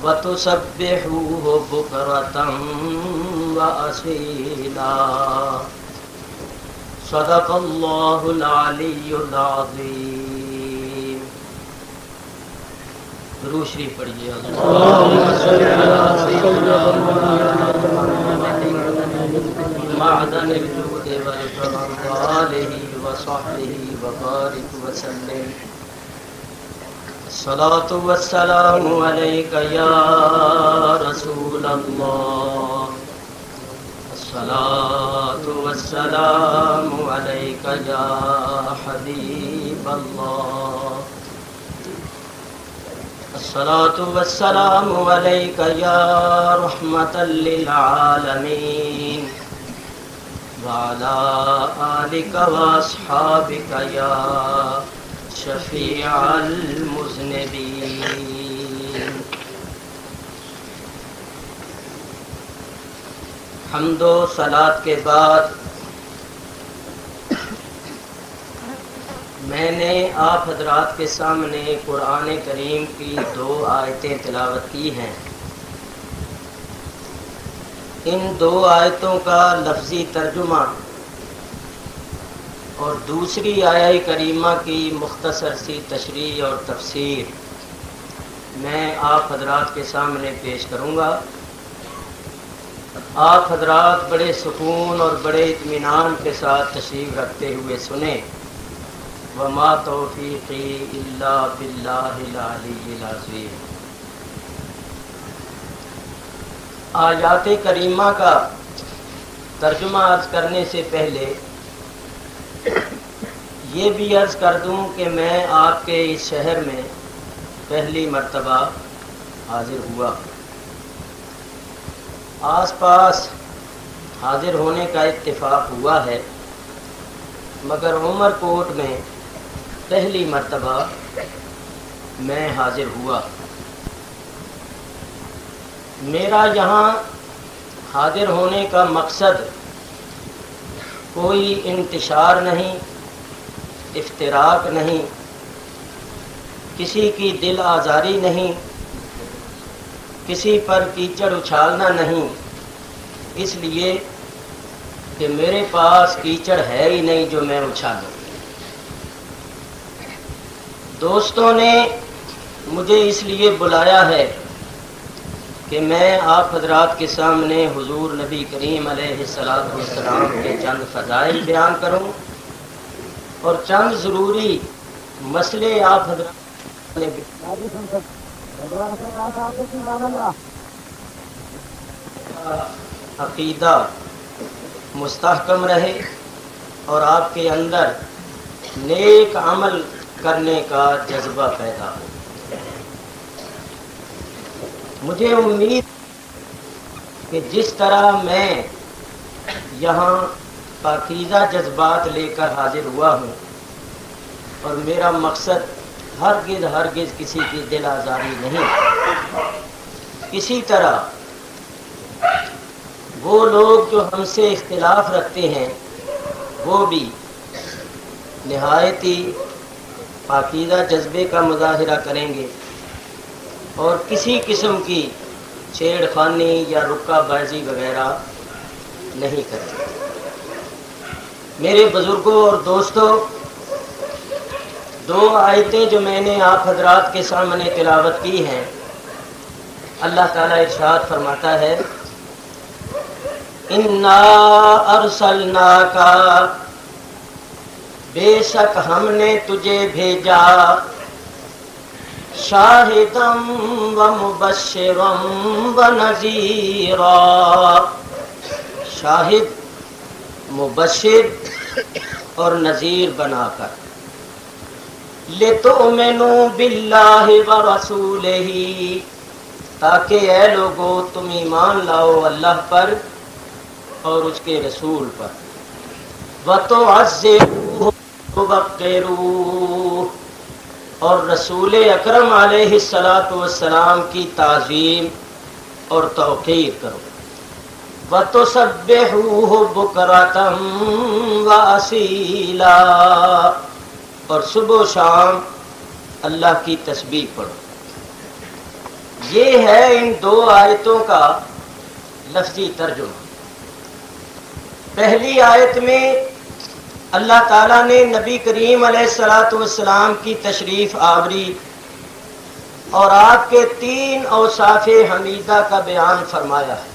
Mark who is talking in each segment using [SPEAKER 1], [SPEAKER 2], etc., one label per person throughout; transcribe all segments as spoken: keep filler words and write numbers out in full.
[SPEAKER 1] وَتُسَبِّحُوهُ بُكْرَةً وَأَصِيلًا صدق اللہ العلی العظیم۔ درود شریف پڑھیے۔ اللہم صل علی سیدنا معدن الجود والکرم وآلہ وصحبہ وبارک وسلم۔ الصلاة والسلام علیک یا رسول اللہ، الصلاة والسلام علیک یا حبیب اللہ، الصلاة والسلام علیک یا رحمة للعالمین، وعلى آلک واصحابک یا شفیع المذنبین۔ حمد و صلات کے بعد میں نے آپ حضرات کے سامنے قرآن کریم کی دو آیتیں تلاوت کی ہیں۔ ان دو آیتوں کا لفظی ترجمہ اور دوسری آیہ کریمہ کی مختصر سی تشریح اور تفسیر میں آپ حضرات کے سامنے پیش کروں گا۔ آپ حضرات بڑے سکون اور بڑے اطمینان کے ساتھ تشریف رکھتے ہوئے سنیں۔ وما توفیقی الا باللہ العلی العظیم۔ آیات کریمہ کا ترجمہ عرض کرنے سے پہلے یہ بھی عرض کر دوں کہ میں آپ کے اس شہر میں پہلی مرتبہ حاضر ہوا۔ آس پاس حاضر ہونے کا اتفاق ہوا ہے، مگر عمر کوٹ میں پہلی مرتبہ میں حاضر ہوا۔ میرا یہاں حاضر ہونے کا مقصد کوئی انتشار نہیں، افتراق نہیں، کسی کی دل آزاری نہیں، کسی پر کیچڑ اچھالنا نہیں، اس لیے کہ میرے پاس کیچڑ ہے ہی نہیں جو میں اچھالوں۔ دوستوں نے مجھے اس لیے بلایا ہے کہ میں آپ حضرات کے سامنے حضور نبی کریم علیہ الصلوۃ والسلام کے چند فضائل بیان کروں اور چند ضروری مسئلے آپ حضرات نے عقیدہ مستحکم رہے اور آپ کے اندر نیک عمل کرنے کا جذبہ پیدا ہو۔ مجھے امید کہ جس طرح میں یہاں پاکیزہ جذبات لے کر حاضر ہوا ہوں اور میرا مقصد ہرگز ہرگز کسی کی دل آزاری نہیں، اسی طرح وہ لوگ جو ہم سے اختلاف رکھتے ہیں وہ بھی نہایتی پاکیزہ جذبے کا مظاہرہ کریں گے اور کسی قسم کی چھیڑ خانی یا رکا بازی وغیرہ نہیں کریں گے۔ میرے بزرگوں اور دوستوں، دو آیتیں جو میں نے آپ حضرات کے سامنے تلاوت کی ہیں، اللہ تعالیٰ ارشاد فرماتا ہے انا ارسلناک، بے شک ہم نے تجھے بھیجا، شاہدا و مبشرا و نذیرا، شاہد، مبشر اور نذیر بنا کر، لِتُؤْمِنُوا بِاللَّهِ وَرَسُولِهِ، تاکہ اے لوگو تم ایمان لاؤ اللہ پر اور اس کے رسول پر، وَتُعَزِّرُوهُ وَتُوَقِّرُوهُ، اور رسول اکرم علیہ الصلاۃ والسلام کی تعظیم اور توقیر کرو، وَتُسَبِّحُوهُ بُكْرَةً وَأَصِيلًا، اور صبح و شام اللہ کی تسبیح پڑھو۔ یہ ہے ان دو آیتوں کا لفظی ترجمہ۔ پہلی آیت میں اللہ تعالیٰ نے نبی کریم علیہ الصلاۃ والسلام کی تشریف آوری اور آپ کے تین اوصاف حمیدہ کا بیان فرمایا ہے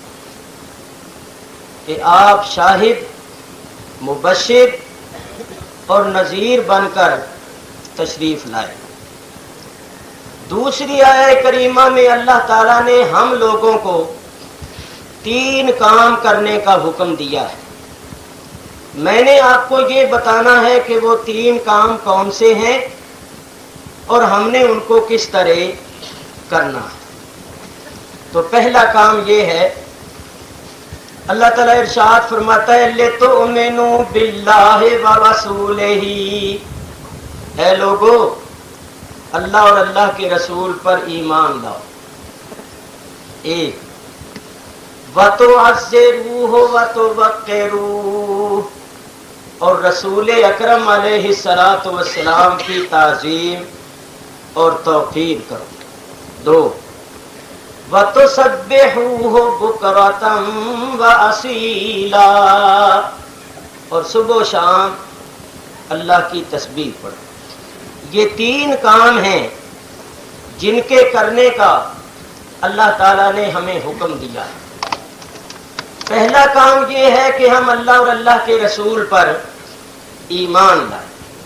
[SPEAKER 1] کہ آپ شاہد، مبشر اور نذیر بن کر تشریف لائے۔ دوسری آیت کریمہ میں اللہ تعالیٰ نے ہم لوگوں کو تین کام کرنے کا حکم دیا ہے۔ میں نے آپ کو یہ بتانا ہے کہ وہ تین کام کون سے ہیں اور ہم نے ان کو کس طرح کرنا ہے۔ تو پہلا کام یہ ہے، اللہ تعالیٰ ارشاد فرماتا ہے لِتُؤْمِنُوا بِاللَّهِ وَرَسُولِهِ، اے لوگو اللہ اور اللہ کے رسول پر ایمان لاؤ۔ ایک وَتُعَزِّرُوهُ وَتُوَقِّرُوهُ، اور رسول اکرم علیہ الصلاۃ والسلام کی تعظیم اور توقیر کرو۔ دو وَتُسَبِّحُوهُ بُكْرَةً وَأَصِيلًا، اور صبح و شام اللہ کی تسبیح پڑھو۔ یہ تین کام ہیں جن کے کرنے کا اللہ تعالیٰ نے ہمیں حکم دیا ہے۔ پہلا کام یہ ہے کہ ہم اللہ اور اللہ کے رسول پر ایمان لائیں۔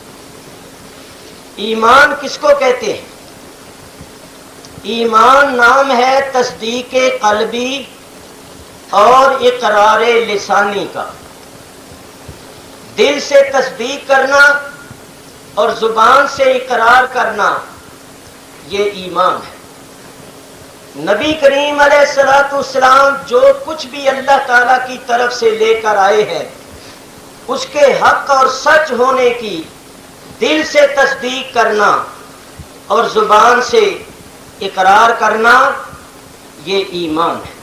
[SPEAKER 1] ایمان کس کو کہتے ہیں؟ ایمان نام ہے تصدیق قلبی اور اقرار لسانی کا۔ دل سے تصدیق کرنا اور زبان سے اقرار کرنا، یہ ایمان ہے۔ نبی کریم علیہ الصلوۃ والسلام جو کچھ بھی اللہ تعالیٰ کی طرف سے لے کر آئے ہیں، اس کے حق اور سچ ہونے کی دل سے تصدیق کرنا اور زبان سے اقرار کرنا، یہ ایمان ہے۔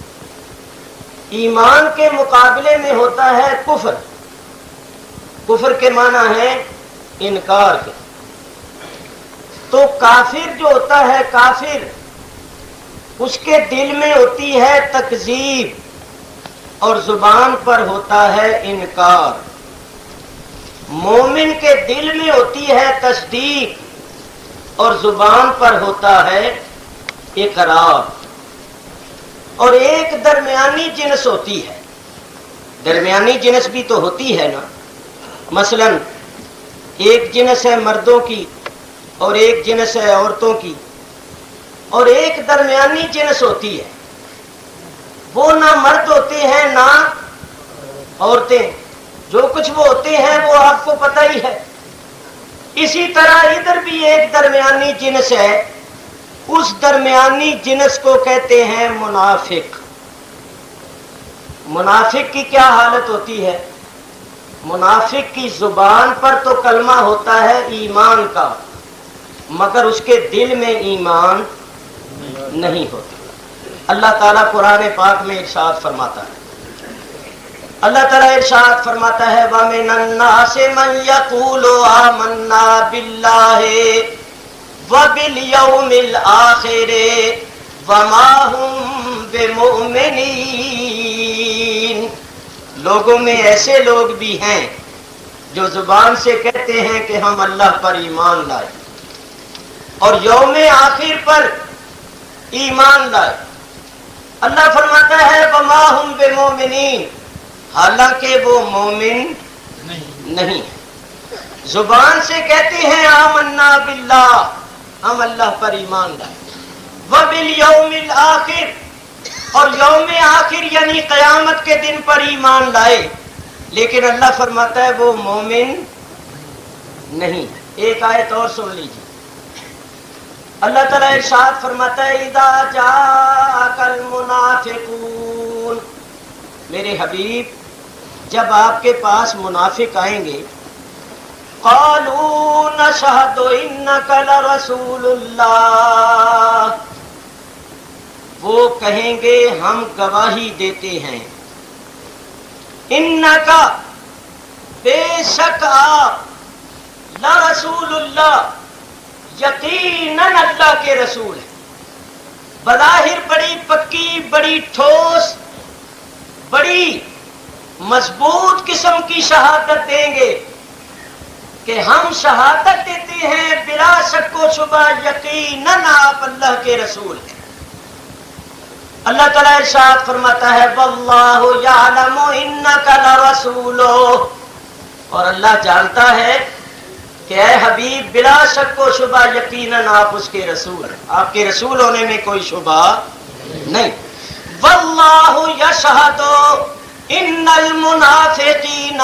[SPEAKER 1] ایمان کے مقابلے میں ہوتا ہے کفر۔ کفر کے معنی ہے انکار کے۔ تو کافر جو ہوتا ہے کافر، اس کے دل میں ہوتی ہے تکذیب اور زبان پر ہوتا ہے انکار۔ مومن کے دل میں ہوتی ہے تصدیق اور زبان پر ہوتا ہے اقرار۔ اور ایک درمیانی جنس ہوتی ہے۔ درمیانی جنس بھی تو ہوتی ہے نا، مثلا ایک جنس ہے مردوں کی اور ایک جنس ہے عورتوں کی، اور ایک درمیانی جنس ہوتی ہے، وہ نہ مرد ہوتے ہیں نہ عورتیں، جو کچھ وہ ہوتے ہیں وہ آپ کو پتہ ہی ہے۔ اسی طرح ادھر بھی ایک درمیانی جنس ہے، اس درمیانی جنس کو کہتے ہیں منافق۔ منافق کی کیا حالت ہوتی ہے؟ منافق کی زبان پر تو کلمہ ہوتا ہے ایمان کا، مگر اس کے دل میں ایمان نہیں ہوتا۔ اللہ تعالیٰ قرآن پاک میں ارشاد فرماتا ہے، اللہ تعالیٰ ارشاد فرماتا ہے وَمِنَ النَّاسِ مَن يَقُولُ آمَنَّا بِاللَّهِ وَبِالْيَوْمِ الْآخِرِ وَمَا هُمْ بِمُؤْمِنِينَ، لوگوں میں ایسے لوگ بھی ہیں جو زبان سے کہتے ہیں کہ ہم اللہ پر ایمان لائے اور یوم آخر پر ایمان لائے۔ اللہ فرماتا ہے وَمَا هُمْ بِمُؤْمِنِينَ، حالانکہ وہ مومن نہیں ہے۔ زبان سے کہتے ہیں آمنا باللہ، ہم اللہ پر ایمان لائے، وَبِالْيَوْمِ الْآخِرِ، اور یوم آخر یعنی قیامت کے دن پر ایمان لائے، لیکن اللہ فرماتا ہے وہ مومن نہیں۔ ایک آیت اور سن لیجیے، اللہ تعالیٰ ارشاد فرماتا ہے اِذَا جَاءَكَ الْمُنَافِقُونَ، میرے حبیب جب آپ کے پاس منافق آئیں گے، قَالُوا نَشْهَدُ إِنَّكَ لَرَسُولُ اللَّهِ، وہ کہیں گے ہم گواہی دیتے ہیں، اِنَّكَ، بے شک آپ، لَرَسُولُ اللَّهِ، یقیناً اللہ کے رسول ہیں۔ बज़ाहिर बड़ी पक्की, बड़ी ठोस, बड़ी मजबूत किस्म की शहादत देंगे कि हम शहादत देते हैं बिला शक व शुबा यकीनन आप अल्लाह के रसूल हैं। अल्लाह ताला इरशाद फरमाता है वल्लाहु यअलमु इन्नका लरसूलो, और अल्लाह जानता है कि ऐ हबीब बिला शक व शुबा यकीनन आप उसके रसूल हैं, आपके रसूल होने में कोई शुबा नहीं। वल्लाहु यशहदु इन्नल मुनाफिकीन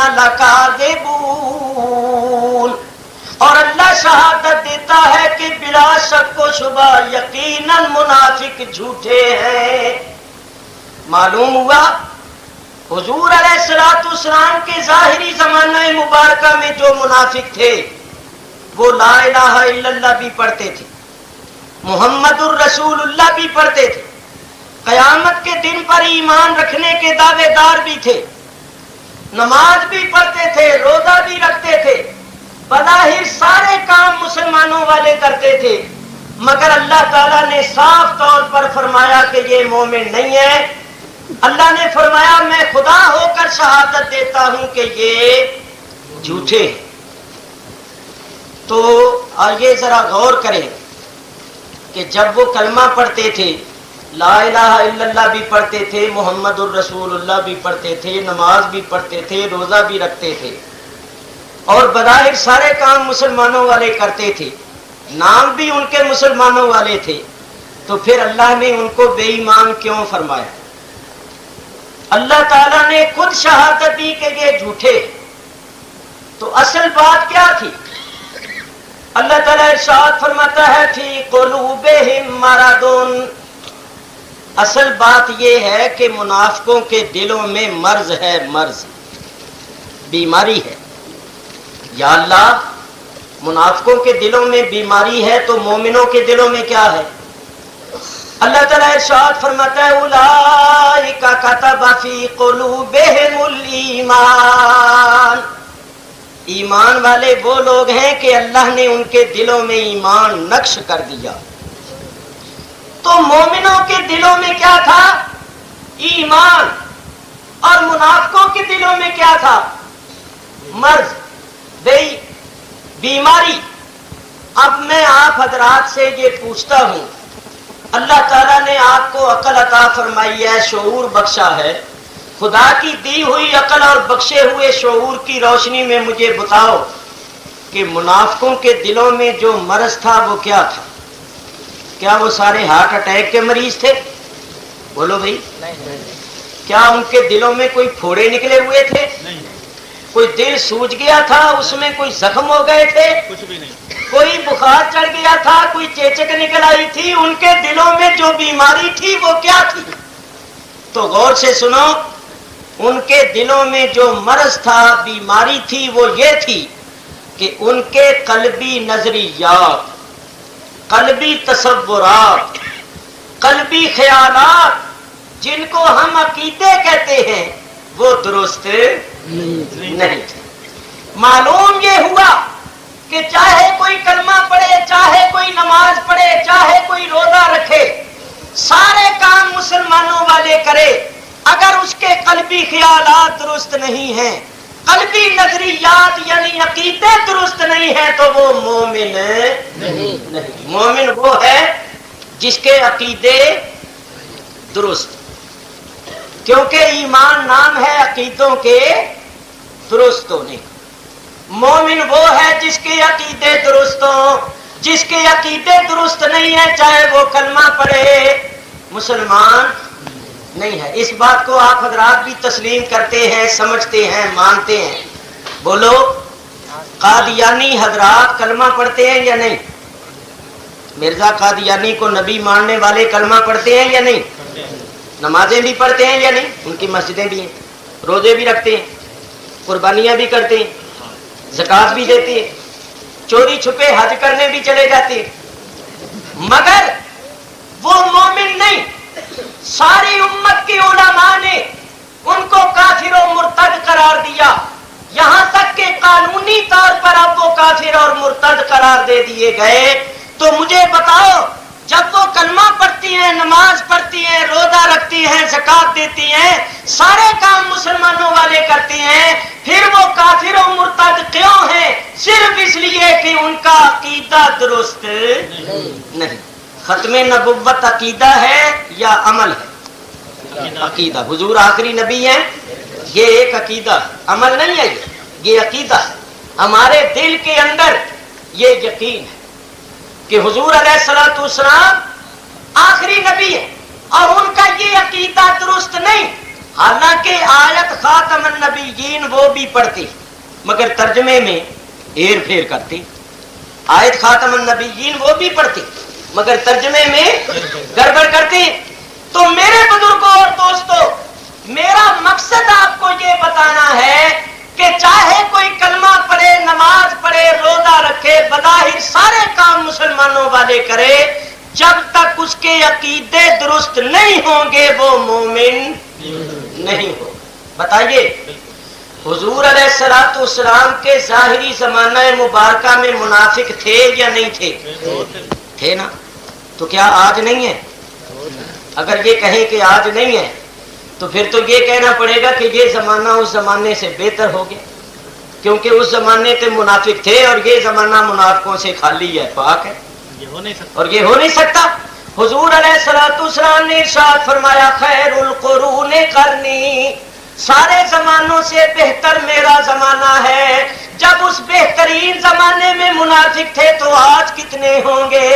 [SPEAKER 1] लकाज़िबून, और अल्लाह शहादत देता है कि बिला शक व शुबा यकीनन मुनाफिक झूठे हैं। मालूम हुआ हुजूर अलैहिस्सलाम के ज़ाहिरी ज़माने मुबारका में जो मुनाफिक थे वो ला इलाहा इल्लल्लाह भी पढ़ते थे, मुहम्मदुर रसूलुल्लाह भी पढ़ते थे, क़यामत के दिन पर ईमान रखने के दावेदार भी थे, नमाज भी पढ़ते थे, रोजा भी रखते थे, बज़ाहिर सारे काम मुसलमानों वाले करते थे, मगर अल्लाह ताला ने साफ तौर पर फरमाया कि ये मोमिन नहीं है। अल्लाह ने फरमाया मैं खुदा होकर शहादत देता हूं कि ये झूठे हैं। तो आइए जरा गौर करें कि जब वो कलमा पढ़ते थे, ला इलाहा इल्लल्लाह भी पढ़ते थे, मुहम्मदुर रसूलुल्लाह भी पढ़ते थे, नमाज भी पढ़ते थे, रोजा भी रखते थे, और बज़ाहिर सारे काम मुसलमानों वाले करते थे, नाम भी उनके मुसलमानों वाले थे, तो फिर अल्लाह ने उनको बेईमान क्यों फरमाया? अल्लाह ताला ने खुद शहादत दी कि ये झूठे। तो असल बात क्या थी? अल्लाह ताला इरशाद फरमाता है फी क़ुलूबिहिम मरदुन, असल बात यह है कि मुनाफिकों के दिलों में मर्ज है, मर्ज बीमारी है। या अल्लाह, मुनाफिकों के दिलों में बीमारी है तो मोमिनों के दिलों में क्या है? अल्लाह ताला इरशाद फरमाता है उलाइका कतबा फी क़ुलूबिहिमुल ईमान, ईमान वाले वो लोग हैं कि अल्लाह ने उनके दिलों में ईमान नक्श कर दिया। तो मोमिनों के दिलों में क्या था? ईमान। और मुनाफिकों के दिलों में क्या था? मर्ज, बेई बीमारी। अब मैं आप हजरात से ये पूछता हूं, अल्लाह ताला ने आपको अकल अता फरमाई है, शऊर बख्शा है, खुदा की दी हुई अकल और बख्शे हुए शऊर की रोशनी में मुझे बताओ कि मुनाफिकों के दिलों में जो मर्ज था वो क्या था? क्या वो सारे हार्ट अटैक के मरीज थे? बोलो भाई। नहीं, नहीं। क्या उनके दिलों में कोई फोड़े निकले हुए थे? नहीं। कोई दिल सूज गया था, उसमें कोई जख्म हो गए थे? कुछ भी नहीं। कोई बुखार चढ़ गया था, कोई चेचक निकल आई थी? उनके दिलों में जो बीमारी थी वो क्या थी? तो गौर से सुनो, उनके दिलों में जो मर्ज था, बीमारी थी, वो ये थी कि उनके कल्बी नजरियात, कल्बी तसव्वुरात, कल्बी ख्यालात, जिनको हम अकीदे कहते हैं, वो दुरुस्त नहीं, नहीं थे। मालूम ये हुआ कि चाहे कोई कलमा पढ़े, चाहे कोई नमाज पढ़े, चाहे कोई रोजा रखे, सारे काम मुसलमानों वाले करे, अगर उसके कल्बी ख्यालात दुरुस्त नहीं हैं, कल्बी नजरियात यानी अकीदे दुरुस्त नहीं है, तो वो मोमिन नहीं, नहीं। मोमिन वो है जिसके अकीदे दुरुस्त, क्योंकि ईमान नाम है अकीदों के दुरुस्त होने। मोमिन वो है जिसके अकीदे दुरुस्त हो, जिसके अकीदे दुरुस्त नहीं है, चाहे वो कलमा पढ़े, मुसलमान नहीं है। इस बात को आप हजरात भी तस्लीम करते हैं, समझते हैं, मानते हैं? बोलो, कादियानी हजरात कलमा पढ़ते हैं या नहीं? मिर्जा कादियानी को नबी मानने वाले कलमा पढ़ते हैं या नहीं? नमाजें भी पढ़ते हैं या नहीं? उनकी मस्जिदें भी हैं, रोजे भी रखते हैं, कुर्बानियां भी करते हैं, ज़कात भी देते हैं, चोरी छुपे हज करने भी चले जाते हैं, मगर वो मोमिन नहीं। सारी उम्मत की उलमा ने उनको काफिर और मुर्तद करार दिया, यहां तक कि कानूनी तौर पर अब वो काफिर और मुर्तद करार दे दिए गए। तो मुझे बताओ جب وہ کلمہ پڑھتی ہیں، نماز پڑھتی ہیں، روزہ رکھتی ہیں، زکات دیتی ہیں، سارے کام مسلمانوں والے کرتی ہیں، پھر وہ کافر و مرتد کیوں ہیں؟ صرف اس لیے کہ ان کا عقیدہ درست نہیں۔ ختم نبوت عقیدہ ہے یا عمل ہے؟ عقیدہ۔ حضور آخری نبی ہیں، یہ ایک عقیدہ، عمل نہیں ہے، یہ عقیدہ ہے۔ ہمارے دل کے اندر یہ یقین ہے کہ حضور علیہ الصلوۃ والسلام آخری نبی ہے، اور ان کا یہ عقیدہ درست نہیں۔ حالانکہ آیت خاتم النبیین وہ بھی پڑھتی، مگر ترجمے میں ہیر پھیر کرتی۔ آیت خاتم النبیین وہ بھی پڑھتی، مگر ترجمے میں گڑبڑ کرتی۔ تو میرے بزرگوں اور دوستوں، میرا مقصد آپ کو یہ بتانا ہے کہ چاہے کوئی کلمہ پڑھے، نماز پڑھے، روزہ رکھے، بظاہر سارے کام مسلمانوں والے کرے، جب تک اس کے عقیدے درست نہیں ہوں گے وہ مومن نہیں ہو۔ بتائیے، حضور علیہ الصلوۃ والسلام کے ظاہری زمانہ مبارکہ میں منافق تھے یا نہیں تھے؟ تھے نا؟ تو کیا آج نہیں ہے؟ اگر یہ کہیں کہ آج نہیں ہے تو پھر تو یہ کہنا پڑے گا کہ یہ زمانہ اس زمانے سے بہتر ہو گیا، کیونکہ اس زمانے کے منافق تھے اور یہ زمانہ منافقوں سے خالی ہے، پاک ہے، اور یہ ہو نہیں سکتا۔ حضور علیہ الصلوۃ والسلام نے ارشاد فرمایا، خیر القرون قرنی، سارے زمانوں سے بہتر میرا زمانہ ہے۔ جب اس بہترین زمانے میں منافق تھے تو آج کتنے ہوں گے؟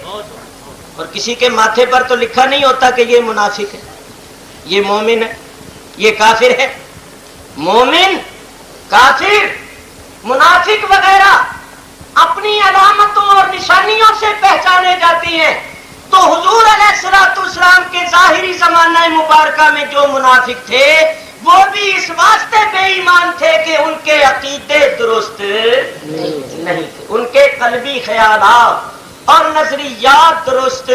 [SPEAKER 1] اور کسی کے ماتھے پر تو لکھا نہیں ہوتا کہ یہ منافق ہے، یہ مومن ہے، یہ کافر ہے۔ مومن، کافر، منافق وغیرہ اپنی علامتوں اور نشانیوں سے پہچانے جاتی ہیں۔ تو حضور علیہ الصلوۃ والسلام کے ظاہری زمانہ مبارکہ میں جو منافق تھے وہ بھی اس واسطے بے ایمان تھے کہ ان کے عقیدے درست نہیں تھے، ان کے قلبی خیالات اور نظریات درست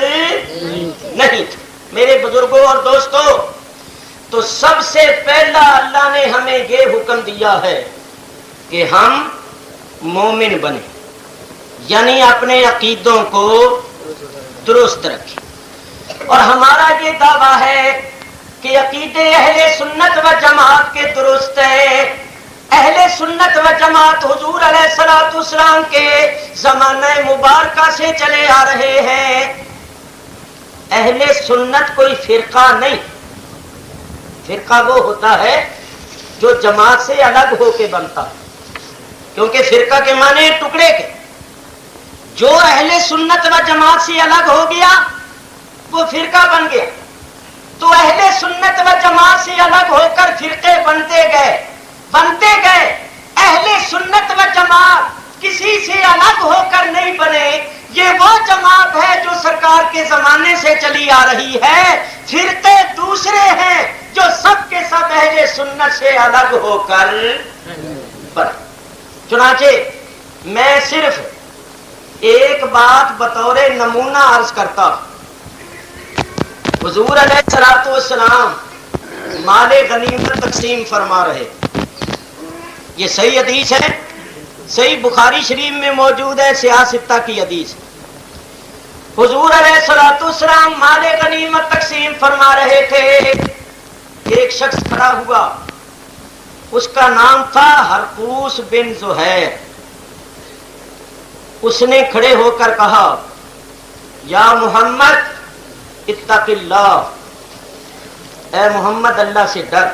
[SPEAKER 1] نہیں تھے۔ میرے بزرگوں اور دوستوں، تو سب سے پہلا اللہ نے ہمیں یہ حکم دیا ہے کہ ہم مومن بنیں، یعنی اپنے عقیدوں کو درست رکھیں۔ اور ہمارا یہ دعویٰ ہے کہ عقیدے اہل سنت و جماعت کے درست ہیں۔ اہل سنت و جماعت حضور علیہ الصلوۃ والسلام کے زمانہ مبارکہ سے چلے آ رہے ہیں۔ اہل سنت کوئی فرقہ نہیں، فرقہ وہ ہوتا ہے جو جماعت سے الگ ہو کے بنتا، کیونکہ فرقہ کے معنی ٹکڑے کے۔ جو اہل سنت و جماعت سے الگ ہو گیا وہ فرقہ بن گیا۔ تو اہل سنت و جماعت سے الگ ہو کر فرقے بنتے گئے بنتے گئے اہل سنت و جماعت کسی سے الگ ہو کر نہیں بنے۔ یہ وہ جماعت ہے جو سرکار کے زمانے سے چلی آ رہی ہے۔ فرقے دوسرے ہیں جو سب کے سب اہل سنت سے الگ ہو کر بنے۔ چنانچہ میں صرف ایک بات بطور نمونہ عرض کرتا ہوں۔ حضور علیہ الصلوۃ والسلام مال غنیمت تقسیم فرما رہے، یہ صحیح حدیث ہے، صحیح بخاری شریف میں موجود ہے، سیاہ ستہ کی حدیث۔ حضور علیہ الصلوۃ والسلام مال غنیمت تقسیم فرما رہے تھے، ایک شخص کھڑا ہوا، اس کا نام تھا ہرقوس بن زہیر۔ اس نے کھڑے ہو کر کہا، یا محمد اتق اللہ، اے محمد اللہ سے ڈر،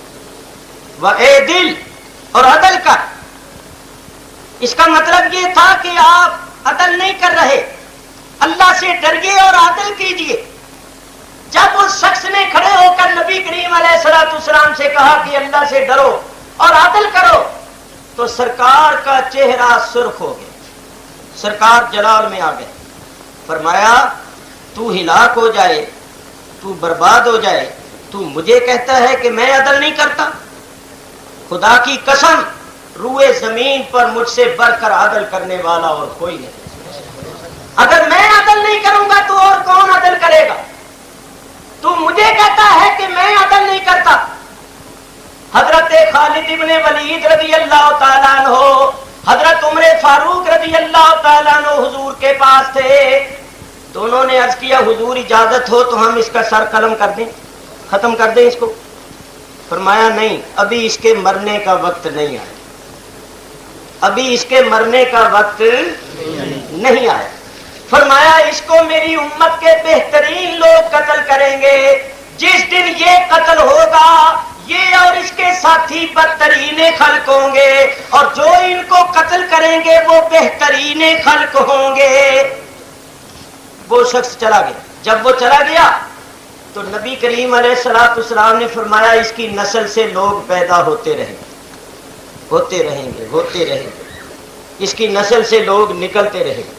[SPEAKER 1] وعدل، اور عدل کر۔ اس کا مطلب یہ تھا کہ آپ عدل نہیں کر رہے، اللہ سے ڈریے اور عدل کیجیے۔ جب اس شخص نے کھڑے ہو کر نبی کریم علیہ الصلوۃ والسلام سے کہا کہ اللہ سے ڈرو اور عدل کرو، تو سرکار کا چہرہ سرخ ہو گیا، سرکار جلال میں آ گئے۔ فرمایا، تو ہلاک ہو جائے، تو برباد ہو جائے، تو مجھے کہتا ہے کہ میں عدل نہیں کرتا؟ خدا کی قسم، روئے زمین پر مجھ سے بڑھ کر عدل کرنے والا اور کوئی نہیں۔ اگر میں عدل نہیں کروں گا تو اور کون عدل کرے گا؟ تو مجھے کہتا ہے کہ میں عدل نہیں کرتا۔ حضرت خالد ابن ولید رضی اللہ تعالیٰ عنہ، حضرت عمر فاروق رضی اللہ تعالیٰ عنہ حضور کے پاس تھے۔ तो उन्होंने अर्ज किया हुजूर इजाजत हो तो हम इसका सर कलम कर दें, खत्म कर दें इसको। फरमाया नहीं, अभी इसके मरने का वक्त नहीं आया, अभी इसके मरने का वक्त नहीं आया। फरमाया इसको मेरी उम्मत के बेहतरीन लोग कत्ल करेंगे। जिस दिन ये कत्ल होगा ये और इसके साथी बदतरीन खल्क होंगे, और जो इनको कत्ल करेंगे वो बेहतरीन खल्क होंगे। वो शख्स चला गया। जब वो चला गया तो नबी करीम अलैहिस्सलाम ने फरमाया इसकी नस्ल से लोग पैदा होते रहेंगे, होते रहेंगे, होते रहेंगे, इसकी नस्ल से लोग निकलते रहेंगे,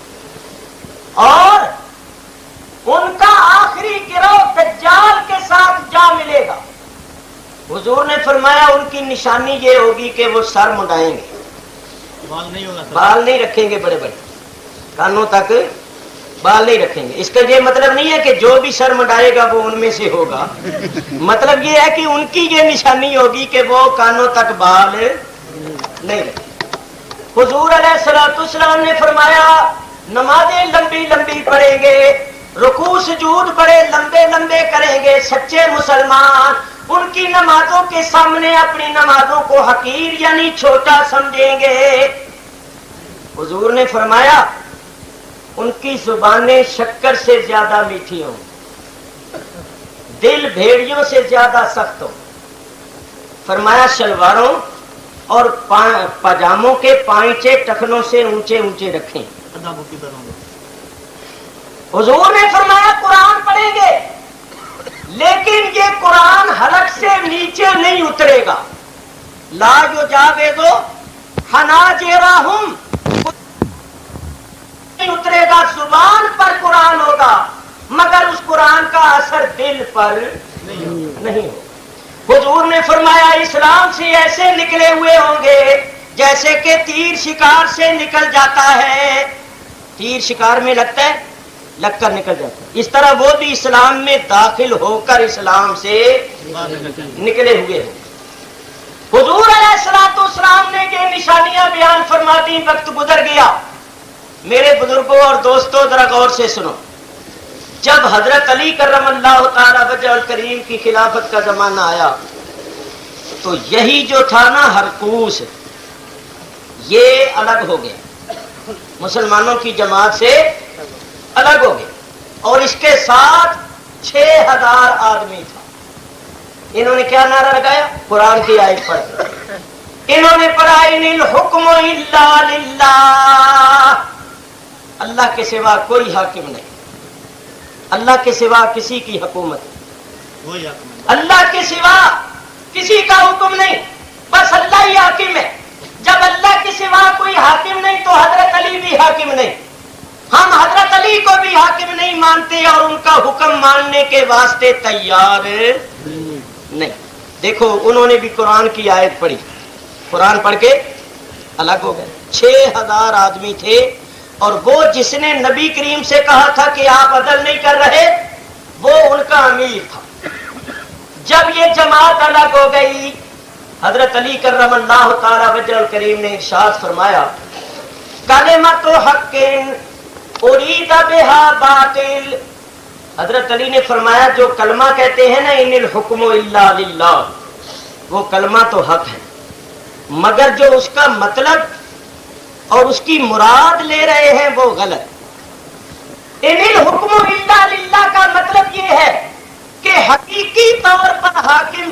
[SPEAKER 1] और उनका आखिरी गिरोह दज्जाल के साथ जा मिलेगा। हुजूर ने फरमाया उनकी निशानी ये होगी कि वो सर मुंडाएंगे, बाल नहीं होगा, बाल नहीं रखेंगे, बड़े बड़े कानों तक बाल नहीं रखेंगे। इसका ये मतलब नहीं है कि जो भी सर मुंडाएगा वो उनमें से होगा, मतलब ये है कि उनकी ये निशानी होगी कि वो कानों तक बाल नहीं रखेंगे। हुजूर अलैहिस्सलाम ने फरमाया नमाजें लंबी लंबी पढ़ेंगे, रुकू सुजूद बड़े लंबे लंबे करेंगे। सच्चे मुसलमान उनकी नमाजों के सामने अपनी नमाजों को हकीर यानी छोटा समझेंगे। हुजूर ने फरमाया उनकी जुबानें शक्कर से ज्यादा मीठी हों, दिल भेड़ियों से ज्यादा सख्त हो। फरमाया शलवारों और पजामों के पांचे टखनों से ऊंचे ऊंचे रखें। हुजूर ने फरमाया कुरान पढ़ेंगे, लेकिन ये कुरान हलक से नीचे नहीं उतरेगा। ला जो जावे दो हनाजेराहुम, नहीं उतरेगा, जुबान पर कुरान होगा मगर उस कुरान का असर दिल पर नहीं हो। हुजूर ने फरमाया इस्लाम से ऐसे निकले हुए होंगे जैसे कि तीर शिकार से निकल जाता है, तीर शिकार में लगता है, लगकर निकल जाता है, इस तरह वो भी इस्लाम में दाखिल होकर इस्लाम से निकले हुए हैं। हुजूर अलैहिस्सलाम ने ये निशानियां बयान फरमा दी, वक्त गुजर गया। मेरे बुजुर्गों और दोस्तों जरा गौर से सुनो। जब हजरत अली करमल्लाहु ताला वजहुल करीम की खिलाफत का जमाना आया तो यही जो था ना हरकूस, ये अलग हो गया, मुसलमानों की जमात से अलग हो गए, और इसके साथ छह हजार आदमी था। इन्होंने क्या नारा लगाया? कुरान की आयत पढ़, इन्होंने पढ़ा इनिल हुक्मु इल्ला लिल्लाह, अल्लाह के सिवा कोई हाकिम नहीं, अल्लाह के सिवा किसी की हुकूमत नहीं, अल्लाह के सिवा किसी का हुक्म नहीं, बस अल्लाह ही हाकिम है। जब अल्लाह के सिवा कोई हाकिम नहीं तो हजरत अली भी हाकिम नहीं, हम हजरत अली को भी हाकिम नहीं मानते और उनका हुक्म मानने के वास्ते तैयार नहीं। देखो उन्होंने भी कुरान की आयत पढ़ी, कुरान पढ़ के अलग हो गए। छह हजार आदमी थे, और वो जिसने नबी करीम से कहा था कि आप अदल नहीं कर रहे, वो उनका अमीर था। जब ये जमात अलग हो गई, हजरत अली करमल्लाहु ताला वजहुल करीम ने इरशाद फरमाया कलिमतु हक्किन उरीदा बिहा बातिल। हजरत अली ने फरमाया जो कलमा कहते हैं ना इनिल हुक्मु इल्ला लिल्लाह, वो कलमा तो हक है, मगर जो उसका मतलब और उसकी मुराद ले रहे हैं वो गलत। इनिल हुक्मु इल्ला लिल्लाह का मतलब ये है कि हकीकी तौर पर हाकिम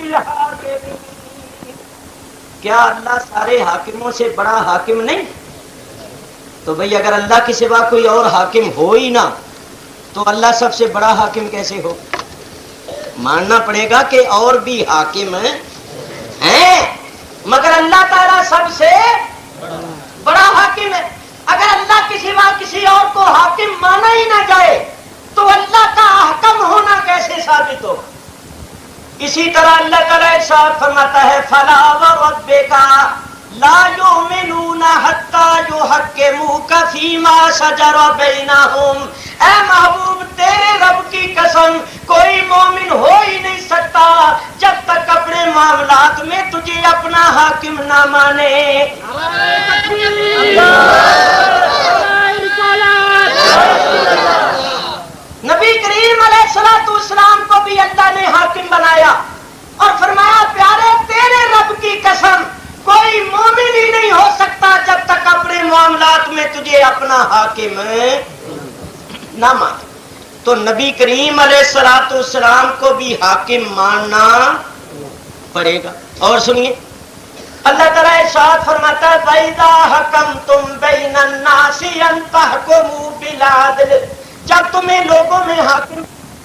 [SPEAKER 1] क्या अल्लाह सारे हाकिमों से बड़ा हाकिम नहीं? तो भाई अगर अल्लाह के सिवा कोई और हाकिम हो ही ना तो अल्लाह सबसे बड़ा हाकिम कैसे हो? मानना पड़ेगा कि और भी हाकिम हैं, मगर अल्लाह ताला सबसे बड़ा हाकिम है। अगर अल्लाह के सिवा किसी और को हाकिम माना ही ना जाए तो अल्लाह का हकम होना कैसे साबित हो? इसी तरह अल्लाह ताला इरशाद फरमाता है फला व रब्बिका ला युमिनूना हत्ता युहक्किमूका फीमा शजरा बैनहुम। ऐ महबूब तेरे रब की कसम कोई मोमिन हो ही नहीं सकता जब तक अपने मामलात में तुझे अपना हाकिम ना माने। अल्लाह करीम अलैहिस्सलाम को भी अल्लाह ने हाकिम बनाया और फरमाया प्यारे तेरे रब की कसम कोई मोमिन ही नहीं हो सकता जब तक अपने मामलात में तुझे अपना हाकिम ना माने। तो नबी करीम अलैहिस्सलाम को भी हाकिम मानना पड़ेगा। और सुनिए अल्लाह ताला इरशाद फरमाता है वैदा हकमतुम बैनन नासी अन तहकुमू बिल अदल, जब तुम्हें लोगों में हाकिम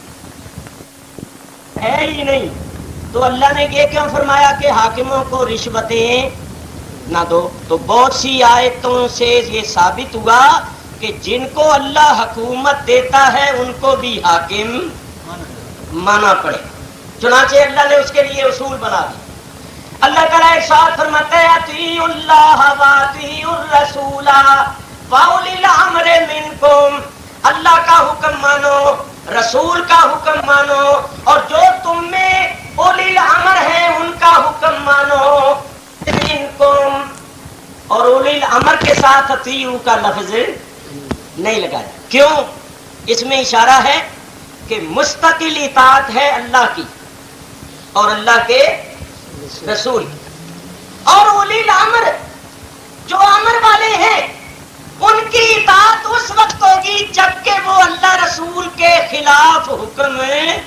[SPEAKER 1] है ही नहीं तो अल्लाह ने ये क्यों फरमाया कि हाकिमों को रिश्वतें ना दो। तो बहुत सी आयतों से ये साबित हुआ कि जिनको अल्लाह हुकूमत देता है उनको भी हाकिम माना पड़े। चुनांचे अल्लाह ने उसके लिए उसूल बना दिए। अल्लाह ताला इरशाद फरमाता है अतीउल्लाह व अतीउर रसूला व उलिल अम्रि मिनकुम, अल्लाह का हुक्म मानो, रसूल का हुक्म मानो और जो तुम में उलिल अम्र है उनका हुक्म मानो मिनकुम। और उलिल अम्र के साथ अतीउ का लफ्ज नहीं लगाया। क्यों? इसमें इशारा है कि मुस्तकिल इताअत है अल्लाह की और अल्लाह के रसूल की। और उलिल अम्र जो अमर वाले हैं उनकी इताअत उस वक्त होगी जबकि वो अल्लाह रसूल के खिलाफ हुक्म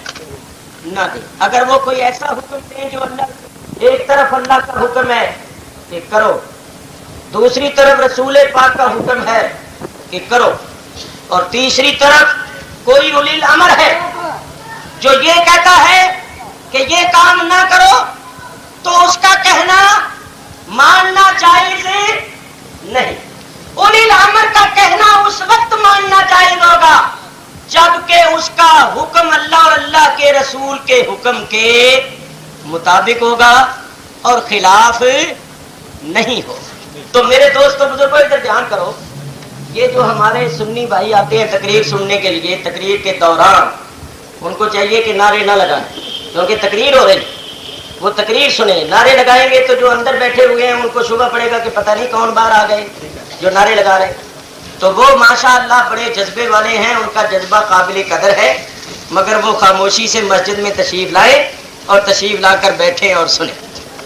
[SPEAKER 1] न दे। अगर वो कोई ऐसा हुक्म दे जो अल्लाह, एक तरफ अल्लाह का हुक्म है कि करो, दूसरी तरफ रसूल पाक का हुक्म है कि करो, और तीसरी तरफ कोई उलिल अमर है जो ये कहता है कि ये काम ना करो, तो उसका कहना मानना जायज नहीं। उलिल अमर का कहना उस वक्त मानना जायज होगा जबकि उसका हुक्म अल्लाह और अल्लाह के रसूल के हुक्म के मुताबिक होगा और खिलाफ नहीं हो। तो मेरे दोस्तों बुजुर्गों इधर ध्यान करो, ये जो हमारे सुन्नी भाई आते हैं तकरीर सुनने के लिए, तकरीर के दौरान उनको चाहिए कि नारे ना लगाएं क्योंकि तकरीर हो रही, वो तकरीर सुने। नारे लगाएंगे तो जो अंदर बैठे हुए हैं उनको शुबह पड़ेगा कि पता नहीं कौन बाहर आ गए जो नारे लगा रहे। तो वो माशाअल्लाह बड़े जज्बे वाले हैं, उनका जज्बा काबिल कदर है, मगर वो खामोशी से मस्जिद में तशरीफ लाए और तशरीफ लाकर बैठे और सुने।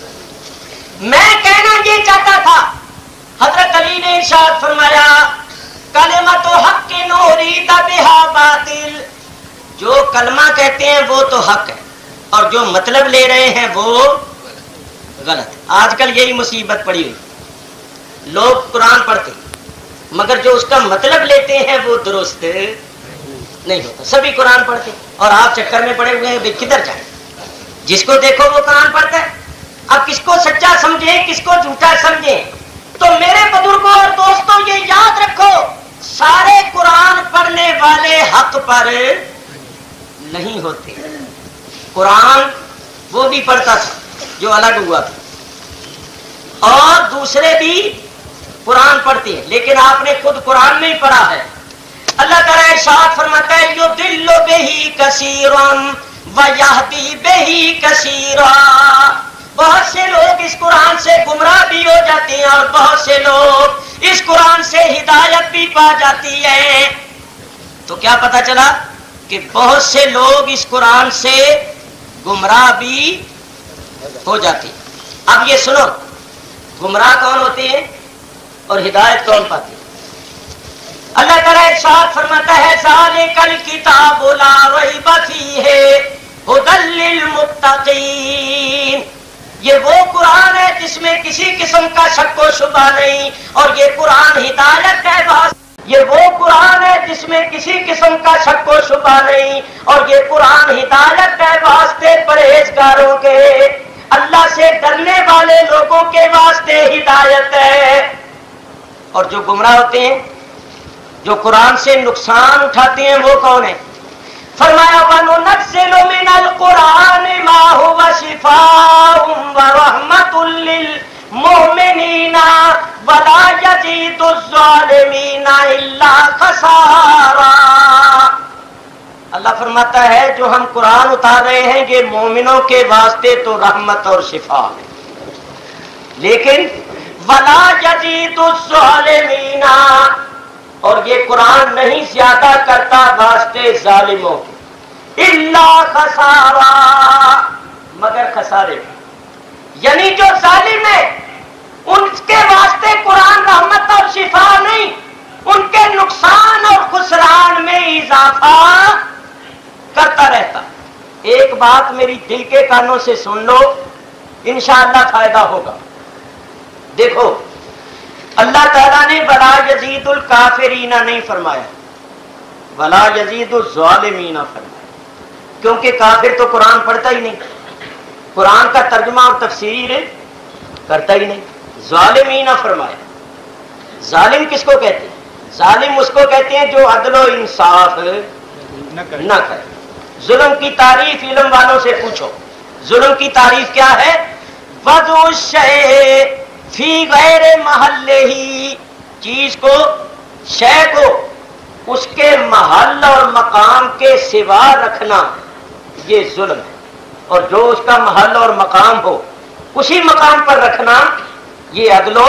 [SPEAKER 1] मैं कहना ये चाहता था, हजरत अली ने इरशाद फरमाया कलिमतु हक़्क़िन उरीदा बिहा बातिल, जो कलमा कहते हैं वो तो हक है और जो मतलब ले रहे हैं वो गलत। आजकल यही मुसीबत पड़ी हुई, लोग कुरान पढ़ते मगर जो उसका मतलब लेते हैं वो दुरुस्त नहीं होता। सभी कुरान पढ़ते और आप चक्कर में पड़े हुए हैं, किधर जाए? जिसको देखो वो कुरान पढ़ता है। अब किसको सच्चा समझे किसको झूठा समझे? तो मेरे बुजुर्गों और दोस्तों ये याद रखो, सारे कुरान पढ़ने वाले हक पर नहीं होते। कुरान वो भी पढ़ता था जो अलग हुआ था और दूसरे भी कुरान पढ़ते हैं, लेकिन आपने खुद कुरान में ही पढ़ा है। अल्लाह ताला इरशाद फरमाता है युदिल्लु बिही कसीरन व यहदी बिही कसीरा, बहुत से लोग इस कुरान से गुमराह भी हो जाते हैं और बहुत से लोग इस कुरान से हिदायत भी पा जाती है। तो क्या पता चला कि बहुत से लोग इस कुरान से गुमराह भी हो जाती। अब ये सुनो, गुमराह कौन होते हैं और हिदायत कौन पाती? अल्लाह ताला इरशाद फरमाता है ज़ालिकल किताबु ला रैब फीहि हुदल लिल मुत्तकीन, ये वो कुरान है जिसमें किसी किस्म का शक व शुबा नहीं और ये कुरान हिदायत है वास्ते, ये वो कुरान है जिसमें किसी किस्म का शक व शुबा नहीं और ये कुरान हिदायत है वास्ते परहेजगारों के, अल्लाह से डरने वाले लोगों के वास्ते हिदायत है। और जो गुमराह होते हैं, जो कुरान से नुकसान उठाते हैं, वो कौन है? फरमाया वनुनज़्ज़िलु मिनल कुरानि मा हुवा शिफाउन व रहमतुल लिल मुमिनीना वला यज़ीदुज़्ज़ालिमीना इल्ला खसारा। अल्लाह फरमाता है जो हम कुरान उतार रहे हैं ये मोमिनों के वास्ते तो रहमत और शिफा है, लेकिन वला यज़ीदुज़्ज़ालिमीना, और ये कुरान नहीं ज्यादा करता वास्ते जालिमों के। इल्ला खसारा, मगर खसारे। यानी जो जालिम है उनके वास्ते कुरान रहमत और शिफा नहीं, उनके नुकसान और खुसरान में इजाफा करता रहता। एक बात मेरी दिल के कानों से सुन लो, इंशाअल्लाह फायदा होगा। देखो, अल्लाह ताला ने वला यजीदुल काफिरीना नहीं फरमाया, वला यजीदुल ज़ालिमीना फरमाया, क्योंकि काफिर तो कुरान पढ़ता ही नहीं, कुरान का तर्जुमा और तफसीर करता ही नहीं। ज़ालिमीना फरमाया। जालिम किसको कहते हैं? जालिम उसको कहते हैं जो अदलो इंसाफ न करे। जुल्म की तारीफ इल्म वालों से पूछो, जुल्म की तारीफ क्या है? वज़उ शै फी गैर महल्ले ही, चीज को, शय को उसके महल और मकाम के सिवा रखना, ये जुल्म है। और जो उसका महल और मकाम हो उसी मकाम पर रखना, ये अदलो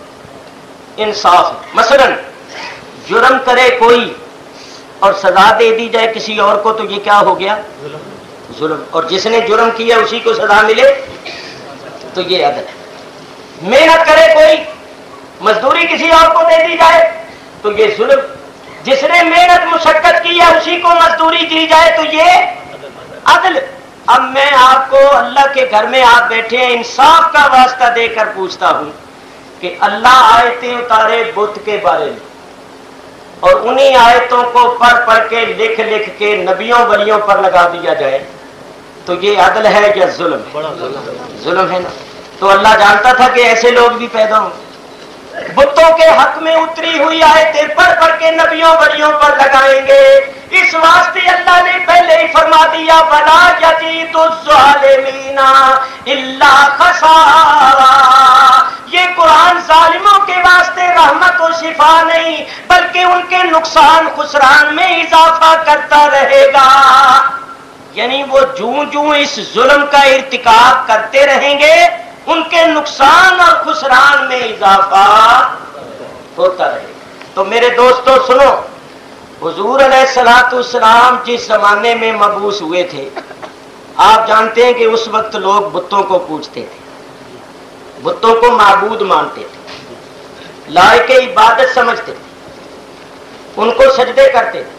[SPEAKER 1] इंसाफ है। मसलन जुर्म करे कोई और सजा दे दी जाए किसी और को, तो ये क्या हो गया? जुल्म। और जिसने जुर्म किया उसी को सजा मिले, तो ये अदल है। मेहनत करे कोई, मजदूरी किसी और को दे दी जाए, तो ये जुल्म। जिसने मेहनत मुशक्कत की है उसी को मजदूरी दी जाए, तो ये अदल। अब मैं आपको, अल्लाह के घर में आप बैठे हैं, इंसाफ का वास्ता देकर पूछता हूं कि अल्लाह आयतें उतारे बुत के बारे में, और उन्हीं आयतों को पढ़ पढ़ के लिख लिख के नबियों वलियों पर लगा दिया जाए, तो ये अदल है या जुल्म है? जुल्म है ना। तो अल्लाह जानता था कि ऐसे लोग भी पैदा हों। बुतों के हक में उतरी हुई आयतें पढ़ पढ़ के नबियों वलियों पर लगाएंगे। इस वास्ते अल्लाह ने पहले ही फरमा दिया, वला यज़ीदुज़्ज़ालिमीना इल्ला खसारा। ये कुरान जालिमों के वास्ते रहमत और शिफा नहीं, बल्कि उनके नुकसान खुसरान में इजाफा करता रहेगा। यानी वो जूं जूं इस जुल्म का इर्तिकाब करते रहेंगे, उनके नुकसान और खुसरान में इजाफा होता रहेगा। तो मेरे दोस्तों सुनो, हुजूर अलैहिस्सलाम जिस जमाने में मबूस हुए थे, आप जानते हैं कि उस वक्त लोग बुतों को पूजते थे, बुतों को माबूद मानते थे, लायके इबादत समझते थे, उनको सजदे करते थे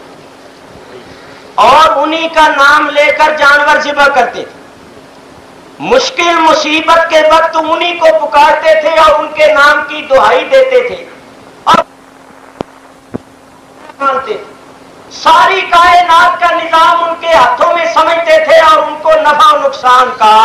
[SPEAKER 1] और उन्हीं का नाम लेकर जानवर ज़िबह करते थे। मुश्किल मुसीबत के वक्त उन्हीं को पुकारते थे और उनके नाम की दुहाई देते थे और मानते थे। सारी कायनात का निजाम उनके हाथों में समझते थे और उनको नफा नुकसान का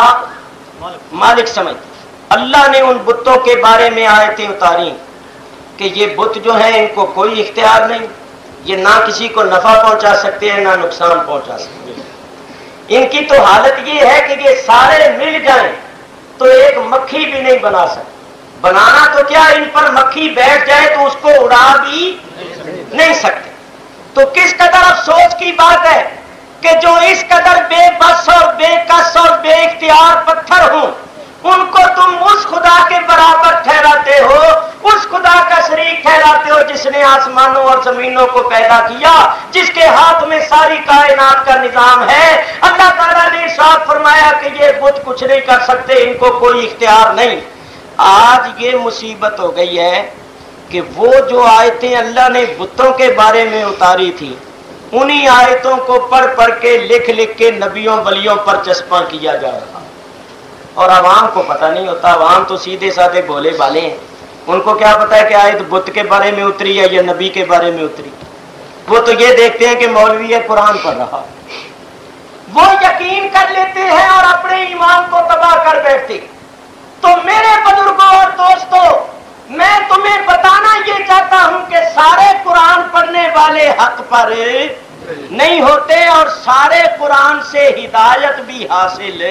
[SPEAKER 1] मालिक समझते। अल्लाह ने उन बुतों के बारे में आयतें उतारी कि ये बुत जो है इनको कोई इख्तियार नहीं, ये ना किसी को नफा पहुंचा सकते हैं ना नुकसान पहुंचा सकते हैं। इनकी तो हालत ये है कि ये सारे मिल जाएं तो एक मक्खी भी नहीं बना सकते। बनाना तो क्या, इन पर मक्खी बैठ जाए तो उसको उड़ा भी नहीं सकते। तो किस कदर अफसोस की बात है कि जो इस कदर बेबस और बेकस और बेइख्तियार पत्थर हों, उनको तुम उस खुदा के बराबर ठहराते हो, उस खुदा का शरीक ठहराते हो जिसने आसमानों और जमीनों को पैदा किया, जिसके हाथ में सारी कायनात का निजाम है। अल्लाह ताला ने इरशाद फरमाया कि ये बुत कुछ नहीं कर सकते, इनको कोई इख्तियार नहीं। आज ये मुसीबत हो गई है कि वो जो आयतें अल्लाह ने बुतों के बारे में उतारी थी, उन्हीं आयतों को पढ़ पढ़ के लिख लिख के नबियों वलियों पर चस्पा किया जा रहा, और आवाम को पता नहीं होता। आवाम तो सीधे साधे भोले भाले हैं, उनको क्या पता है कि आयत बुत के बारे में उतरी है या नबी के बारे में उतरी। वो तो ये देखते हैं कि मौलवी है कुरान पढ़ रहा, वो यकीन कर लेते हैं और अपने ईमान को तबाह कर बैठते। तो मेरे बुजुर्गों और दोस्तों, मैं तुम्हें बताना ये चाहता हूं कि सारे कुरान पढ़ने वाले हक पर नहीं होते और सारे कुरान से हिदायत भी हासिल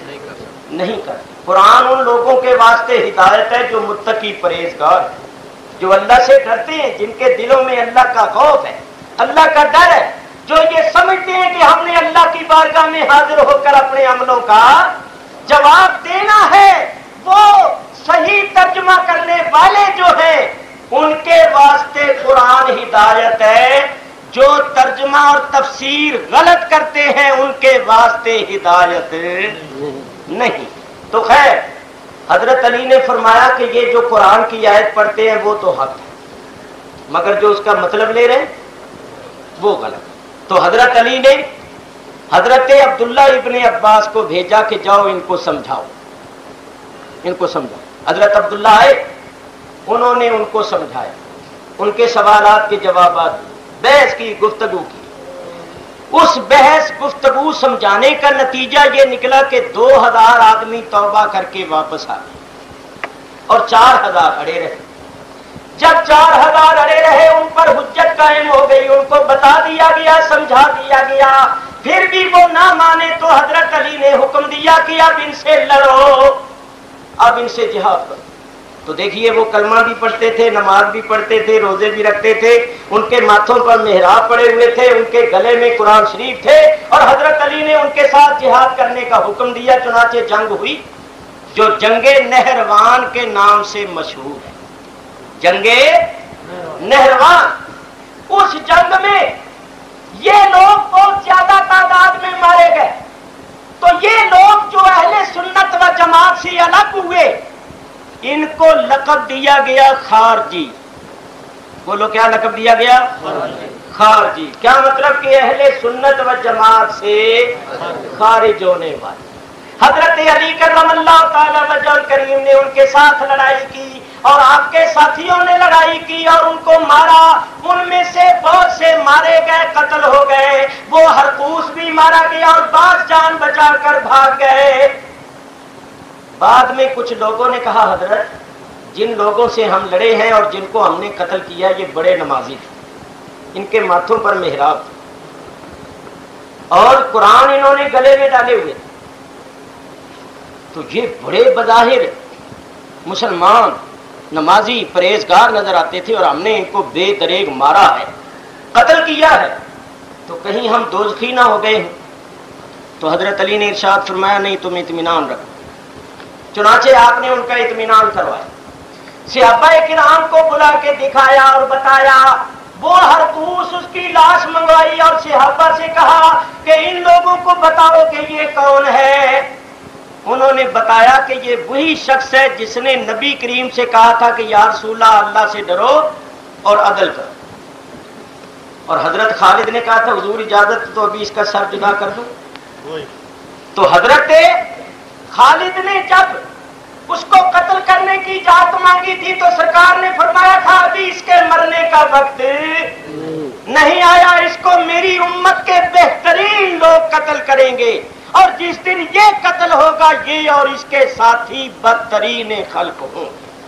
[SPEAKER 1] नहीं करते। कुरान उन लोगों के वास्ते हिदायत है जो मुत्तकी परहेजगार, जो अल्लाह से डरते हैं, जिनके दिलों में अल्लाह का खौफ है, अल्लाह का डर है, जो ये समझते हैं कि हमने अल्लाह की बारगाह में हाजिर होकर अपने अमलों का जवाब देना है। वो सही तर्जुमा करने वाले जो हैं, उनके वास्ते कुरान हिदायत है। جو ترجمہ اور تفسیر غلط کرتے ہیں ان کے واسطے ہدایت نہیں۔ تو خیر حضرت علی نے فرمایا کہ یہ جو قرآن کی آیت پڑھتے ہیں وہ تو حق ہے، مگر جو اس کا مطلب لے رہے ہیں وہ غلط۔ تو حضرت علی نے حضرت عبداللہ ابن عباس کو بھیجا کہ جاؤ ان کو سمجھاؤ، ان کو سمجھاؤ۔ حضرت عبداللہ آئے، انہوں نے ان کو سمجھایا، ان کے سوالات کے جوابات دیے، بحث کی، گفتگو کی۔ اس بحث گفتگو سمجھانے کا نتیجہ یہ نکلا کہ دو ہزار آدمی توبہ کر کے واپس آ گئے اور چار ہزار اڑے رہے۔ جب چار ہزار اڑے رہے ان پر حجت قائم ہو گئی، ان کو بتا دیا گیا، سمجھا دیا گیا، پھر بھی وہ نہ مانے تو حضرت علی نے حکم دیا کہ اب ان سے لڑو، اب ان سے جہاد کرو۔ تو دیکھیے وہ کلمہ بھی پڑھتے تھے، نماز بھی پڑھتے تھے، روزے بھی رکھتے تھے، ان کے ماتھوں پر محراب پڑے ہوئے تھے، ان کے گلے میں قرآن شریف تھے، اور حضرت علی نے ان کے ساتھ جہاد کرنے کا حکم دیا۔ چنانچہ جنگ ہوئی جو جنگ نہروان کے نام سے مشہور ہے، جنگ نہروان۔ اس جنگ میں یہ لوگ بہت زیادہ تعداد میں مارے گئے۔ تو یہ لوگ جو اہل سنت و جماعت سے الگ ہوئے ان کو لقب دیا گیا خارجی۔ بولو کیا لقب دیا گیا؟ خارجی۔ کیا مطلب کہ اہل سنت و جماعت سے خارج ہونے والے۔ حضرت علی کرم اللہ تعالی وجہ کریم نے ان کے ساتھ لڑائی کی اور آپ کے ساتھیوں نے لڑائی کی اور ان کو مارا۔ ان میں سے بہت سے مارے گئے، قتل ہو گئے، وہ ہرقوس بھی مارا گیا اور بعض جان بچا کر بھاگ گئے۔ بعد میں کچھ لوگوں نے کہا حضرت جن لوگوں سے ہم لڑے ہیں اور جن کو ہم نے قتل کیا یہ بڑے نمازی تھے، ان کے ماتھوں پر محراب تھے اور قرآن انہوں نے گلے میں ڈالے ہوئے تھے، تو یہ بڑے بظاہر مسلمان نمازی پرہیزگار نظر آتے تھے اور ہم نے ان کو بے دریغ مارا ہے، قتل کیا ہے، تو کہیں ہم دوزخی نہ ہو گئے ہیں۔ تو حضرت علی نے ارشاد فرمایا نہیں تم اطمینان رکھو۔ چنانچہ آپ نے ان کا اطمینان کروایا، صحابہ کرام کو بلا کے دکھایا اور بتایا، وہ ہرقوس اس کی لاش منگوائی اور صحابہ سے کہا کہ ان لوگوں کو بتاؤ کہ یہ کون ہے۔ انہوں نے بتایا کہ یہ وہی شخص ہے جس نے نبی کریم سے کہا تھا کہ یا رسول اللہ اللہ سے ڈرو اور عدل کرو، اور حضرت خالد نے کہا تھا حضور اجازت تو ابھی اس کا سر جدا کر دو۔ تو حضرت خالد نے جب اس کو قتل کرنے کی اجازت مانگی تھی تو سرکار نے فرمایا تھا ابھی اس کے مرنے کا وقت نہیں آیا، اس کو میری امت کے بہترین لوگ قتل کریں گے، اور جس دن یہ قتل ہوگا یہ اور اس کے ساتھی بدترین خلق ہوں۔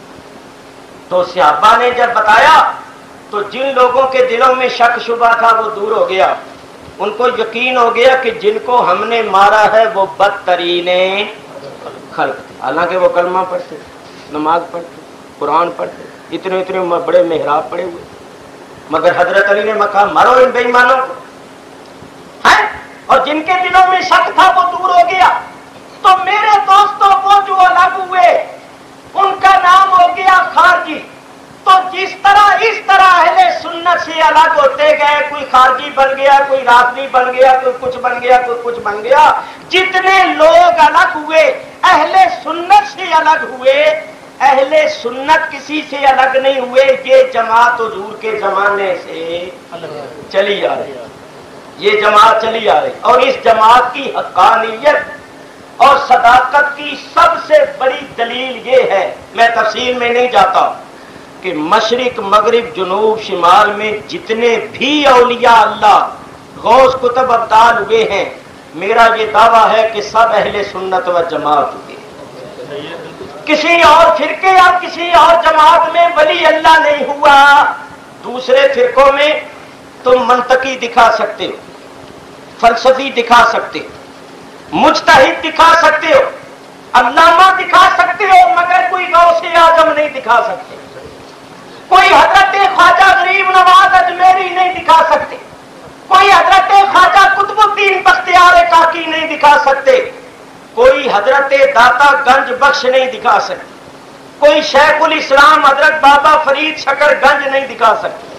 [SPEAKER 1] تو صحابہ نے جب بتایا تو جن لوگوں کے دلوں میں شک شبہ تھا وہ دور ہو گیا، ان کو یقین ہو گیا کہ جن کو ہم نے مارا ہے وہ بدترین خلق تھے۔ حالانکہ وہ کلمہ پڑھتے، نماز پڑھتے، قرآن پڑھتے، اتنے اتنے بڑے محراب پڑے ہوئے، مگر حضرت علی نے کہا مارو ان بے ایمانوں کو، ہے، اور جن کے دلوں میں شک تھا وہ دور ہو گیا۔ تو میرے دوستوں وہ جو الگ ہوئے ان کا نام ہو گیا خارجی۔ تو جس طرح اس طرح اہل سنت سے الگ ہوتے گئے، کوئی خارجی بن گیا، کوئی رافضی بن گیا، کوئی کچھ بن گیا، کوئی کچھ بن گیا، جتنے لوگ الگ ہوئے اہل سنت سے الگ ہوئے، اہل سنت کسی سے الگ نہیں ہوئے، یہ جماعت حضور کے زمانے سے چلی آ رہی، یہ جماعت چلی آ رہی، اور اس جماعت کی حقانیت اور صداقت کی سب سے بڑی دلیل یہ ہے، میں تفصیل میں نہیں جاتا، کہ مشرق مغرب جنوب شمال میں جتنے بھی اولیاء اللہ غوث کتب ابدال ہوئے ہیں، میرا یہ دعویٰ ہے کہ سب اہل سنت و جماعت ہوئے، کسی اور فرقے یا کسی اور جماعت میں ولی اللہ نہیں ہوا۔ دوسرے فرقوں میں تم منطقی دکھا سکتے ہو، فلسفی دکھا سکتے ہو، مجتہد دکھا سکتے ہو، علامہ دکھا سکتے ہو، مگر کوئی غوث اعظم نہیں دکھا سکتے، کوئی حضرت خواجہ غریب نواز اجمیری نہیں دکھا سکتے، کوئی حضرت خواجہ قطب الدین بختیار کاکی نہیں دکھا سکتے، کوئی حضرت داتا گنج بخش نہیں دکھا سکتے، کوئی شیخ الاسلام حضرت بابا فرید شکر گنج نہیں دکھا سکتے،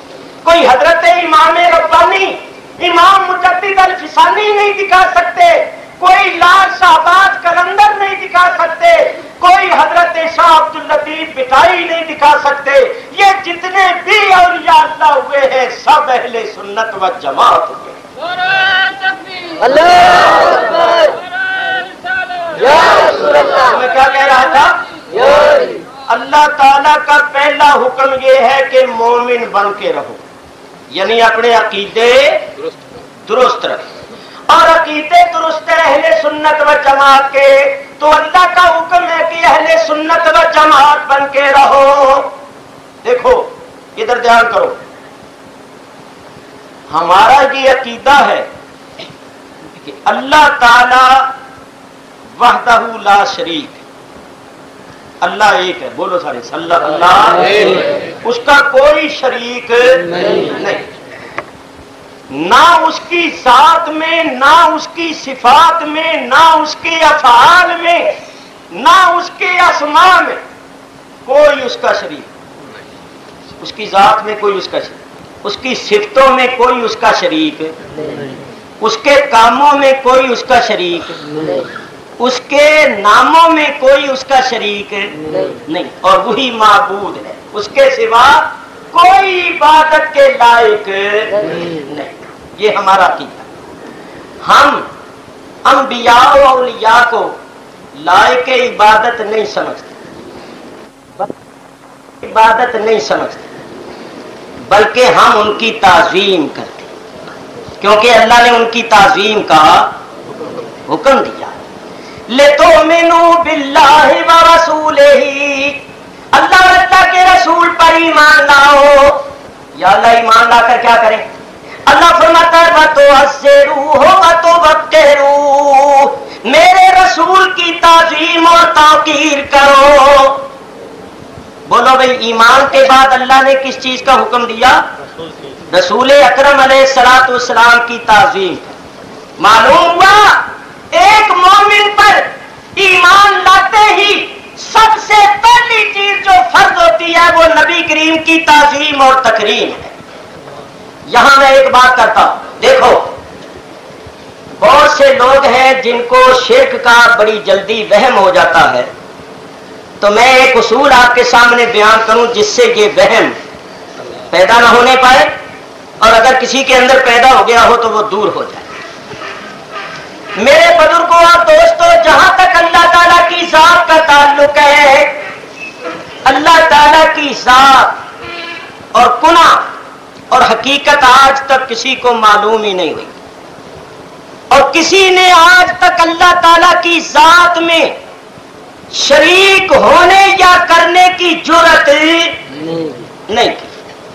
[SPEAKER 1] کوئی حضرت امام ربانی امام مجدد الفسانی نہیں دکھا سکتے، کوئی لال شہباز قلندر نہیں دکھا سکتے، کوئی حضرت شاہ عبد اللطیف بٹائی نہیں دکھا سکتے. یہ جتنے بھی اولیاء اللہ ہوئے ہیں سب اہل سنت و جماعت ہوئے.
[SPEAKER 2] اللہ اکبر. یا رسول اللہ.
[SPEAKER 1] میں کیا کہہ رہا تھا؟ اللہ تعالیٰ کا پہلا حکم یہ ہے کہ مومن بن کے رہو، یعنی اپنے عقیدے درست رکھو، اور عقیدے درست ہے اہل سنت و جماعت کے، تو اللہ کا حکم ہے کہ اہل سنت و جماعت بن کے رہو. دیکھو ادھر دھیان کرو، ہمارا یہ عقیدہ ہے کہ اللہ تعالی وحدہ لا شریک، اللہ ایک ہے. بولو سارے اللہ اللہ، اس کا کوئی شریک نہیں، نہ اس کی ذات میں، نہ اس کی صفات میں، نہ اس کے افعال میں، نہ اس کے اسماء میں کوئی اس کا شریک. اس کی ذات میں کوئی اس کا شریک، اس کی صفتوں میں کوئی اس کا شریک، اس کے کاموں میں کوئی اس کا شریک، اس کے ناموں میں کوئی اس کا شریک نہیں، اور وہی معبود ہے، اس کے سوا کوئی عبادت کے لائق نہیں. یہ ہمارا عقیدہ. ہم انبیاء و اولیاء کو لائق عبادت نہیں سمجھتے، عبادت نہیں سمجھتے، بلکہ ہم ان کی تعظیم کرتے ہیں، کیونکہ اللہ نے ان کی تعظیم کا حکم دیا. لِتُؤْمِنُوا بِاللَّهِ وَرَسُولِهِ، اللہ اللہ کے رسول پر ایمان لاؤ. یا اللہ ایمان لا کر کیا کریں؟ اللہ فرماتا ہے وَتُعَزِّرُوهُ وَتُوَقِّرُوهُ، میرے رسول کی تعظیم اور توقیر کرو. بولو بھئی ایمان کے بعد اللہ نے کس چیز کا حکم دیا؟ رسول اکرم علیہ الصلوۃ والسلام کی تعظیم. معلوم ہوا ایک مومن پر ایمان لاتے ہی سب سے پہلی چیز جو فرض ہوتی ہے وہ نبی کریم کی تعظیم اور تکریم ہے. یہاں میں ایک بات کرتا ہوں، دیکھو بہت سے لوگ ہیں جن کو شرک کا بڑی جلدی وہم ہو جاتا ہے، تو میں ایک اصول آپ کے سامنے بیان کروں جس سے یہ وہم پیدا نہ ہونے پائے، اور اگر کسی کے اندر پیدا ہو گیا ہو تو وہ دور ہو جائے. میرے بزرگوں اور دوستوں، جہاں تک اللہ تعالیٰ کی ذات کا تعلق ہے، اللہ تعالیٰ کی ذات اور کنہ اور حقیقت آج تک کسی کو معلوم ہی نہیں ہوئی، اور کسی نے آج تک اللہ تعالیٰ کی ذات میں شریک ہونے یا کرنے کی جرأت نہیں کی،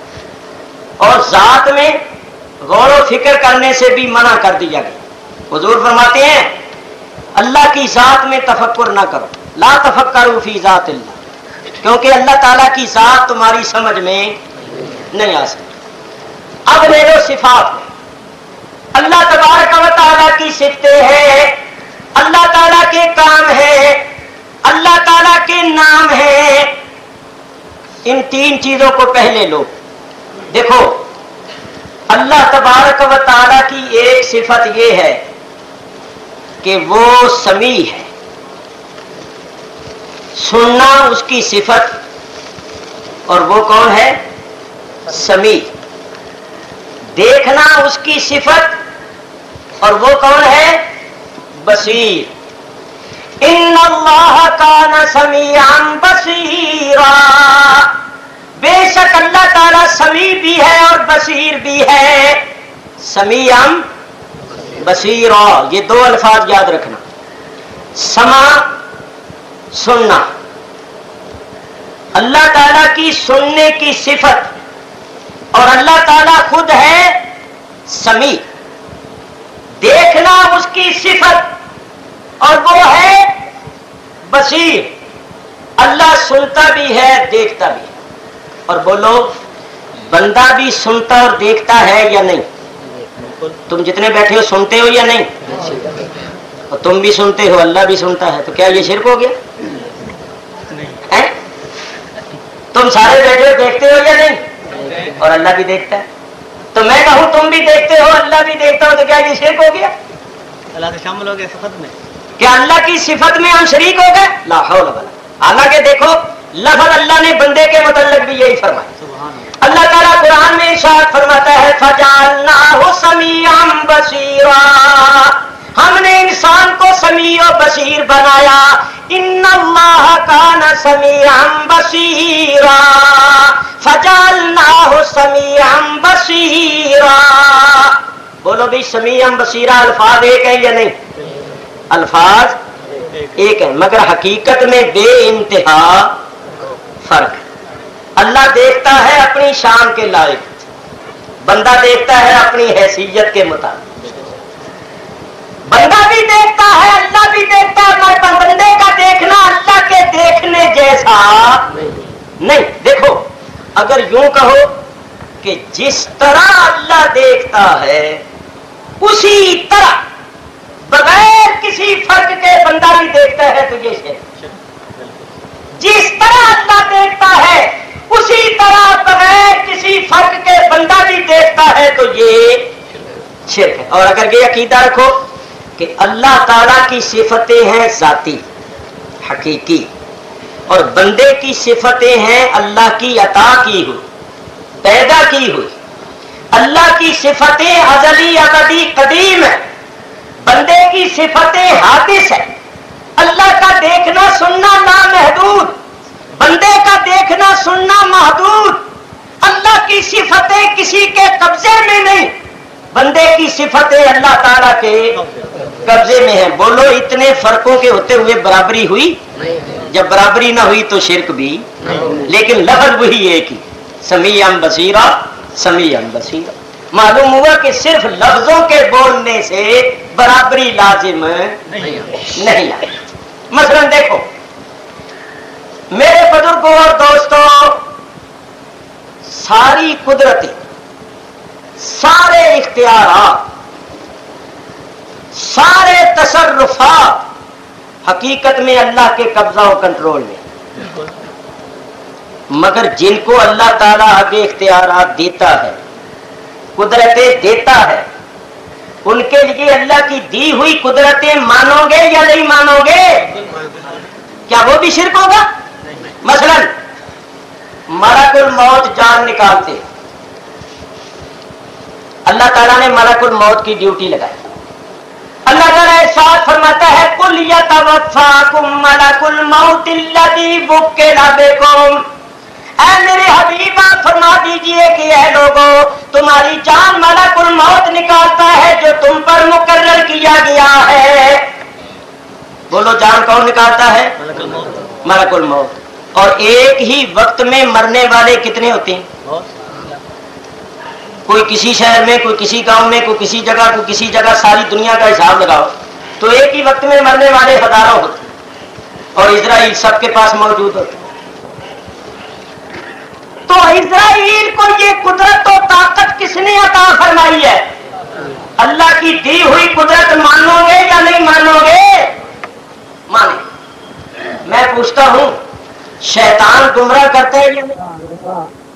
[SPEAKER 1] اور ذات میں غور و فکر کرنے سے بھی منع کر دیا گیا. حضور فرماتے ہیں اللہ کی ذات میں تفکر نہ کرو، لا تفکروا فی ذات اللہ، کیونکہ اللہ تعالیٰ کی ذات تمہاری سمجھ میں نہیں آ سکتی. اب لے لو صفات میں، اللہ تبارک و تعالیٰ کی صفتیں ہیں، اللہ تعالیٰ کے کام ہیں، اللہ تعالیٰ کے نام ہیں. ان تین چیزوں کو پہلے لو. دیکھو اللہ تبارک و تعالیٰ کی ایک صفت یہ ہے کہ وہ سمیع ہے، سننا اس کی صفت، اور وہ کون ہے؟ سمیع. دیکھنا اس کی صفت، اور وہ کون ہے؟ بصیر. ان اللہ کان سمیعا بصیرا، بے شک اللہ تعالیٰ سمیع بھی ہے اور بصیر بھی ہے. سمیعا بصیرا، یہ دو الفاظ یاد رکھنا. سمع سننا، اللہ تعالیٰ کی سننے کی صفت، اور اللہ تعالیٰ خود ہے سمیع. دیکھنا اس کی صفت، اور وہ ہے بصیر. اللہ سنتا بھی ہے دیکھتا بھی ہے. اور بولو بندہ بھی سنتا اور دیکھتا ہے یا نہیں؟ تم جتنے بیٹھے ہو سنتے ہو یا نہیں؟ اور تم بھی سنتے ہو، اللہ بھی سنتا ہے، تو کیا یہ شرک ہو گیا؟ تم سارے بیٹھے ہو دیکھتے ہو یا نہیں؟ اور اللہ بھی دیکھتا ہے. تو میں کہوں تم بھی دیکھتے ہو اللہ بھی دیکھتا ہو تو کیا یہ شرک ہو گیا؟
[SPEAKER 3] اللہ سے شامل ہو گئے صفت میں.
[SPEAKER 1] کیا اللہ کی صفت میں ہم شریک ہو گئے؟ لا حول ولا. حالانکہ دیکھو لفظ اللہ نے بندے کے متعلق بھی یہی فرمایا. اللہ تعالیٰ قرآن میں ارشاد فرماتا ہے فَجَعَلْنَاهُ سَمِيعًا بَصِيرًا. ہم نے انسان کو سمیع و بصیر بنایا. ان اللہ کان سمیعا بصیرا فجعلناہ سمیعا بصیرا. بولو بھی سمیعا بصیرا الفاظ ایک ہیں یا نہیں؟ الفاظ ایک ہیں مگر حقیقت میں بے انتہا فرق. اللہ دیکھتا ہے اپنی شان کے لائق، بندہ دیکھتا ہے اپنی حیثیت کے مطابق. بندہ بھی دیکھتا ہے اللہ بھی دیکھتا ہے مگر بندے کا دیکھنا اللہ کے دیکھنے جیسا نہیں. دیکھو اگر یوں کہو کہ جس طرح اللہ دیکھتا ہے اسی طرح بغیر کسی فرق کے بندہ بھی دیکھتا ہے تو یہ شرک. جس طرح اللہ دیکھتا ہے اسی طرح بغیر کسی فرق کے بندہ بھی دیکھتا ہے تو یہ شرک ہے. اور اگر یہ عقیدہ رکھو کہ اللہ تعالیٰ کی صفتیں ہیں ذاتی حقیقی اور بندے کی صفتیں ہیں اللہ کی عطا کی ہوئی پیدا کی ہوئی. اللہ کی صفتیں ازلی ابدی قدیم ہے، بندے کی صفتیں حادث ہے. اللہ کا دیکھنا سننا نامحدود، بندے کا دیکھنا سننا محدود. اللہ کی صفتیں کسی کے قبضے میں نہیں، بندے کی صفتیں اللہ تعالیٰ کے قبضے میں ہیں. بولو اتنے فرقوں کے ہوتے ہوئے برابری ہوئی؟ جب برابری نہ ہوئی تو شرک بھی. لیکن لفظ وہی ایک ہی سمیعا بصیرا سمیعا بصیرا. معلوم ہوا کہ صرف لفظوں کے بولنے سے برابری لازم نہیں آئی. مثلا دیکھو میرے بزرگوں اور دوستوں، ساری قدرتیں، سارے اختیارات، سارے تصرفات حقیقت میں اللہ کے قبضہ و کنٹرول میں، مگر جن کو اللہ تعالیٰ آگے اختیارات دیتا ہے، قدرتیں دیتا ہے، ان کے لیے اللہ کی دی ہوئی قدرتیں مانو گے یا نہیں مانو گے؟ کیا وہ بھی شرک ہوگا؟ مثلا ملک الموت جان نکالتے، اللہ تعالیٰ نے ملک الموت کی ڈیوٹی لگائی. اللہ تعالیٰ ارشاد فرماتا ہے قل یتوفاکم ملک الموت الذی وکل بکم. اے میرے حبیبہ فرما دیجئے کہ اے لوگوں تمہاری جان ملک الموت نکالتا ہے جو تم پر مقرر کیا گیا ہے. بولو جان کون نکالتا ہے؟ ملک الموت. اور ایک ہی وقت میں مرنے والے کتنے ہوتے ہیں؟ کوئی کسی شہر میں، کوئی کسی گاؤں میں، کوئی کسی جگہ، کوئی کسی جگہ. ساری دنیا کا حساب لگاؤ تو ایک ہی وقت میں مرنے والے ہزاروں ہوتے ہیں اور اسرائیل سب کے پاس موجود ہوتے. تو اسرائیل کو یہ قدرت و طاقت کس نے عطا فرمائی ہے؟ اللہ کی دی ہوئی قدرت مانو گے یا نہیں مانو گے؟ مانے. میں پوچھتا ہوں شیطان گمراہ کرتا ہے یا نہیں؟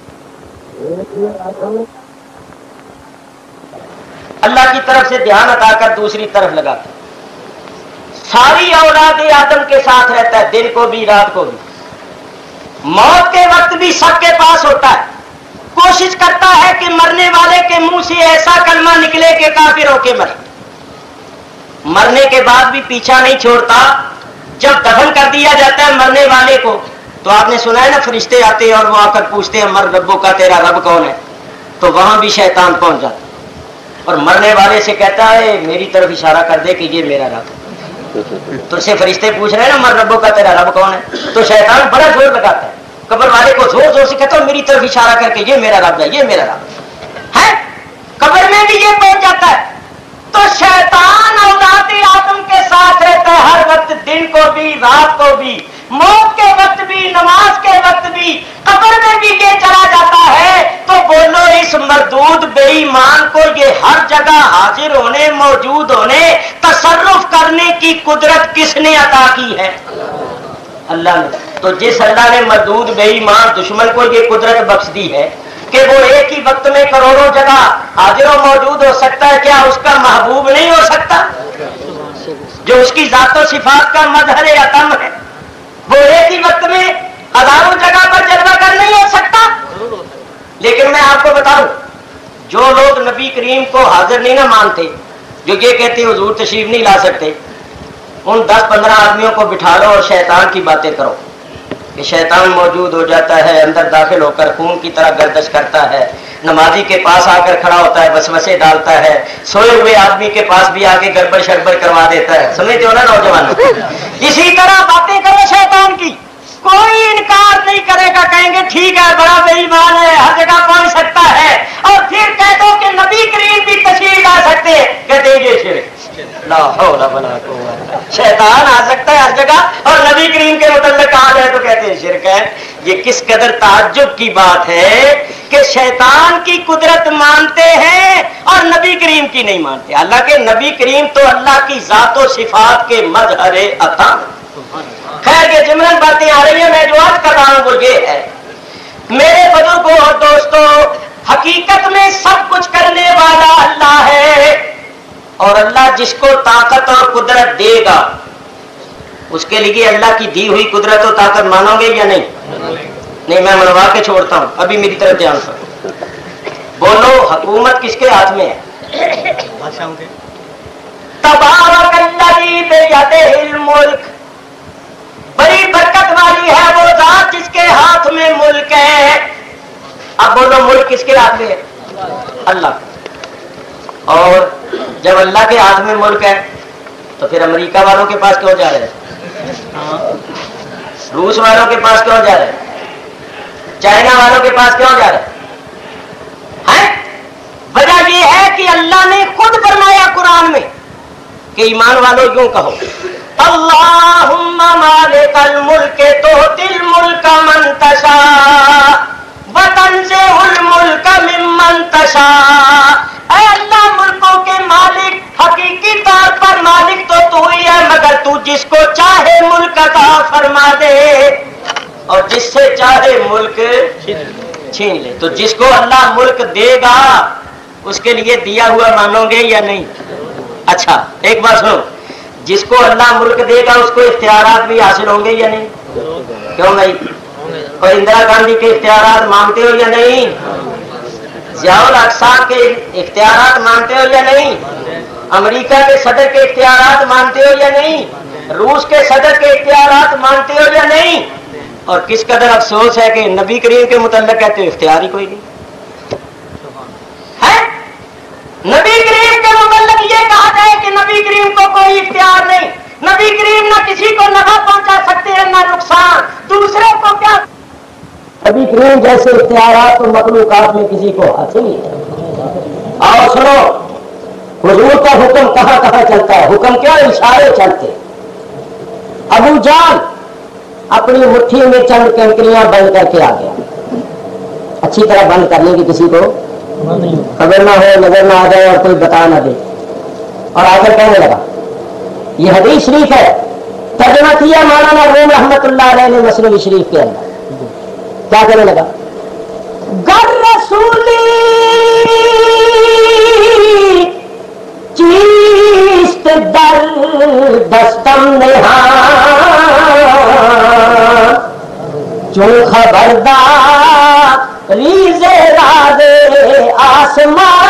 [SPEAKER 1] اللہ کی طرف سے دھیان ہٹا کر دوسری طرف لگاتا ہے. ساری اولاد آدم کے ساتھ رہتا ہے، دن کو بھی رات کو بھی. موت کے وقت بھی سب کے پاس ہوتا ہے. کوشش کرتا ہے کہ مرنے والے کے منہ سے ایسا کلمہ نکلے کہ کافر ہو کے مرے. مرنے کے بعد بھی پیچھا نہیں چھوڑتا. جب دفن کر دیا جاتا ہے مرنے والے کو تو آپ نے سنا ہے نا فرشتے آتے ہیں اور وہ آ کر پوچھتے ہیں مر ربوں کا تیرا رب کون ہے؟ تو وہاں بھی شیطان پہنچ جاتا اور مرنے والے سے کہتا ہے میری طرف اشارہ کر دے کہ یہ میرا رب ہے. تو اسے فرشتے پوچھ رہے ہیں نا مر ربوں کا تیرا رب کون ہے؟ تو شیطان بڑا زور لگاتا ہے قبر والے کو، زور زور سے کہتا ہے میری طرف اشارہ کر کے یہ میرا رب ہے، یہ میرا رب ہے. قبر میں بھی یہ پہنچ جاتا ہے. تو شیطان اولاد آدم کے ساتھ رہتا ہے ہر وقت، دن کو بھی رات کو بھی، موت کے وقت بھی نماز کے وقت بھی، قبر میں بھی یہ چلا جاتا ہے. تو بولو اس مردود بے ایمان کو یہ ہر جگہ حاضر ہونے، موجود ہونے، تصرف کرنے کی قدرت کس نے عطا کی ہے؟ اللہ نے. تو جس اللہ نے مردود بے ایمان دشمن کو یہ قدرت بخش دی ہے کہ وہ ایک ہی وقت میں کروڑوں جگہ حاضر و موجود ہو سکتا ہے، کیا اس کا محبوب نہیں ہو سکتا جو اس کی ذات و صفات کا مظہر اتم ہے؟ وہ ایک ہی وقت میں ہزاروں جگہ پر جلوہ کر نہیں ہو سکتا؟ لیکن میں آپ کو بتاؤں، جو لوگ نبی کریم کو حاضر نہیں نہ مانتے، جو یہ کہتے ہیں حضور تشریف نہیں لا سکتے، ان دس پندرہ آدمیوں کو بٹھا لو اور شیطان کی باتیں کرو کہ شیطان موجود ہو جاتا ہے، اندر داخل ہو کر خون کی طرح گردش کرتا ہے، نمازی کے پاس آ کر کھڑا ہوتا ہے، وسوسے ڈالتا ہے، سوئے ہوئے آدمی کے پاس بھی آ کے گڑبڑ شڑبڑ کروا دیتا ہے، سمجھتے ہو نا نوجوانوں؟ اسی طرح باتیں کرو شیطان کی، کوئی انکار نہیں کرے گا، کہیں گے ٹھیک ہے بڑا بے ایمان ہے، ہر جگہ پہنچ سکتا ہے، اور پھر کہہ دو کہ نبی کریم بھی تشریف لا سکتے ہیں، کہتے ہیں یہ شرک، لا حول ولا قوت، شیطان آ سکتا ہے ہر جگہ اور نبی کریم کے متعلق کہا جائے تو کہتے ہیں شرک ہے۔ یہ کس قدر تعجب کی بات ہے کہ شیطان کی قدرت مانتے ہیں اور نبی کریم کی نہیں مانتے، حالانکہ نبی کریم تو اللہ کی ذات و صفات کے مظہر عطا۔ خیر یہ جملن باتیں آ رہی ہیں، میں جو آج کر رہا ہوں وہ یہ ہے، میرے بزرگوں اور دوستوں، حقیقت میں سب کچھ کرنے والا اللہ ہے، اور اللہ جس کو طاقت اور قدرت دے گا اس کے لیے اللہ کی دی ہوئی قدرت و طاقت مانو گے یا نہیں؟ نہیں، میں منوا کے چھوڑتا ہوں، ابھی میری طرف دھیان کرو، بولو حکومت کس کے ہاتھ میں ہے؟ تبارک الذی بیدہ الملک، بڑی برکت والی ہے وہ ذات جس کے ہاتھ میں ملک ہے۔ اب بولو ملک کس کے ہاتھ میں ہے؟ اللہ۔ اور جب اللہ کے ہاتھ میں ملک ہے تو پھر امریکہ والوں کے پاس کیوں جا رہے ہیں؟ روس والوں کے پاس کیوں جا رہے ہیں؟ چائنا والوں کے پاس کیوں جا رہے ہیں؟ وجہ یہ ہے کہ اللہ نے خود فرمایا قرآن میں کہ ایمان والوں یوں کہو، اللہم مالک الملک تؤتی الملک من تشاء وتنزع الملک ممن تشاء۔ اے اللہ ملکوں کے مالک، حقیقی طور پر مالک تو تو ہی ہے، مگر تو جس کو چاہے ملک عطا فرما دے اور جس سے چاہے ملک چھین لے۔ تو جس کو اللہ ملک دے گا اس کے لیے دیا ہوا مانو گے یا نہیں؟ اچھا ایک بات سنو، جس کو اللہ ملک دے گا اس کو اختیارات بھی حاصل ہوں گے یا نہیں؟ کیوں نہیں؟ اور اندرا گاندھی کے اختیارات مانتے ہو یا نہیں؟ ضیاء الحق صاحب کے اختیارات مانتے ہو یا نہیں؟ امریکہ کے صدر کے اختیارات مانتے ہو یا نہیں؟ روس کے صدر کے اختیارات مانتے ہو یا نہیں؟ اور کس قدر افسوس ہے کہ نبی کریم کے متعلق کہتے ہو اختیار ہی کوئی نہیں ہے۔ نبی کریم کے متعلق یہ کہا جائے کہ نبی کریم کو کوئی اختیار نہیں، نبی کریم نہ کسی کو نفع پہنچا سکتے ہیں نہ نقصان، دوسرے کو کیا؟ نبی کریم جیسے اختیارات تو مخلوقات میں کسی کو حاصل ہی ہے۔ اور سنو، حضور کا حکم کہاں کہاں چلتا ہے؟ حکم کیا؟ اشارے چلتے۔ ابو جان اپنی مٹھی میں چند کنکریاں بند کر کے آ گیا، اچھی طرح بند کرنے کی کسی کو خبر نہ ہو، نظر نہ آ جائے اور کوئی بتا نہ دے، اور آ کر کہنے لگا، یہ حدیث شریف ہے، ترجمہ کیا مولانا روم رحمت اللہ علیہ نے مسلم شریف کے اندر، کیا کہنے لگا؟ گر رسولی چیست در دستم نہاں چون خبردار ریز راز آسمان۔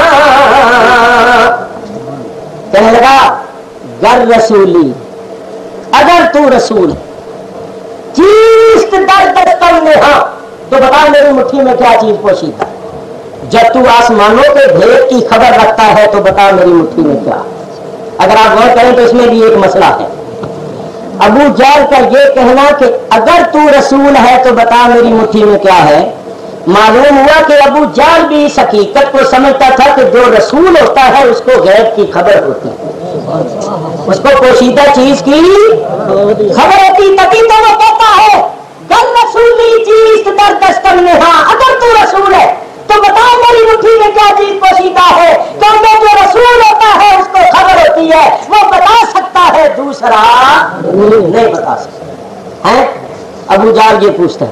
[SPEAKER 1] کہنے لگا گر رسولی، اگر تو رسول ہے، چیست در دستم نہاں، تو بتا میری مٹھی میں کیا چیز پوشیدہ ہے؟ جب تو آسمانوں کے بھید کی خبر رکھتا ہے تو بتا میری مٹھی میں کیا؟ اگر آپ غور کریں تو اس میں بھی ایک مسئلہ ہے۔ ابو جہل کا یہ کہنا کہ اگر تو رسول ہے تو بتا میری مٹھی میں کیا ہے، معلوم ہوا کہ ابو جہل بھی اس حقیقت کو سمجھتا تھا کہ جو رسول ہوتا ہے اس کو غیب کی خبر ہوتی ہے، اس کو پوشیدہ چیز کی خبر ہوتی، تبھی تو وہ کہتا ہے گر رسولی چیز در دستم نہاں، اگر تو رسول ہے تو بتا میری مٹھی میں کیا چیز پوشیدہ ہے، کیونکہ جو رسول ہوتا ہے اس کو خبر ہوتی ہے، وہ بتا سکتا ہے، دوسرا نہیں بتا سکتا ہے۔ ابو جہل یہ پوچھتا ہے،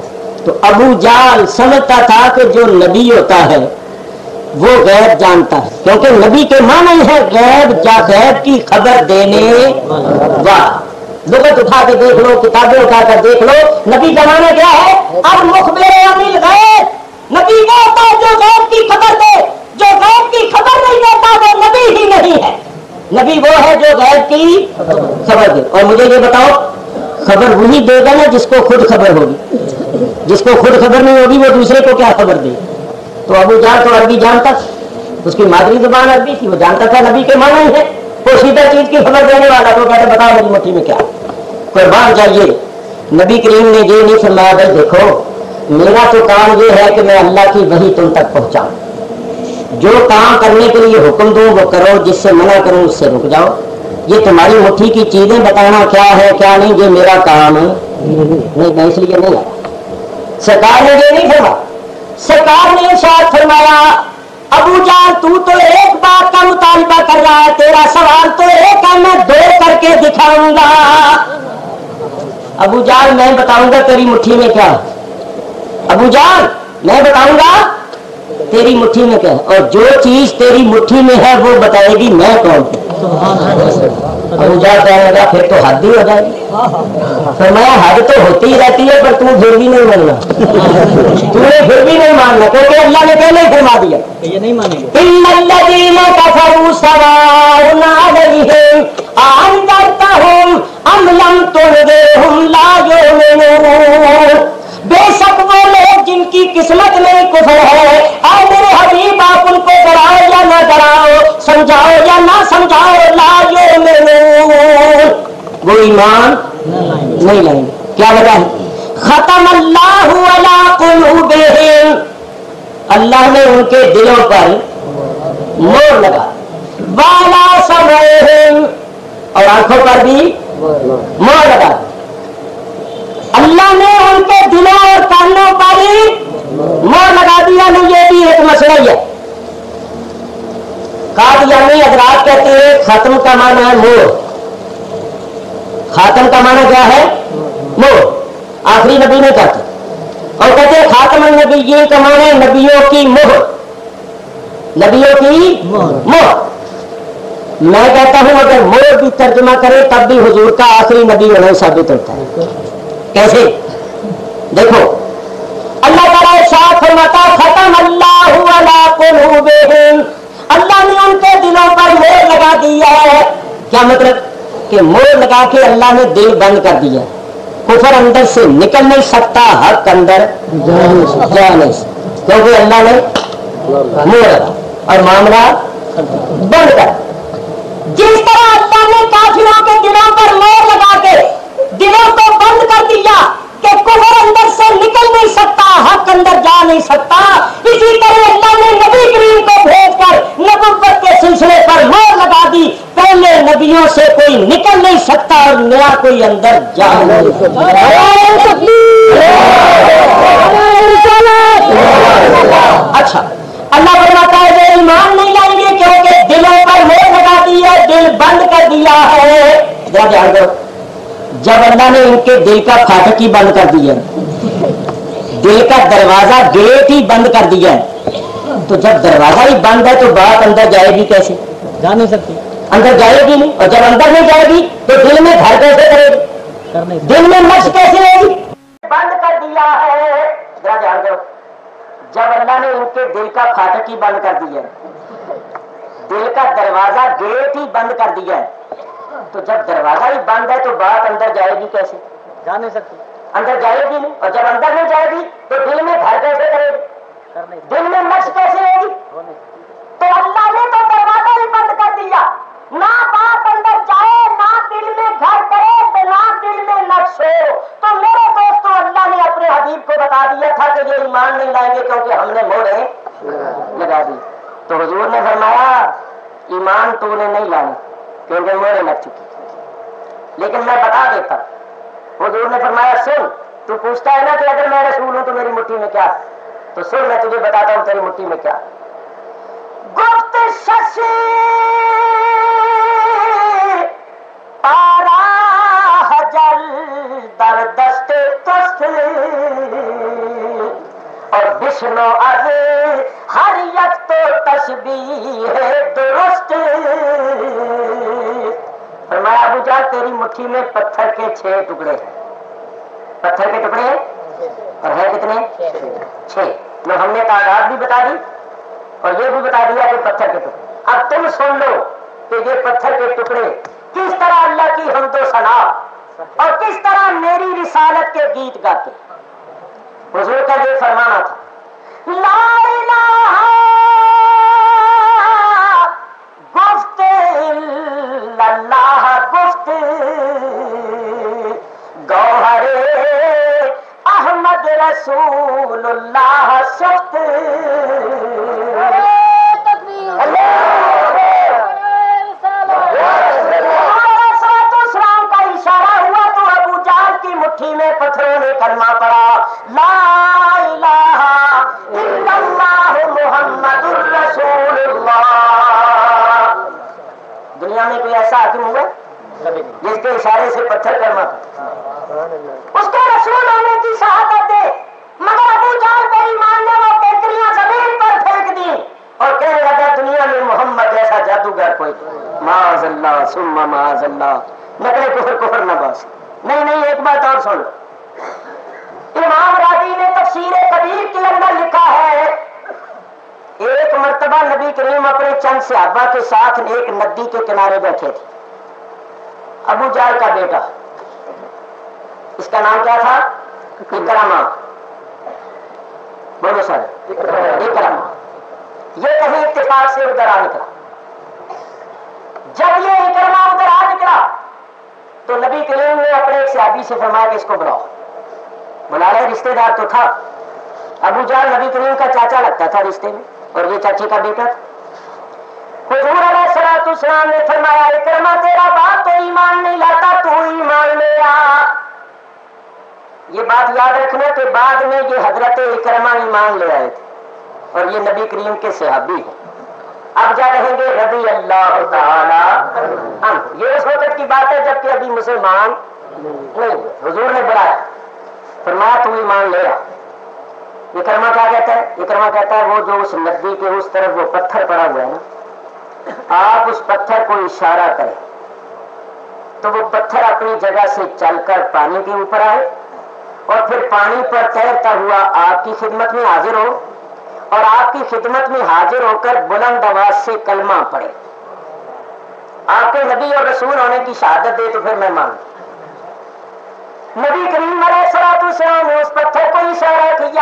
[SPEAKER 1] تو ابو جال سمجھتا تھا کہ جو نبی ہوتا ہے وہ غیب جانتا ہے، کیونکہ نبی کے معنی ہے غیب جا غیب کی خبر دینے والا۔ لغت اٹھا کے دیکھ لو، کتابیں اٹھا کر دیکھ لو، نبی کا معنی کیا ہے؟ اب مخبر عن الغیب، نبی وہ ہوتا ہے جو غیب کی خبر دے، جو غیب کی خبر نہیں دیتا وہ نبی ہی نہیں ہے۔ نبی وہ ہے جو غیب کی خبر دے۔ اور مجھے یہ بتاؤ، خبر وہی دے گا نا جس کو خود خبر ہوگی، جس کو خود خبر نہیں ہوگی وہ دوسرے کو کیا خبر دے؟ تو ابو جہل تو عربی جانتا تھا، اس کی مادری زبان عربی تھی، وہ جانتا تھا نبی کے معنی ہے پوشیدہ چیز کی خبر دینے والا۔ تو کہتے بتاؤ میری مٹھی میں کیا؟ قربان جائیے، نبی کریم نے یہ نہیں فرمایا بھائی دیکھو میرا تو کام یہ ہے کہ میں اللہ کی وحی تم تک پہنچاؤں، جو کام کرنے کے لیے حکم دوں وہ کرو، جس سے منع کروں اس سے رک جاؤ۔ یہ تمہاری مٹھی کی چیزیں بتانا کیا ہے کیا نہیں یہ میرا کام نہیں، میں اس لیے نہیں آیا۔ سرکار نے یہ نہیں فرمایا، سرکار نے ارشاد فرمایا ابو جان تو تو ایک بات کا مطالبہ کر رہا ہے، تیرا سوال تو ایک ہے، میں دو کر کے دکھاؤں گا۔ ابو جان میں بتاؤں گا تیری مٹھی میں کیا ہے، ابو جان میں بتاؤں گا تیری مٹھی میں کیا ہے، اور جو چیز تیری مٹھی میں ہے وہ بتائے گی میں کون ہوں۔ ابو جان کہنے لگا پھر تو حد ہی ہو جائے گی۔ فرمایا حد تو ہوتی ہی رہتی ہے پر تم پھر بھی نہیں ماننا، تم نے پھر بھی نہیں ماننا، کیونکہ اللہ نے پہلے ہی فرما دیا
[SPEAKER 3] یہ نہیں مانیں گے۔
[SPEAKER 1] ان الذین کفروا سواء علیہم اانذرتہم ام لم تنذرہم لا یؤمنون۔ بے شک وہ لوگ جن کی قسمت میں کفر ہے، اے میرے حبیب آپ ان کو ڈراؤ یا نہ ڈراؤ، سمجھاؤ یا نہ سمجھاؤ، لا یؤمنون، وہ ایمان نہیں لائیں گے۔ کیا وجہ ہے؟ ختم اللہ علی قلوبہم، اللہ نے ان کے دلوں پر مہر لگا، والا سمعہم، اور آنکھوں پر بھی مہر لگا۔ اللہ نے ان کے دلوں اور کانوں پر مہر لگا دیا۔ نہیں یہ بھی ایک مسئلہ ہی ہے۔ قادیانی حضرات کہتے ہیں ختم کا معنی ہے مہر، خاتم کا معنی کیا ہے؟ مہر، آخری نبی نہیں کہتے، اور کہتے ہیں خاتم النبیین کا معنی ہے نبیوں کی مہر، نبیوں کی مہر۔ میں کہتا ہوں اگر مہر بھی ترجمہ کرے تب بھی حضور کا آخری نبی ہونا ثابت ہوتا ہے۔ کیسے؟ دیکھو اللہ تعالیٰ ارشاد فرماتا ختم اللہ علی قلوبہم، اللہ نے ان کے دلوں پر مہر لگا دیا ہے۔ کیا مطلب؟ کہ مہر لگا کے اللہ نے دل بند کر دیا، کفر اندر سے نکل نہیں سکتا، حق اندر جا نہیں سکتا، کیونکہ اللہ نے مہر لگا اور معاملہ بند کر۔ جس طرح اللہ نے کافروں کے دلوں پر مہر لگا کے دلوں کو بند کر دیا کہ کفر اندر سے نکل نہیں سکتا، حق اندر جا نہیں سکتا، اسی طرح اللہ نے نبی کریم کو بھیج کر نبوت کے سلسلے پر مہر لگا دی۔ پہلے نبیوں سے کوئی نکل نہیں سکتا اور نیا کوئی اندر جا نہیں سکتا۔ اچھا اللہ فرماتا ہے وہ ایمان نہیں لائیں گے کیونکہ دلوں پر مہر لگا دی ہے، دل بند کر دیا ہے۔ ذرا دھیان دو، جب اللہ نے ان کے دل کا پھاٹک ہی بند کر دیا، دل کا دروازہ گیٹ ہی بند کر دیا ہے، تو جب دروازہ ہی بند ہے تو بات اندر جائے گی کیسے؟
[SPEAKER 3] جا نہیں سکتی،
[SPEAKER 1] اندر جائے گی نہیں، اور جب اندر نہیں جائے گی تو دل میں گھر کیسے کرے گی؟ دل میں نقش کیسے رہے گی؟ بند کر دیا ہے۔ ذرا دھیان دو، جب اللہ نے ان کے دل کا پھاٹک ہی بند کر دیا ہے، دل کا دروازہ گیٹ ہی بند کر دیا ہے، تو جب دروازہ ہی بند ہے تو بات اندر جائے گی کیسے؟
[SPEAKER 3] جا نہیں سکتی،
[SPEAKER 1] اندر جائے گی نہیں، اور جب اندر نہیں جائے گی تو دل میں گھر کیسے کرے گی؟ دل میں نقش کیسے رہے گی؟ تو اللہ نے تو دروازہ ہی بند کر دیا، نہ بات اندر جائے، نہ دل میں گھر کرے، نہ دل میں نقش ہو۔ تو میرے دوستو اللہ نے اپنے حبیب کو بتا دیا تھا کہ یہ ایمان نہیں لائیں گے کیونکہ ہم نے مہریں لگا دی۔ تو حضور نے فرمایا ایمان تو نے نہیں لانا کیونکہ مہریں لگ چکی، لیکن میں بتا دیتا۔ حضور نے فرمایا سن، تو پوچھتا ہے نا کہ اگر میں رسول ہوں تو میری مٹھی میں کیا ہے، تو سن میں تجھے بتاتا ہوں تیری مٹھی میں کیا۔ گفت ششی پارا حجل در دست تسلی بشنو از ہر یک تو تشبیہ درست. فرمایا ابو جہل تیری مٹھی میں پتھر کے چھ ٹکڑے ہیں. پتھر کے ٹکڑے اور ہے کتنے؟ چھ. میں ہم نے تعداد بھی بتا دی اور یہ بھی بتا دیا کہ پتھر کے ٹکڑے. اب تم سن لو کہ یہ پتھر کے ٹکڑے کس طرح اللہ کی حمد و ثنا اور کس طرح میری رسالت کے گیت گاتے. حضور کا یہ فرمانا تھا لا الہ گفت اللہ گفت گوہر احمد رسول اللہ سخت. مٹھی میں پتھروں نے کلمہ پڑا لا الہ الا اللہ محمد الرسول اللہ. دنیا میں کوئی ایسا حاکم ہوا جس کے اشارے سے پتھر کلمہ پڑا؟ اس کے رسول ہونے کی شہادت دے. مگر ابو جہل بے ایمان نے وہ ٹیکریاں زمین پر پھینک دی اور کہنے لگا دنیا میں محمد جیسا جادوگر کوئی. معاذ اللہ ثم معاذ اللہ. نقل کفر کفر نہ باس. نہیں نہیں ایک بات اور سن لو. امام راضی نے تفسیر کبیر کے اندر لکھا ہے ایک مرتبہ نبی کریم اپنے چند صحابہ کے ساتھ ایک ندی کے کنارے بیٹھے تھے. ابو جہل کا بیٹا, اس کا نام کیا تھا؟ اکرمہ. بولو سر اکرمہ. یہ کہیں اتفاق سے ادھر آ نکلا. جب یہ اکرمہ ادھر آ نکلا تو نبی کریم نے اپنے ایک صحابی سے فرمایا کہ اس کو بلاؤ. بلا رہے, رشتے دار تو تھا. ابو جہل نبی کریم کا چاچا لگتا تھا رشتے میں اور یہ چاچے کا بیٹا تھا. حضور علیہ الصلوۃ والسلام نے فرمایا اکرمہ تیرا باپ تو ایمان نہیں لاتا, تو ایمان لے آ. یہ بات یاد رکھنا کہ بعد میں یہ حضرت اکرمہ ایمان لے آئے تھے اور یہ نبی کریم کے صحابی ہیں. اب کیا کہیں گے رضی اللہ تعالی عنہ. یہ اس وقت کی بات ہے جبکہ ابھی مسلمان نہیں. حضور نے بلایا, فرمایا تو ایمان لے آ. اکرمہ کیا کہتا ہے؟ اکرمہ کہتا ہے وہ جو اس ندی کے اس طرف وہ پتھر پڑا ہوا ہے نا, آپ اس پتھر کو اشارہ کریں تو وہ پتھر اپنی جگہ سے چل کر پانی کے اوپر آئے اور پھر پانی پر تیرتا ہوا آپ کی خدمت میں حاضر ہو اور آپ کی خدمت میں حاضر ہو کر بلند آواز سے کلمہ پڑھے. آپ کے نبی اور رسول ہونے کی شہادت دے تو پھر میں مان. نبی کریم علیہ الصلوۃ والسلام نے اس پتھر کو اشارہ کیا.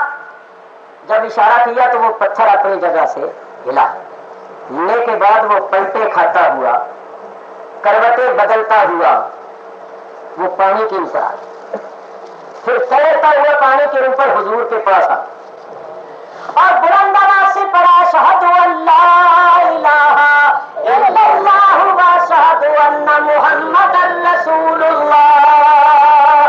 [SPEAKER 1] جب اشارہ کیا تو وہ پتھر اپنی جگہ سے ہلا. ہلنے کے بعد وہ پلٹے کھاتا ہوا, کروٹیں بدلتا ہوا وہ پانی کے اوپر آ گیا. پھر تیرتا ہوا پانی کے اوپر حضور کے پاس آ اور بلند آواز سے پڑھا اشہد ان لا الہ الا اللہ و اشہد ان محمد رسول اللہ.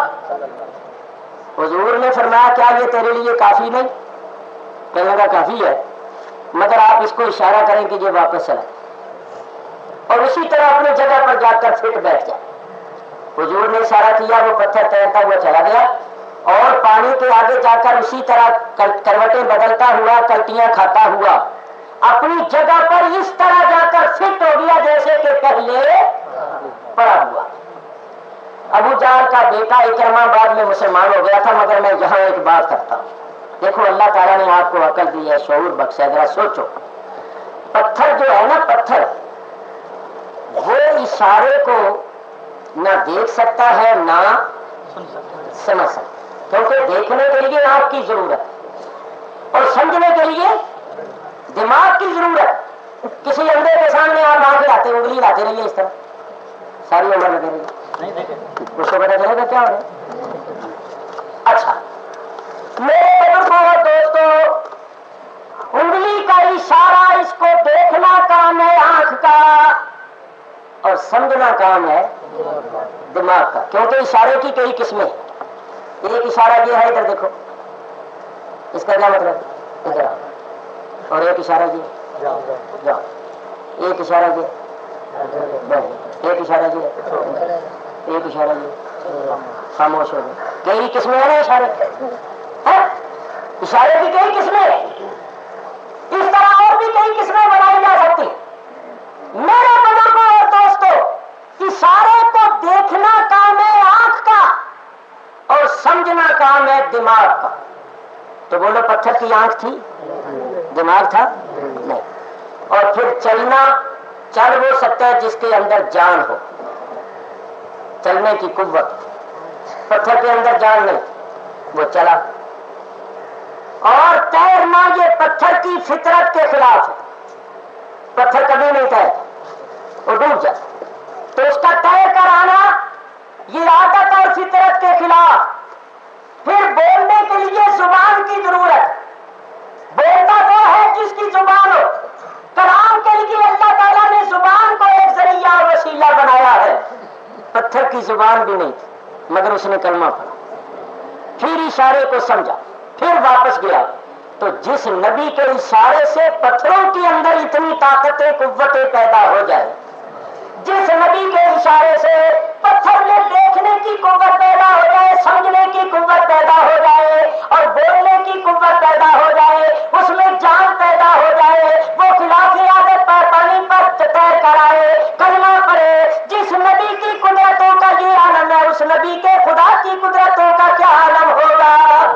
[SPEAKER 1] حضور نے فرمایا کیا یہ تیرے لیے کافی نہیں؟ کہنے لگا کافی ہے, مگر آپ اس کو اشارہ کریں کہ یہ واپس چلا اور اسی طرح اپنی جگہ پر جا کر فٹ بیٹھ جائے. حضور نے اشارہ کیا, وہ پتھر تیرتا ہوا چلا گیا اور پانی کے آگے جا کر اسی طرح کروٹیں بدلتا ہوا, کلٹیاں کھاتا ہوا اپنی جگہ پر اس طرح جا کر فٹ ہو گیا جیسے کہ پہلے پڑا ہوا. ابو جہل کا بیٹا اکرمہ بعد میں مسلمان ہو گیا تھا. مگر میں یہاں ایک بات کرتا ہوں, دیکھو اللہ تعالیٰ نے آپ کو عقل دی ہے, شعور بخشا. ذرا سوچو, پتھر جو ہے نا پتھر, وہ اشارے کو نہ دیکھ سکتا ہے نہ سمجھ سکتا, کیونکہ دیکھنے کے لیے آنکھ کی ضرورت اور سمجھنے کے لیے دماغ کی ضرورت. کسی اندھے کے سامنے آپ آنکھ لاتے انگلی لاتے رہیے اس طرح ساری عمر لگے رہیے, اس کو پتا چلے گا کیا ہو رہا ہے. اچھا میرے بزرگوں اور دوستوں, انگلی کا اشارہ اس کو دیکھنا کام ہے آنکھ کا اور سمجھنا کام ہے دماغ کا. کیونکہ اشارے کی کئی قسمیں. ایک اشارہ یہ ہے, ادھر دیکھو, اس کا کیا مطلب ادھر, اور ایک اشارہ یہ جاؤ, ایک اشارہ یہ, ایک اشارہ یہ, ایک اشارہ یہ, خاموش ہو گئے. کئی قسمیں ہیں نا اشارے. اشارے کی کئی قسمیں، اس طرح اور بھی کئی قسمیں بنائی جا سکتی. میرے بزرگوں اور دوستوں، اشارے کو دیکھنا کام ہے آنکھ کا اور سمجھنا کام ہے دماغ کا. تو بولو پتھر کی آنکھ تھی، دماغ تھا نہیں. اور پھر چلنا، چل وہ سکتا ہے جس کے اندر جان ہو، چلنے کی قوت. پتھر کے اندر جان نہیں، وہ چلا. اور تیرنا یہ پتھر کی فطرت کے خلاف ہے. پتھر کبھی نہیں تیرتا، وہ ڈوب جائے. تو اس کا تیر کر آنا یہ عادت اور فطرت کے خلاف. پھر بولنے کے لیے زبان کی ضرورت. بولتا وہ ہے جس کی زبان ہو. کلام کے لیے اللہ تعالیٰ نے زبان کو ایک ذریعہ اور وسیلہ بنایا ہے. پتھر کی زبان بھی نہیں تھی مگر اس نے کلمہ پڑھا، پھر اشارے کو سمجھا، پھر واپس گیا. تو جس نبی کے اشارے سے پتھروں کے اندر اتنی طاقتیں قوتیں پیدا ہو جائے، جس نبی کے اشارے سے پتھر میں دیکھنے کی قوت پیدا ہو جائے، سمجھنے کی قوت پیدا ہو جائے اور بولنے کی قوت پیدا ہو جائے، اس میں جان پیدا ہو جائے، وہ خلاف عادت پر پانی پر تیر کر آئے، کلمہ پڑھے. جس نبی کی قدرتوں کا یہ عالم ہے، اس نبی کے خدا کی قدرتوں کا کیا عالم ہوگا.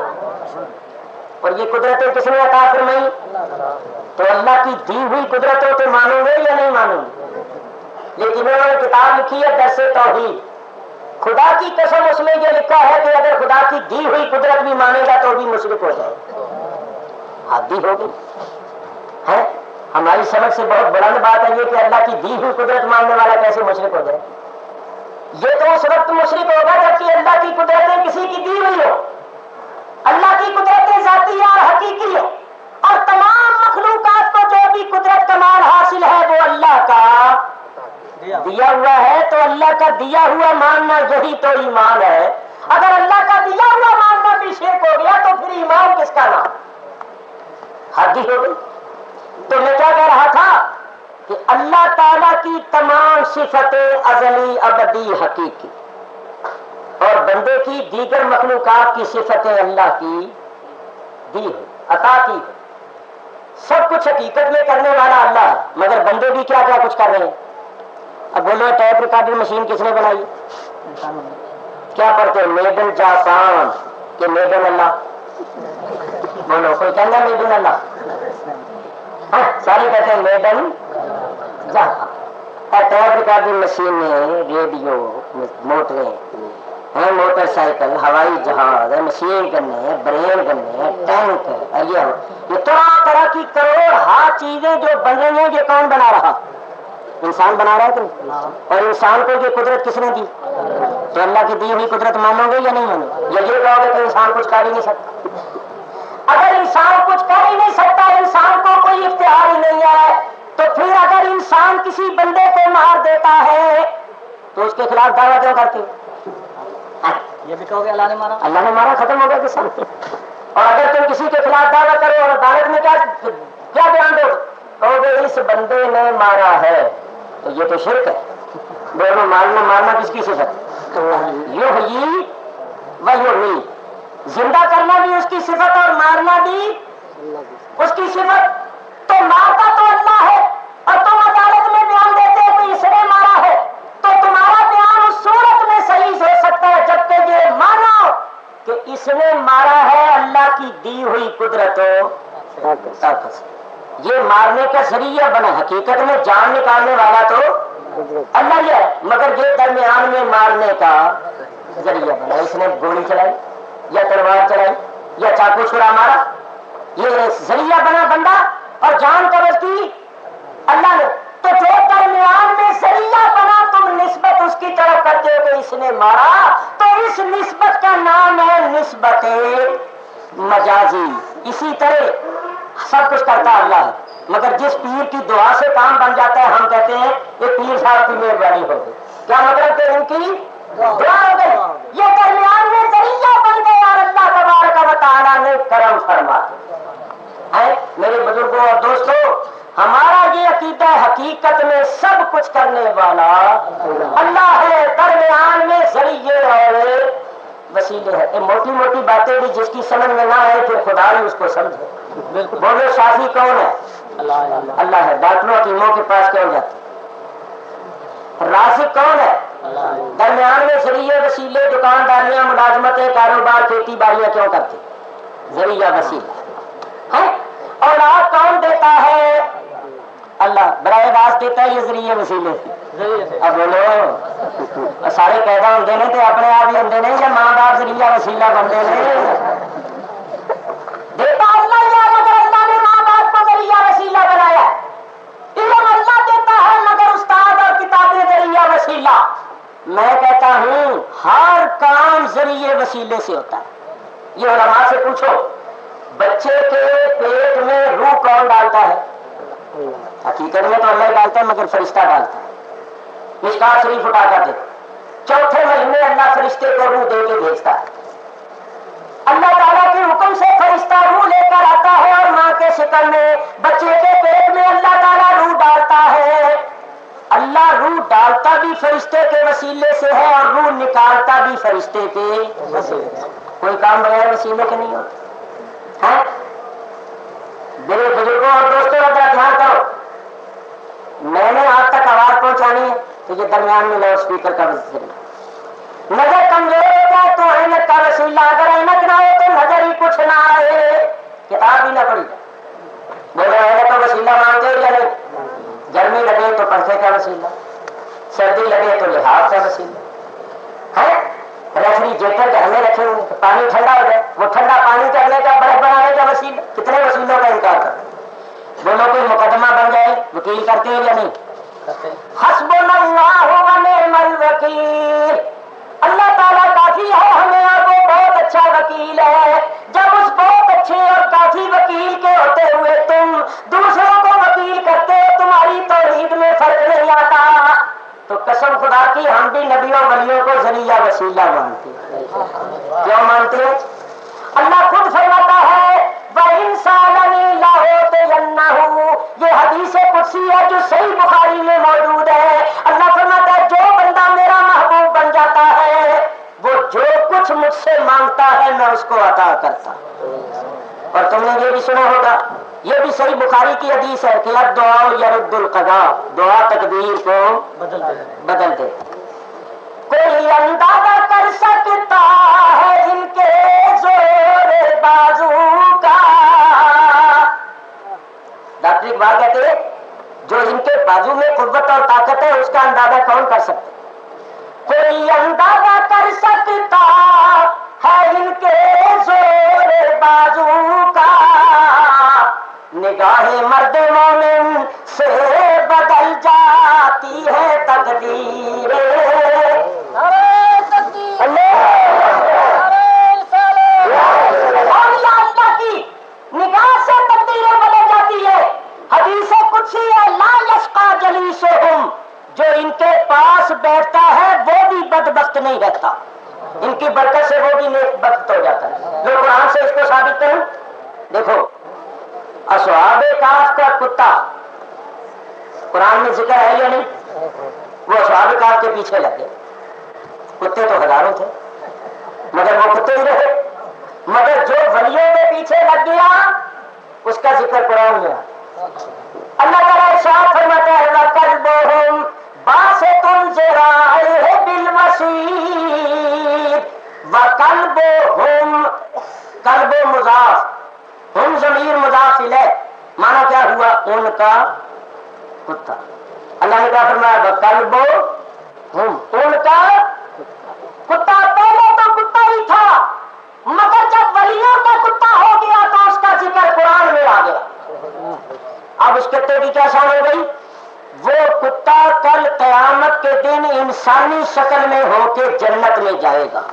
[SPEAKER 1] اور یہ قدرتیں کس نے عطا فرمائی؟ تو اللہ کی دی ہوئی قدرتوں کو مانوں گے یا نہیں مانوں گے؟ لیکن انہوں نے کتاب لکھی ہے درس توحید. خدا کی قسم اس میں یہ لکھا ہے کہ اگر خدا کی دی ہوئی قدرت بھی مانے گا تو بھی مشرک ہو جائے. حادی ہو گئی ہے. ہماری سمجھ سے بہت بلند بات ہے یہ کہ اللہ کی دی ہوئی قدرت ماننے والا کیسے مشرک ہو جائے. یہ تو اس وقت مشرک ہوگا جبکہ اللہ کی قدرتیں کسی کی دی ہوئی ہو. اللہ کی قدرتیں ذاتی اور حقیقی ہو، اور تمام مخلوقات کو جو بھی قدرت کمال حاصل ہے وہ اللہ کا دیا ہوا ہے. تو اللہ کا دیا ہوا ماننا یہی تو ایمان ہے. اگر اللہ کا دیا ہوا ماننا بھی شرک ہو گیا تو پھر ایمان کس کا نام؟ حادی ہو گئی. تو میں کیا کہہ رہا تھا کہ اللہ تعالیٰ کی تمام صفتیں ازلی ابدی حقیقی، اور بندے کی دیگر مخلوقات کی صفتیں اللہ کی دی ہے، عطا کی ہے. سب کچھ حقیقت میں کرنے والا اللہ ہے مگر بندے بھی کیا کیا کچھ کر رہے ہیں. اب بولو ٹیپ ریکارڈر مشین کس نے بنائی؟ کیا پڑھتے میڈ ان جاپان کہ میڈ ان اللہ؟ بولو کوئی کہنا میڈ ان اللہ؟ ہاں سارے کہتے ہیں made in Japan. Tape recorder مشینیں، ریڈیو، موٹریں ہیں، موٹر سائیکل، ہوائی جہاز ہے، مشین گنے، برین گنے، ٹینک ہے، یہ طرح طرح کی کروڑ ہا چیزیں جو بن رہی ہیں. یہ کون بنا رہا؟ انسان بنا رہا ہے کہ نہیں؟ اور انسان کو یہ قدرت کس نے دی؟ تو اللہ کی دی ہوئی قدرت مانو گے یا نہیں مانو گے؟ یا یہ کہو گے کہ انسان کچھ کر ہی نہیں سکتا؟ اگر انسان کچھ کر ہی نہیں سکتا، انسان کو کوئی اختیار ہی نہیں ہے، تو پھر اگر انسان کسی بندے کو مار دیتا ہے تو اس کے خلاف دعویٰ کیوں کرتے ہو؟
[SPEAKER 3] یہ بھی کہو گے اللہ نے مارا،
[SPEAKER 1] اللہ نے مارا، ختم ہو گیا کسان. اور اگر تم کسی کے خلاف دعویٰ کرو اور عدالت میں کیا کیا بیان دو؟ کہو گے اس بندے نے مارا ہے، تو یہ تو شرک ہے. دونوں مارنا مارنا کس کی صفت؟ یحیی و یمیت. زندہ کرنا بھی اس کی صفت اور مارنا بھی اس کی صفت. تو مارتا تو اللہ ہے اور تم عدالت میں بیان دیتے ہو کہ اس نے مارا ہے، تو تمہارا بیان اس صورت میں صحیح ہو سکتا ہے جبکہ یہ مانو کہ اس نے مارا ہے اللہ کی دی ہوئی قدرتوں طاقت سے. یہ مارنے کا ذریعہ بنا، حقیقت میں جان نکالنے والا تو اللہ ہی ہے مگر یہ درمیان میں مارنے کا ذریعہ بنا. اس نے گولی چلائی یا تلوار چلائی یا چاقو چھڑا مارا، یہ ذریعہ بنا بندہ اور جان قبض کی اللہ نے. تو جو درمیان میں ذریعہ بنا تم نسبت اس کی طرف کرتے ہو کہ اس نے مارا، تو اس نسبت کا نام ہے نسبت مجازی. اسی طرح سب کچھ کرتا اللہ ہے مگر جس پیر کی دعا سے کام بن جاتا ہے ہم کہتے ہیں یہ پیر صاحب کی مہربانی ہو گئی. کیا مطلب کہ ان کی دعا ہو گئی، یہ درمیان میں ذریعہ بن گئے اور اللہ تبارک و تعالیٰ نے کرم فرما ہے. میرے بزرگوں اور دوستوں، ہمارا یہ عقیدہ حقیقت میں سب کچھ کرنے والا اللہ ہے، درمیان میں ذریعے اور وسیلے ہیں. یہ موٹی موٹی باتیں بھی جس کی سمجھ میں نہ آئے پھر خدا ہی اس کو سمجھے. بولو شافی کون ہے؟ اللہ ہے. ڈاکٹروں حکیموں کے پاس کیوں جاتے؟ رازق کون ہے؟ درمیان میں ذریعے وسیلے دکانداریاں ملازمتیں کاروبار کھیتی باڑیاں کیوں کرتے؟ ذریعہ وسیلہ ہے. اولاد کون دیتا ہے؟ اللہ براہ راست دیتا ہے. یہ ذریعے وسیلے اب بولو سارے پیدا ہوتے ہیں تو اپنے آپ ہی ہوتے ہیں یا ماں باپ ذریعہ وسیلہ بنتے ہیں؟ دیتا اللہ یا مگر اللہ نے ماں باپ کو ذریعہ وسیلہ بنایا. علم اللہ دیتا ہے مگر استاد اور کتابیں ذریعہ وسیلہ. میں کہتا ہوں ہر کام ذریعے وسیلے سے ہوتا ہے. یہ علماء سے پوچھو بچے کے پیٹ میں روح کون ڈالتا ہے؟ حقیقت میں تو اللہ ڈالتا ہے مگر فرشتہ ڈالتا ہے. مشکات شریف اٹھا کر دے چوتھے مہینے اللہ فرشتے کو روح دے کے بھیجتا ہے. اللہ تعالیٰ کے حکم سے فرشتہ روح لے کر آتا ہے اور ماں کے شکل میں بچے کے پیٹ میں اللہ تعالیٰ روح ڈالتا ہے. اللہ روح ڈالتا بھی فرشتے کے وسیلے سے ہے اور روح نکالتا بھی فرشتے کے وسیلے سے. کوئی کام بغیر وسیلے کے نہیں ہوتا ہے. میرے بزرگوں اور دوستوں ذرا دھیان کرو. میں نے آپ تک آواز پہنچانی ہے تو یہ درمیان میں لاؤڈ اسپیکر کا وسیلہ. نظر کمزور ہو جائے تو اینک کا وسیلہ. اگر اینک نہ ہو تو نظر ہی کچھ نہ آئے کتاب ہی نہ پڑھی. بولو اینک کا وسیلہ مانتے ہو یا نہیں؟ گرمی لگے تو پنکھے کا وسیلہ, سردی لگے تو لحاظ کا وسیلہ ہے. ریفریجریٹر گھر میں رکھے ہوئے تو پانی ٹھنڈا ہو جائے, وہ ٹھنڈا پانی کرنے کا برف بنانے کا وسیلہ. کتنے وسیلوں کا انکار کرتے. بولو کوئی مقدمہ بن جائے وکیل کرتے ہیں یا نہیں؟ حسبنا اللہ و نعم الوکیل. اللہ تعالیٰ کافی ہے ہمیں اور وہ بہت اچھا وکیل ہے. جب اس بہت اچھے اور کافی وکیل کے ہوتے ہوئے تم دوسروں کو وکیل کرتے ہو تمہاری توحید میں فرق نہیں آتا تو قسم خدا کی ہم بھی نبیوں ولیوں کو ذریعہ وسیلہ مانتے ہیں. کیوں مانتے ہیں؟ اللہ خود فرماتا ہے وَإِنسَانَنِ لَأُوتِيَنَّهُ. یہ حدیث قدسی ہے جو صحیح بخاری میں موجود ہے. اللہ فرماتا ہے جو بندہ میرا محبوب بن جاتا ہے وہ جو کچھ مجھ سے مانگتا ہے میں اس کو عطا کرتا. اور تم نے یہ بھی سنا ہوگا, یہ بھی صحیح بخاری کی حدیث ہے کہ الدعاء یرد القضاء. دعا تقدیر کو بدل دے بدل دے. کوئی اندازہ کر سکتا ہے ان کے زور بازو کا. ڈاکٹر اقبال کہتے ہیں جو ان کے بازو میں قوت اور طاقت ہے اس کا اندازہ کون کر سکتا؟ کوئی اندازہ کر سکتا ہے ان کے زور بازو کا. نگاہ مرد مومن سے بدل جاتی ہے تقدیر. اللہ کی نگاہ سے تقدیریں بدل جاتی ہے. حدیث قدسی ہے لا یشقی جلیسہم. جو ان کے پاس بیٹھتا ہے وہ بھی بدبخت نہیں رہتا. ان کی برکت سے وہ بھی نیک بخت ہو جاتا ہے. لوگ قرآن سے اس کو ثابت کریں. دیکھو اصحاب کہف کا کتا قرآن میں ذکر ہے یا نہیں؟ وہ اصحاب کہف کے پیچھے لگے. کتے تو ہزاروں تھے مگر وہ کتے ہی رہے. مگر جو ولیوں کے پیچھے لگ گیا اس کا ذکر قرآن میں ہے. اللہ تعالیٰ ارشاد فرماتا ہے وَقَلْبُهُمْ بَاسِطٌ ذِرَاعَيْهِ بِالْوَسِيدِ. وَقَلْبُهُمْ قلب مضاف, ہم ضمیر مضاف الیہ. مانا کیا ہوا؟ ان کا کتا. اللہ نے کیا فرمایا؟ وَقَلْبُهُمْ, ان کا کتا. پہلے تو کتا ہی تھا مگر جب ولیوں کا کتا ہو گیا تو اس کا ذکر قرآن میں آ گیا. اب اس کتے کی کیا شان ہو گئی؟ وہ کتا کل قیامت کے دن انسانی شکل میں ہو کے جنت میں جائے گا.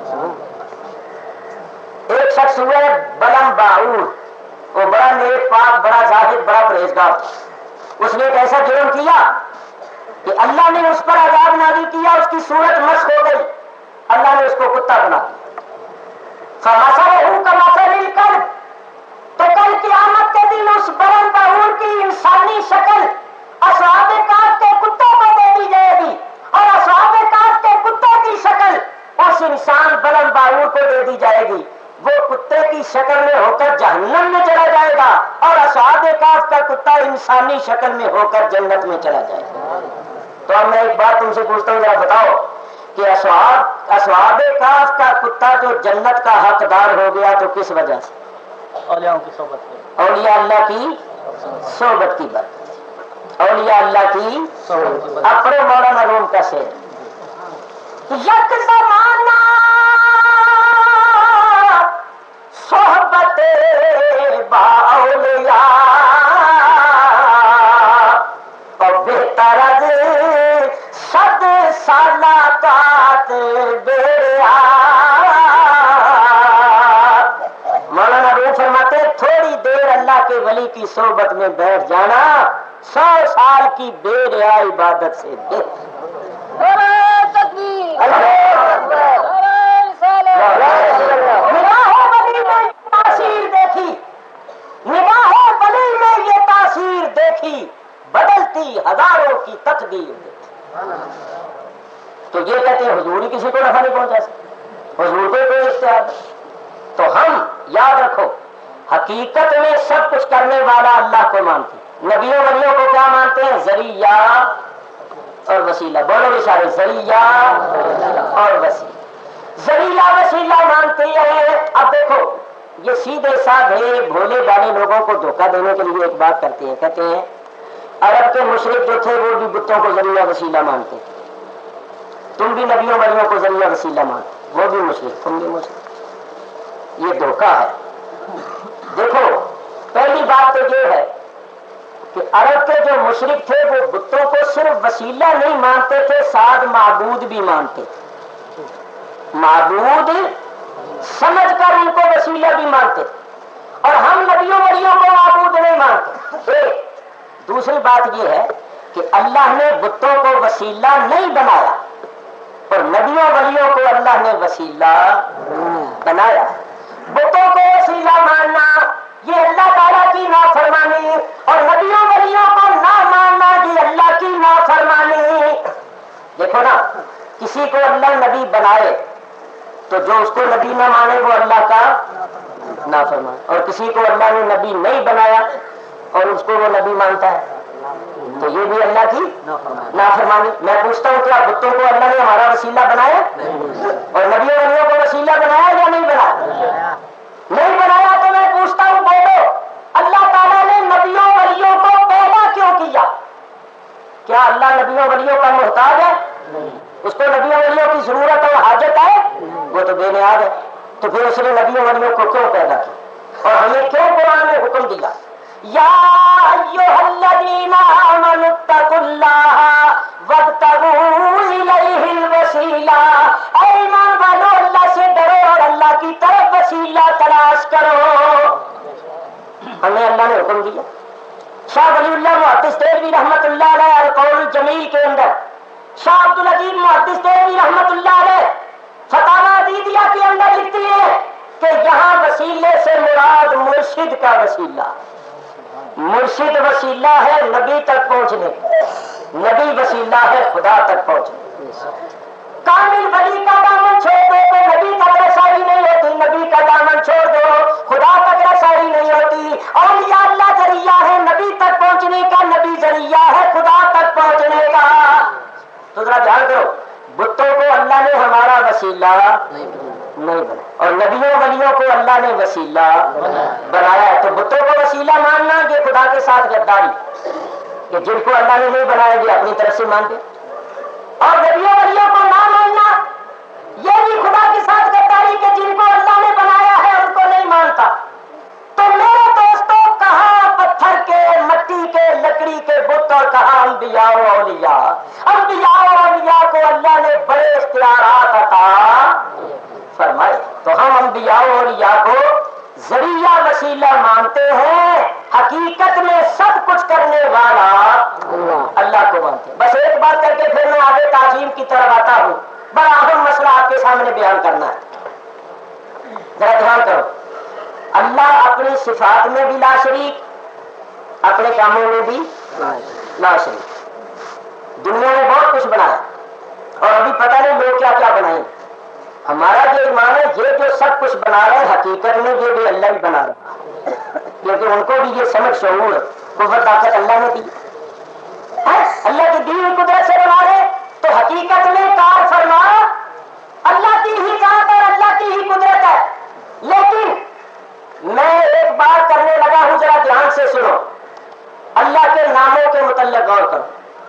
[SPEAKER 1] ایک شخص ہوئے بلم باعور, وہ بڑا نیک پاک, بڑا زاہد, بڑا پرہیزگار تھا. اس نے ایک ایسا جرم کیا کہ اللہ نے اس پر عذاب نازل کیا. اس کی صورت مسخ ہو گئی. اللہ نے اس کو کتا بنا دیا. فَمَثَلُهُ كَمَثَلِ الْكَلْبِ. تو کل قیامت کے دن اس بلم باعور کی انسانی شکل اصحاب کہف کے کتوں کو دے دی جائے گی اور اصحاب کہف کے کتوں کی شکل اس اس انسان بلند باور کو دے دی جائے گی، وہ کتے کی شکل میں ہو کر جہنم میں چلا جائے گا، اور اصحاب کہف کا کتا انسانی شکل میں ہو کر جنت میں چلا جائے گا۔ تو اب میں ایک بات تم سے پوچھتا ہوں، ذرا بتاؤ کہ اصحاب اصحاب کہف کا کتا جو جنت کا حقدار ہو گیا تو کس وجہ سے؟
[SPEAKER 3] اولیاء کی صحبت سے،
[SPEAKER 1] اولیاء اللہ کی صحبت کی برکت، اولیاء اللہ کی
[SPEAKER 3] صحبت
[SPEAKER 1] اپنے مولانا روم کا شعر، یک زمانہ صحبت با اولیاء اور بہتر از صد سالہ کات بیریا۔ مولانا روم فرماتے تھوڑی دیر اللہ کے ولی کی صحبت میں بیٹھ جانا سو سال کی بے ریا عبادت سے بہتر۔ نگاہوں ولی میں یہ تاثیر دیکھی، نگاہوں ولی میں یہ تاثیر دیکھی، بدلتی ہزاروں کی تقدیر دیکھی۔ تو یہ کہتے ہیں حضور ہی کسی کو نفع نہیں پہنچا سکتے، حضور کو کوئی اختیار نہیں۔ تو ہم یاد رکھو حقیقت میں سب کچھ کرنے والا اللہ کو مانتے ہیں، نبیوں ولیوں کو کیا مانتے ہیں؟ ذریعہ اور وسیلہ۔ بولو بھی سارے، ذریعہ اور وسیلہ، ذریعہ وسیلہ مانتے ہیں۔ اب دیکھو یہ سیدھے سادھے بھولے بھالے لوگوں کو دھوکہ دینے کے لیے ایک بات کرتے ہیں، کہتے ہیں عرب کے مشرک جو تھے وہ بھی بتوں کو ذریعہ وسیلہ مانتے، تم بھی نبیوں ولیوں کو ذریعہ وسیلہ مانتے، وہ بھی مشرک تم بھی مشرک۔ یہ دھوکہ ہے۔ دیکھو پہلی بات تو یہ ہے کہ عرب کے جو مشرک تھے وہ بتوں کو صرف وسیلہ نہیں مانتے تھے، ساتھ معبود بھی مانتے تھے، معبود سمجھ کر ان کو وسیلہ بھی مانتے تھے، اور ہم نبیوں ولیوں کو معبود نہیں مانتے۔ ایک دوسری بات یہ ہے کہ اللہ نے بتوں کو وسیلہ نہیں بنایا اور نبیوں ولیوں کو اللہ نے وسیلہ بنایا۔ بتوں کو وسیلہ ماننا یہ اللہ تعالیٰ کی نافرمانی، اور نبیوں ولیوں کو نہ ماننا یہ اللہ کی نافرمانی۔ دیکھو نا، کسی کو اللہ نبی بنائے تو جو اس کو نبی نہ مانے وہ اللہ کا نافرمان، اور کسی کو اللہ نے نبی نہیں بنایا اور اس کو وہ نبی مانتا ہے تو یہ بھی اللہ کی نافرمانی۔ میں پوچھتا ہوں کیا بتوں کو اللہ نے ہمارا وسیلہ بنایا اور نبیوں ولیوں کو وسیلہ بنایا یا نہیں بنایا؟ نہیں بنایا۔ تو میں پوچھتا ہوں بولو اللہ تعالیٰ نے نبیوں ولیوں کو پیدا کیوں کیا؟ کیا اللہ نبیوں ولیوں کا محتاج ہے؟ اس کو نبیوں ولیوں کی ضرورت اور حاجت ہے؟ وہ تو بے نیاز ہے۔ تو پھر اس نے نبیوں ولیوں کو کیوں پیدا کیا اور ہمیں کیوں قرآن نے حکم دیا یا ایھا الذین آمنوا اتقوا اللہ وابتغوا الیہ الوسیلہ، اے ایمان والو اللہ سے ڈرو اور اللہ کی طرف وسیلہ تلاش کرو۔ ہمیں اللہ نے حکم دیا۔ شاہ ولی اللہ محدث دہلوی رحمت اللہ علیہ القول الجمیل کے اندر، شاہ عبد العظیم محدث دہلوی رحمت اللہ علیہ فتاوی عدیدیہ کے اندر لکھتی ہے کہ یہاں وسیلے سے مراد مرشد کا وسیلہ، مرشد وسیلہ ہے نبی تک پہنچنے، نبی وسیلہ ہے خدا تک پہنچنے۔ کامل ولی کا دامن چھوڑ دو تو نبی تک رسائی نہیں ہوتی، نبی کا دامن چھوڑ دو خدا تک رسائی نہیں ہوتی۔ اولیاء اللہ ذریعہ ہے نبی تک پہنچنے کا، نبی ذریعہ ہے خدا تک پہنچنے کا۔ تو ذرا دھیان کرو، بتوں کو اللہ نے ہمارا وسیلہ نہیں بنایا اور نبیوں ولیوں کو اللہ نے وسیلہ بنایا۔ تو بتوں کو وسیلہ ماننا یہ خدا کے ساتھ غداری، کہ جن کو اللہ نے نہیں بنایا یہ اپنی طرف سے مانتے، اور نبیوں ولیوں کو نہ ماننا یہ بھی خدا کے ساتھ غداری کہ جن کو اللہ نے بنایا ہے ان کو نہیں مانتا۔ تو میرے دوستوں، کہاں پتھر کے، مٹی کے، لکڑی کے بت اور کہاں انبیاء و اولیاء؟ انبیاء و اولیاء کو اللہ نے بڑے اختیارات عطا فرمائے، تو ہم انبیاء و اولیاء کو ذریعہ وسیلہ مانتے ہیں، حقیقت میں سب کچھ کرنے والا اللہ کو مانتے ہیں۔ بس ایک بات کر کے پھر میں آگے تعظیم کی طرف آتا ہوں، بڑا اہم مسئلہ آپ کے سامنے بیان کرنا ہے، ذرا دھیان کرو۔ اللہ اپنی صفات میں بھی لا شریک، اپنے کاموں میں بھی لا شریک۔ دنیا میں بہت کچھ بنایا اور ابھی پتہ نہیں لوگ کیا کیا بنائیں۔ ہمارا جو ایمان ہے یہ جو سب کچھ بنا رہے ہیں حقیقت میں یہ بھی اللہ ہی بنا رہا ہے، کیونکہ ان کو بھی یہ سمجھ شعور قوت طاقت اللہ نے دی، اللہ کی دی ہوئی قدرت سے بنا رہے، تو حقیقت میں کار فرما اللہ کی ہی ذات اور اللہ کی ہی قدرت ہے۔ لیکن میں ایک بات کرنے لگا ہوں، ذرا دھیان سے سنو، اللہ کے ناموں کے متعلق غور کرو۔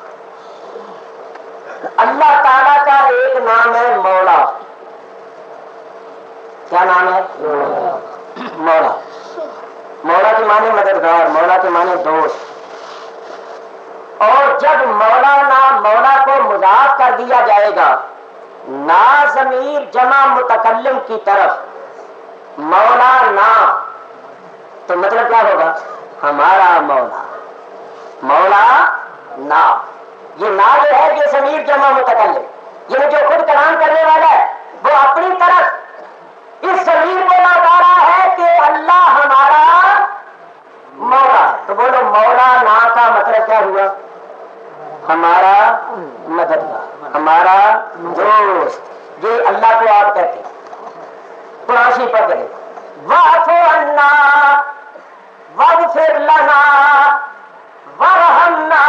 [SPEAKER 1] اللہ تعالیٰ کا ایک نام ہے مولا۔ کیا نام ہے؟ مولا۔ مولا کے معنی مددگار، مولا کے معنی دوست۔ اور جب مولا نام مولا کو مضاف کر دیا جائے گا نا ضمیر جمع متکلم کی طرف، مولا نا، تو مطلب کیا ہوگا؟ ہمارا مولا، مولا نا۔ یہ نا جو ہے یہ ضمیر جمع متکلم، یہ جو خود کلام کرنے والا ہے وہ اپنی طرف اس ضمیر کو لوٹا رہا ہے کہ اللہ ہمارا مولا ہے۔ تو بولو مولا نا کا مطلب کیا ہوا؟ ہمارا مددگار، ہمارا دوست۔ یہ اللہ کو آپ کہتے ہیں۔ قرآن شریف پڑھ کرے واعف عنا واغفر لنا وارحمنا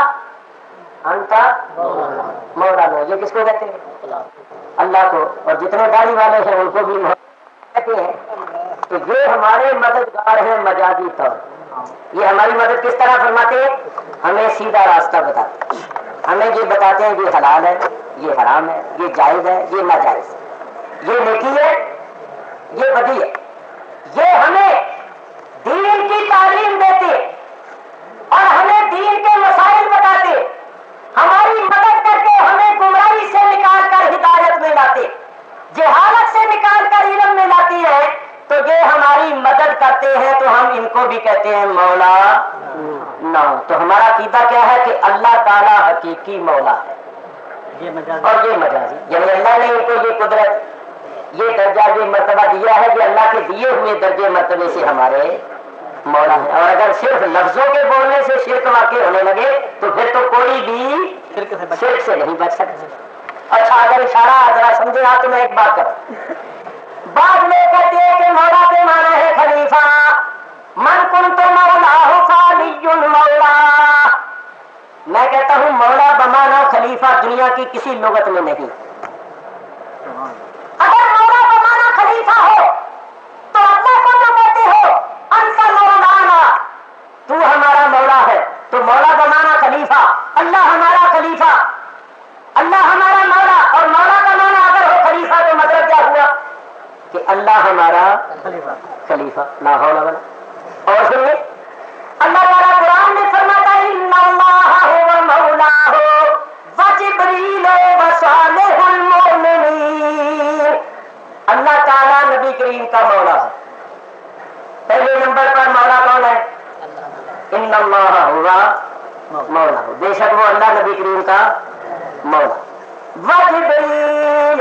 [SPEAKER 1] انت مولانا۔ یہ کس کو کہتے ہیں؟ اللہ کو۔ اور جتنے داڑھی والے ہیں ان کو بھی کہتے ہیں کہ یہ ہمارے مددگار ہیں مجازی طور۔ یہ ہماری مدد کس طرح فرماتے ہیں؟ ہمیں سیدھا راستہ بتاتے ہیں، ہمیں یہ بتاتے ہیں یہ حلال ہے، یہ حرام ہے، یہ جائز ہے، یہ ناجائز ہے، یہ نیکی ہے، یہ بدی ہے۔ یہ ہمیں دین کی تعلیم دیتے اور ہمیں دین کے مسائل بتاتے، ہماری مدد کر کے ہمیں گمراہی سے نکال کر ہدایت میں لاتے، جہالت سے نکال کر علم میں لاتی ہے۔ تو یہ ہماری مدد کرتے ہیں تو ہم ان کو بھی کہتے ہیں مولا نا۔ تو ہمارا عقیدہ کیا ہے کہ اللہ تعالیٰ حقیقی مولا ہے اور یہ مجازی، یعنی اللہ نے ان کو یہ قدرت، یہ درجہ، یہ مرتبہ دیا ہے کہ اللہ کے دیے ہوئے درجے مرتبے سے ہمارے مولا ہے۔ اور اگر صرف لفظوں کے بولنے سے شرک واقع ہونے لگے تو پھر تو کوئی بھی شرک سے نہیں بچ سکتا۔ اچھا اگر اشارہ ذرا سمجھے آپ تو میں ایک بات کروں۔ بعض لوگ کہتے ہیں کہ مولا کے معنی ہے خلیفہ، من کنت مولا فعلی مولا۔ میں کہتا ہوں مولا بمانا خلیفہ دنیا کی کسی لغت میں نہیں۔ اگر مولا بمانا خلیفہ ہو تو اللہ کو جو کہتے ہو انت مولانا، تو ہمارا مولا ہے، تو مولا بمانا خلیفہ، اللہ ہمارا خلیفہ، اللہ ہمارا مولا۔ اور مولا کا معنی اگر ہو خلیفہ تو مطلب کیا ہوا کہ اللہ ہمارا خلیفہ خلیفہ لا حول ولا۔ اور سنیے اللہ تعالیٰ قرآن میں فرماتا ہے ان اللہ هو مولاه وجبریل وصالح المؤمنین۔ اللہ تعالیٰ نبی کریم کا مولا ہے۔ پہلے نمبر پر مولا کون ہے؟ ان اللہ هو مولا، بے شک وہ اللہ نبی کریم کا مولا۔ وجبریل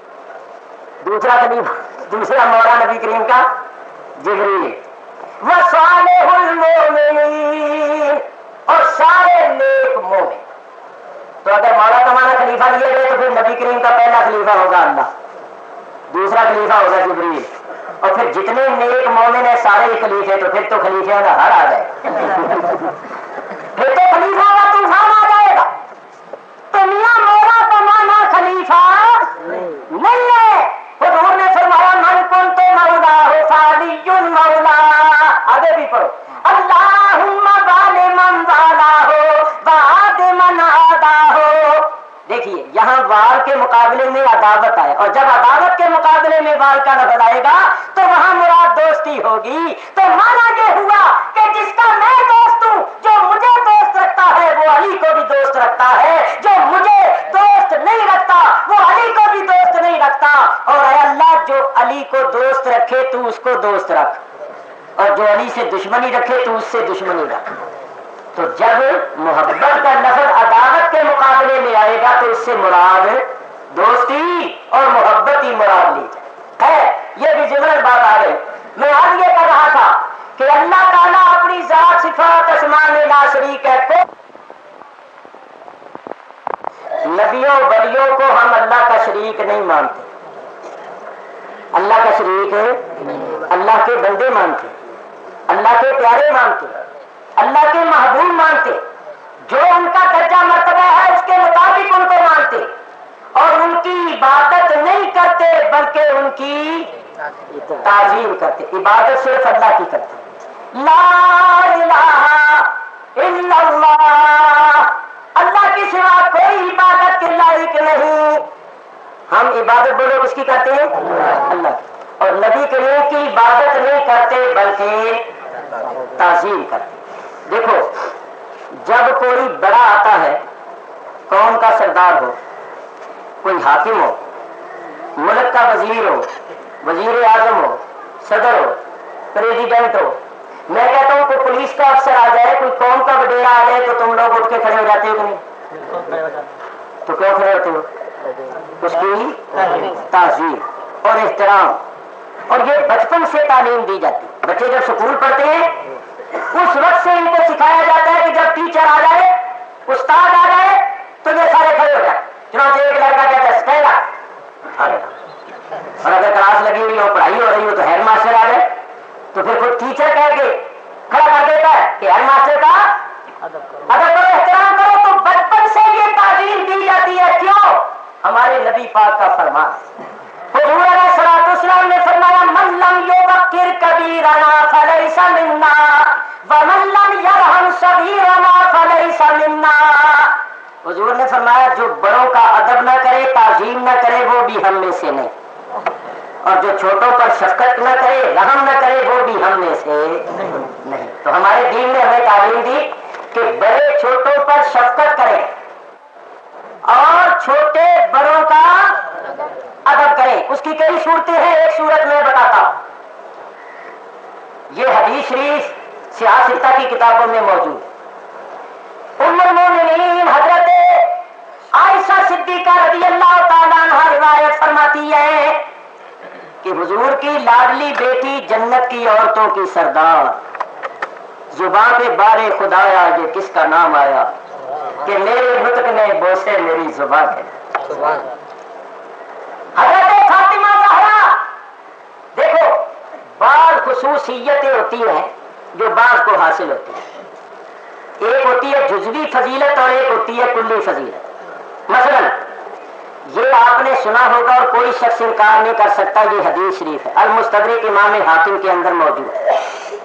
[SPEAKER 1] دوسرا خلیفہ، دوسرا مولا نبی کریم کا جبریل۔ وصالح المؤمنین، اور سارے نیک مومن۔ تو اگر مولا کا معنی خلیفہ لیے گئے تو پھر نبی کریم کا پہلا خلیفہ ہوگا اللہ، دوسرا خلیفہ ہوگا جبریل، اور پھر جتنے نیک مومن ہیں سارے ہی خلیفے، تو پھر تو خلیفے کا ہر آ جائے پھر تو خلیفہ کا طوفان آ جائے گا۔ تو میاں مولا کا معنی خلیفہ نہیں ہے۔ حضور نے فرمایا من کنت مولا فعلی مولا۔ آگے بھی پڑھو اللہم وال من والا ہو وعاد من عادا ہو۔ دیکھیے یہاں وال کے مقابلے میں عداوت آئے، اور جب عداوت کے مقابلے میں وال کا لفظ آئے گا تو وہاں مراد دوستی ہوگی۔ تو مانا یہ ہوا کہ جس کا میں دوست ہوں، جو مجھے دوست رکھتا ہے وہ علی کو بھی دوست رکھتا ہے، جو مجھے دوست نہیں رکھتا وہ علی کو بھی دوست نہیں رکھتا۔ اور اے اللہ جو علی کو دوست رکھے تو اس کو دوست رکھ، اور جو علی سے دشمنی رکھے تو اس سے دشمنی رکھ۔ تو جب محبت کا لفظ عداوت کے مقابلے میں آئے گا تو اس سے مراد دوستی اور محبت ہی مراد لی جائے ہے۔ یہ بھی ضمن بات آ گئی۔ میں آج یہ کہہ رہا تھا کہ اللہ تعالیٰ اپنی ذات صفات اسماء میں لا شریک ہے، تو نبیوں ولیوں کو ہم اللہ کا شریک نہیں مانتے۔
[SPEAKER 4] اللہ کا شریک ہے، اللہ کے بندے مانتے، اللہ کے پیارے مانتے، اللہ کے محبوب مانتے، جو ان کا درجہ مرتبہ ہے اس کے مطابق ان کو مانتے، اور ان کی عبادت نہیں کرتے بلکہ ان کی تعظیم کرتے. عبادت صرف اللہ کی کرتے. لا الہ الا اللہ، اللہ کی سوا کوئی عبادت کے لائق نہیں. ہم عبادت بولو کس کی کرتے ہیں؟ اللہ کی. اور نبی کریم کی عبادت نہیں کرتے بلکہ تعظیم کرتے. دیکھو جب کوئی بڑا آتا ہے، قوم کا سردار ہو، کوئی حاکم ہو، ملک کا وزیر ہو، وزیر اعظم ہو، صدر ہو، پریزیڈنٹ ہو، میں کہتا ہوں کوئی پولیس کا افسر آ جائے، کوئی قوم کا وڈیرا آ جائے تو تم لوگ اٹھ کے کھڑے ہو جاتے ہو کہ نہیں؟ تو کیوں کھڑے ہوتے ہو؟ اس کی تعظیم اور احترام. اور یہ بچپن سے تعلیم دی جاتی. بچے جب اسکول پڑھتے ہیں اس وقت سے ان کو سکھایا جاتا ہے کہ جب ٹیچر آ جائے، استاد آ جائے تو یہ سارے کھڑے ہو جائیں. چنانچہ ایک لڑکا کہتا ہے اسٹینڈ اپ، اور اگر کلاس لگی ہوئی ہو، پڑھائی ہو رہی ہو تو ہیڈ ماسٹر آ جائے تو پھر خود ٹیچر کہہ کے کھڑا کر دیتا ہے کہ ہیڈ ماسٹر کا ادب کرو، احترام کرو. تو بچپن سے یہ تعلیم دی جاتی ہے. کیوں؟ ہمارے نبی پاک کا فرمان. حضور علیہ الصلوۃ والسلام نے فرمایا من لم یوقر کبیرنا فلیس منا ومن لم یرحم صغیرنا فلیس منا. حضور نے فرمایا جو بڑوں کا ادب نہ کرے، تعظیم نہ کرے، وہ بھی ہم میں سے نہیں، اور جو چھوٹوں پر شفقت نہ کرے، رحم نہ کرے، وہ بھی ہم میں سے نہیں. تو ہمارے دین نے ہمیں تعلیم دی کہ بڑے چھوٹوں پر شفقت کریں اور چھوٹے بڑوں کا ادب کریں. اس کی کئی صورتیں ہیں، ایک صورت میں بتاتا ہوں. یہ حدیث شریف سیاہ ستہ کی کتابوں میں موجود ہے. ام المومنین حضرت عائشہ صدیقہ رضی اللہ تعالیٰ عنہ روایت فرماتی ہے کہ حضور کی لاڈلی بیٹی جنت کی عورتوں کی سردار، زبان پہ بارے خدایا یہ کس کا نام آیا کہ میرے نطق نے بوسے میری زبان ہے. حضرت فاطمہ زہرا. دیکھو بعض خصوصیتیں ہوتی ہیں جو بعض کو حاصل ہوتی ہیں. ایک ہوتی ہے جزوی فضیلت اور ایک ہوتی ہے کلی فضیلت. مثلا یہ آپ نے سنا ہوگا اور کوئی شخص انکار نہیں کر سکتا، یہ حدیث شریف ہے، المستدرک امام حاکم کے اندر موجود ہے.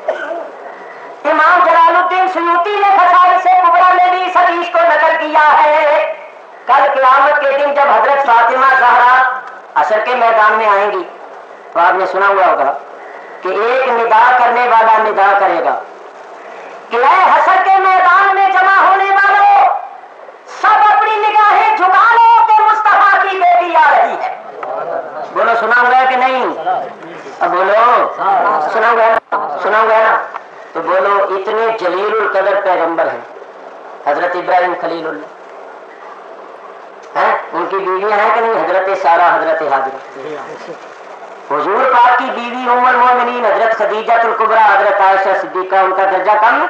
[SPEAKER 4] امام جلال الدین سیوطی نے خصائص کبریٰ میں بھی اس حدیث کو نقل کیا ہے. کل قیامت کے دن جب حضرت فاطمہ زہرا عصر کے میدان میں آئیں گی تو آپ نے سنا ہوا ہوگا کہ ایک ندا کرنے والا ندا کرے گا کہ اے حشر کے میدان میں جمع ہونے والوں، سب اپنی نگاہیں جھکا لو کہ مصطفیٰ کی بیٹی آ رہی ہے. بولو سنا ہوا ہے کہ نہیں؟ اب بولو سنا ہوا ہے، سنا ہوا ہے نا؟ تو بولو اتنے جلیل القدر پیغمبر ہیں حضرت ابراہیم خلیل اللہ ہیں، ان کی بیویاں ہیں کہ نہیں؟ حضرت سارہ، حضرت حاجرہ. حضور پاک کی بیوی ام المومنین حضرت خدیجہ الکبریٰ، حضرت عائشہ صدیقہ، ان کا درجہ کم.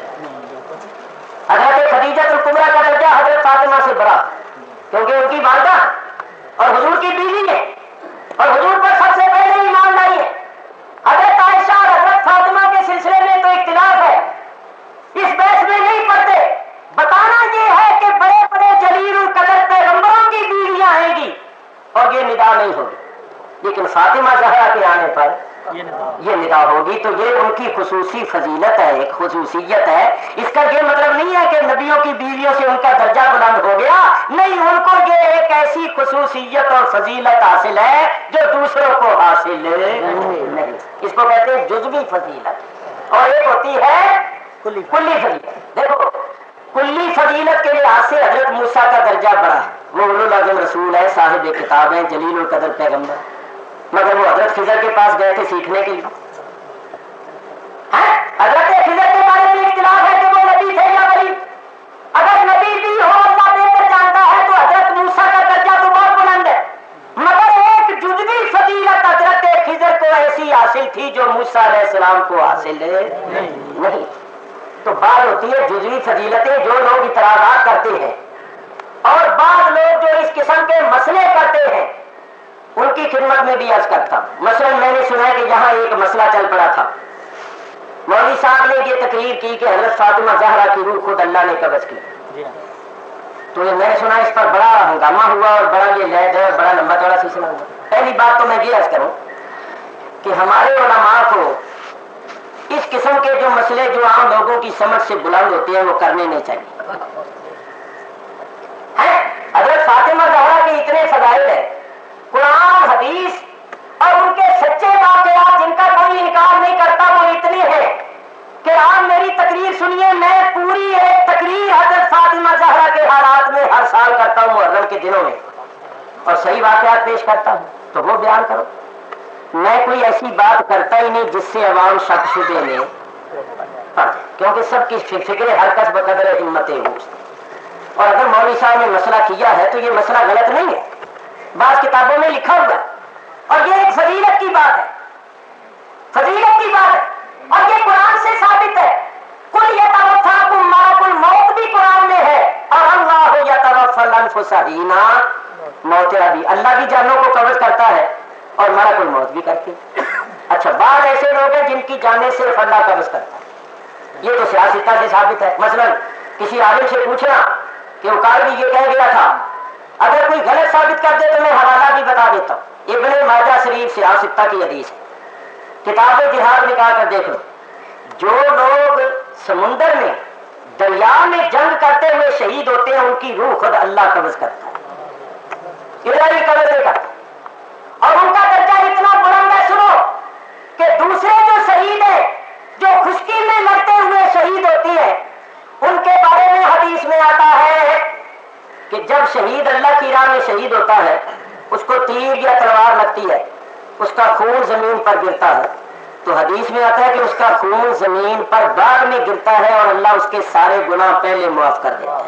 [SPEAKER 4] حضرت خدیجہ الکبریٰ کا درجہ حضرت فاطمہ سے بڑا کیونکہ ان کی والدہ اور حضور کی بیوی ہے اور حضور پر سب سے پہلے ایمان لائی ہے. حضرت عائشہ اور حضرت فاطمہ کے سلسلے میں تو اختلاف ہے، اس بحث میں نہیں پڑتے. بتانا یہ ہے کہ بڑے بڑے جلیل القدر پیغمبروں کی بیویاں آئیں گی اور یہ ندا نہیں ہوگی، لیکن فاطمہ زہرا کے آنے پر یہ ندا ہوگی. تو یہ ان کی خصوصی فضیلت ہے، ایک خصوصیت ہے. اس کا یہ مطلب نہیں ہے کہ نبیوں کی بیویوں سے ان کا درجہ بلند ہو گیا، نہیں، ان کو یہ ایک ایسی خصوصیت اور فضیلت حاصل ہے جو دوسروں کو حاصل نہیں. اس کو کہتے ہیں جزوی فضیلت، اور ایک ہوتی ہے کلی فضیلت. دیکھو کلی فضیلت کے لحاظ سے حضرت موسیٰ کا درجہ بڑا ہے، وہ اولو العزم رسول ہے، صاحب کتاب ہیں، جلیل القدر پیغمبر، مگر وہ حضرت خضر کے پاس گئے تھے سیکھنے کے لیے. حضرت خضر کے بارے میں اختلاف ہے کہ وہ نبی تھے یا ولی. اگر نبی بھی ہو اللہ بہتر جانتا ہے تو حضرت موسیٰ کا درجہ تو بہت بلند ہے، مگر ایک جزوی فضیلت حضرت خضر کو ایسی حاصل تھی جو موسیٰ علیہ السلام کو حاصل نہیں. تو بعض ہوتی ہے جزوی فضیلتیں جو لوگ اعتراضات کرتے ہیں، اور بعض لوگ جو اس قسم کے مسئلے کرتے ہیں ان کی خدمت میں بھی عرض کرتا ہوں. مثلا میں نے سنا ہے کہ یہاں ایک مسئلہ چل پڑا تھا. مولوی صاحب نے یہ تقریر کی کہ حضرت فاطمہ زہرا کی روح خود اللہ نے قبض کی. تو یہ میں نے سنا اس پر بڑا ہنگامہ ہوا اور بڑا یہ لہد ہے اور بڑا لمبا چوڑا سلسلہ ہوا. پہلی بات تو میں یہ عرض کروں کہ ہمارے علماء کو اس قسم کے جو مسئلے جو عام لوگوں کی سمجھ سے بلند ہوتے ہیں وہ کرنے نہیں چاہیے. حضرت فاطمہ زہرا کے اتنے فضائل ہیں, قرآن حدیث اور ان کے سچے واقعات جن کا کوئی انکار نہیں کرتا وہ اتنے ہیں کہ آپ میری تقریر سنیے. میں پوری ایک تقریر حضرت فاطمہ زہرا کے حالات میں ہر سال کرتا ہوں محرم کے دنوں میں, اور صحیح واقعات پیش کرتا ہوں تو وہ بیان کرو. میں کوئی ایسی بات کرتا ہی نہیں جس سے عوام شک شبے میں پڑ, کیونکہ سب کی فکر ہر کس بقدر ہمت ہو. اور اگر مولوی صاحب نے مسئلہ کیا ہے تو یہ مسئلہ غلط نہیں ہے, بعض کتابوں میں لکھا ہوا ہے, اور یہ ایک فضیلت کی بات ہے, فضیلت کی بات ہے, اور یہ قرآن سے ثابت ہے. کل یتوفاکم ملک الموت بھی قرآن میں ہے, اور اللہ یتوفی الانفس حین موتها بھی, اللہ بھی جانوں کو قبض کرتا ہے اور ملک الموت بھی کرتے. اچھا, بعض ایسے لوگ ہیں جن کی جانیں صرف اللہ قبض کرتا ہے, یہ تو سیاستہ سے ثابت ہے. مثلا کسی عالم سے پوچھنا کہ اوقات بھی یہ کہہ گیا تھا, اگر کوئی غلط ثابت کر دے تو میں حوالہ بھی بتا دیتا ہوں. ابن ماجہ شریف سیاستہ کی حدیث ہے, کتاب جہاد نکال کر دیکھ لو. جو لوگ سمندر میں دریا میں جنگ کرتے ہوئے شہید ہوتے ہیں ان کی روح خود اللہ قبض کرتا ہے, الہی قبض نہیں کرتا. اور ان کا درجہ اتنا بلند ہے سنو کہ دوسرے جو شہید ہیں جو خشکی میں مرتے ہوئے شہید ہوتے ہیں ان کے بارے میں حدیث میں آتا ہے کہ جب شہید اللہ کی راہ میں شہید ہوتا ہے اس کو تیر یا تلوار لگتی ہے, اس کا خون زمین پر گرتا ہے, تو حدیث میں آتا ہے کہ اس کا خون زمین پر بعد میں گرتا ہے اور اللہ اس کے سارے گناہ پہلے معاف کر دیتا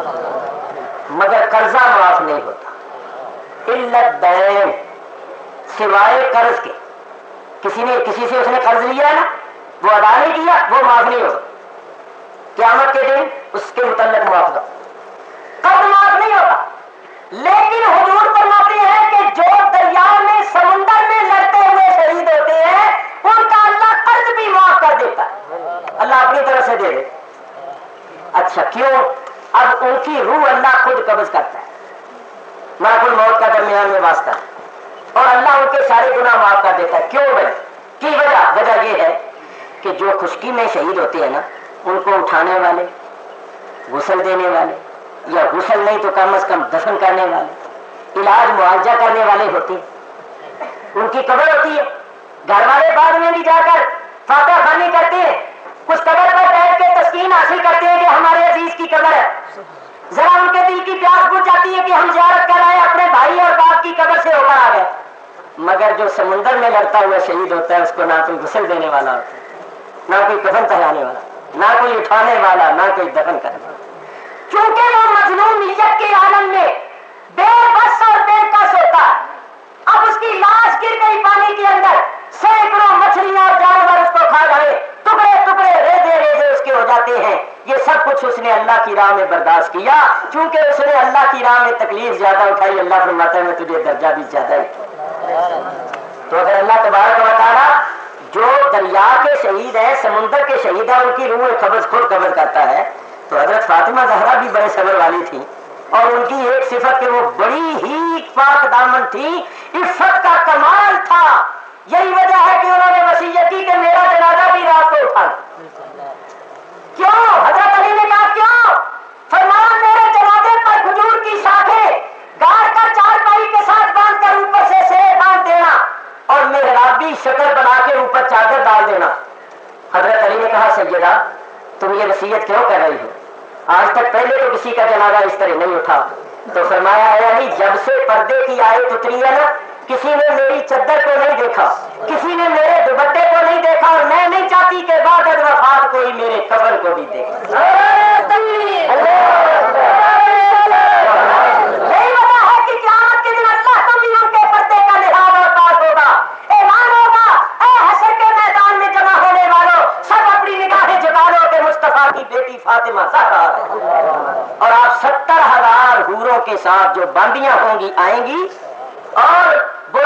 [SPEAKER 4] ہے, مگر قرضہ معاف نہیں ہوتا. علت دین, سوائے قرض کے. کسی نے کسی سے اس نے قرض لیا ہے نا, وہ ادا نہیں کیا, وہ معاف نہیں ہوگا. قیامت کے دن اس کے متعلق معاف ہوگا, قرض معاف نہیں ہوتا. لیکن حضور فرماتے ہیں کہ جو دریا میں سمندر میں لڑتے ہوئے شہید ہوتے ہیں ان کا اللہ قرض بھی معاف کر دیتا ہے, اللہ اپنی طرف سے دے دے. اچھا کیوں؟ اب ان کی روح اللہ خود قبض کرتا ہے, ملک الموت کا درمیان میں واسطہ ہے, اور اللہ ان کے سارے گناہ معاف کر دیتا ہے. کیوں بھائی؟ کی وجہ وجہ یہ ہے کہ جو خشکی میں شہید ہوتے ہیں نا ان کو اٹھانے والے, غسل دینے والے, یا غسل نہیں تو کم از کم دفن کرنے والے, علاج معالجہ کرنے والے ہوتے ہیں, ان کی قبر ہوتی ہے. گھر والے بعد میں بھی جا کر فاتحہ خوانی کرتے ہیں, کچھ قبر پر بیٹھ کے تسکین حاصل کرتے ہیں کہ ہمارے عزیز کی قبر ہے. ذرا ان کے دل کی پیاس بجھ جاتی ہے کہ ہم زیارت کر آئے, اپنے بھائی اور باپ کی قبر سے ہو کر آ گئے. مگر جو سمندر میں لڑتا ہوا شہید ہوتا ہے اس کو نہ کوئی غسل دینے والا ہوتا ہے, نہ کوئی کفن پہنانے والا, نہ کوئی اٹھانے والا, نہ کوئی دفن کرنے والا. چونکہ وہ مظلومیت کے عالم میں بے بس اور بے کس ہوتا ہے. اب اس کی لاش گر گئی پانی کے اندر, سینکڑوں مچھلیاں اور جانور اس کو کھا گئے, ٹکڑے ٹکڑے ریزے ریزے اس کے ہو جاتے ہیں. یہ سب کچھ اس نے اللہ کی راہ میں برداشت کیا, چونکہ اس نے اللہ کی راہ میں تکلیف زیادہ اٹھائی. اللہ فرماتا ہے میں تجھے درجہ بھی زیادہ ہی. تو اگر اللہ تبارک و تعالی جو دریا کے شہید ہیں, سمندر کے شہید ہیں, ان کی روح قبض خود قبض کرتا ہے, تو حضرت فاطمہ زہرا بھی بڑے صبر والی تھی, اور ان کی ایک صفت کہ وہ بڑی ہی پاک دامن تھی, عفت کا کمال تھا. یہی وجہ ہے کہ انہوں نے وصیت کی کہ میرا جنازہ بھی رات کو اٹھانا. کیوں؟ حضرت علی نے کہا کیوں؟ فرمایا میرے جنازے پر کھجور کی شاخیں گاڑ کر چار پائی کے ساتھ باندھ کر اوپر سے سیر باندھ دینا اور محرابی شکل بنا کے اوپر چادر ڈال دینا. حضرت علی نے کہا سیدہ تم یہ وصیت کیوں کر رہی ہو؟ آج تک پہلے تو کسی کا جنازہ اس طرح نہیں اٹھا. تو فرمایا اے علی جب سے پردے کی آیت اتری ہے نا کسی نے میری چادر کو نہیں دیکھا, کسی نے میرے دوپٹے کو نہیں دیکھا, اور میں نہیں چاہتی کہ بعد از وفات کوئی میرے کفن کو بھی دیکھے. یہی وجہ ہے کہ قیامت کے دن اللہ کو بھی ان کے پردے کا لحاظ اور پاس ہوگا, اعلان ہوگا اے حشر کے میدان میں جمع ہونے والوں سب اپنی نگاہیں جگا لو کہ مصطفیٰ کی بیٹی فاطمہ زہرا ہے. اور آپ ستر ہزار حوروں کے ساتھ جو باندیاں ہوں گی آئیں گی, اور وہ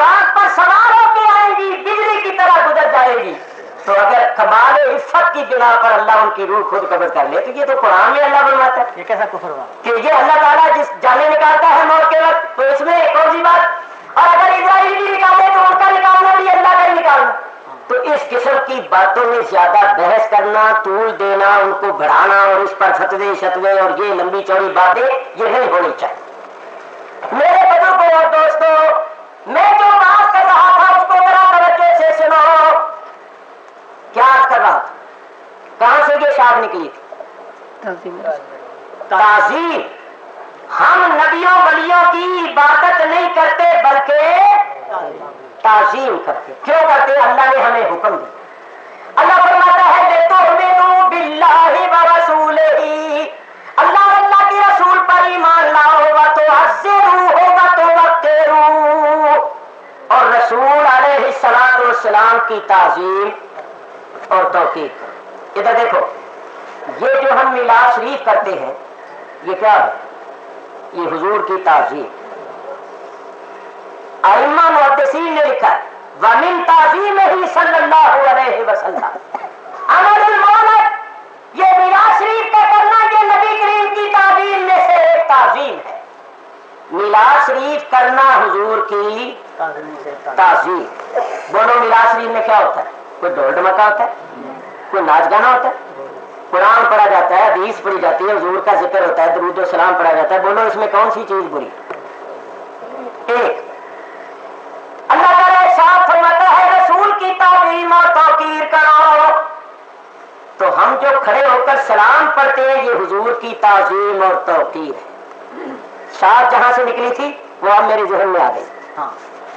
[SPEAKER 4] की बिना पर अल्लाह उनकी रूह खुद कब्ज कर ले, तो ये तो कुरान में अल्लाह फरमाता है।
[SPEAKER 3] ये कैसा कुफर हुआ
[SPEAKER 4] कि ये अल्लाह ताला जिस जाने निकालता है मौत के वक्त, तो इसमें एक और सी बात, और अगर इजराइल भी निकाले तो उनका निकालना भी अल्लाह का ही निकालना। तो इस किस्म की बातों में ज्यादा बहस करना, तूल देना, उनको बढ़ाना और इस पर फतवे शतवे और ये लंबी चौड़ी बातें ये नहीं होनी चाहिए। मेरे बुजुर्गों और दोस्तों, मैं जो बात कर रहा था उसको बड़ा तवज्जो से सुनो। क्या आज कर रहा था? कहां से ये शाद निकली थी? ताज़ीम। हम नबियों वलियों की इबादत नहीं करते बल्कि ताज़ीम करते। क्यों करते? अल्लाह ने हमें हुक्म दिया। अल्लाह फरमाता है लितुमिनु बिल्लाहि व रसूलिही, अल्लाह और अल्लाह के रसूल पर ईमान लाओ, व तुअज़्ज़िरूहु व तुवक्किरूहु, और रसूल अलैहिस्सलातु वस्सलाम की ताज़ीम और तौक़ीर करो। इधर देखो, ये जो हम मिलाद शरीफ करते हैं ये क्या है? ये हुजूर की ताज़ीम। आइम्मा मुहद्दिसीन ने लिखा है वमिन ताज़ीमिही सल्लल्लाहु अलैहि वसल्लम अमरुल मौलद, ये मिलाद शरीफ का करना ये नबी करीम की ताज़ीम में से एक ताज़ीम है। मिलाद शरीफ करना हुजूर की ताज़ीम। बोलो मिलाद शरीफ में क्या होता है? कोई ढोल ढमका होता है, कोई नाच गाना होता है, कुरान पढ़ा जाता है, हदीस पढ़ी जाती है, हुजूर का जिक्र होता है, दुरूद और सलाम पढ़ा जाता है। बोलो इसमें कौन सी चीज बुरी? एक, अल्लाह ताला इरशाद फरमाता है रसूल की ताज़ीम और तौक़ीर करो। तो हम जो खड़े होकर सलाम पढ़ते हैं ये हुजूर की ताज़ीम और तौक़ीर है। शाद जहां से निकली थी वो अब मेरे ज़हन में आ गई। हाँ,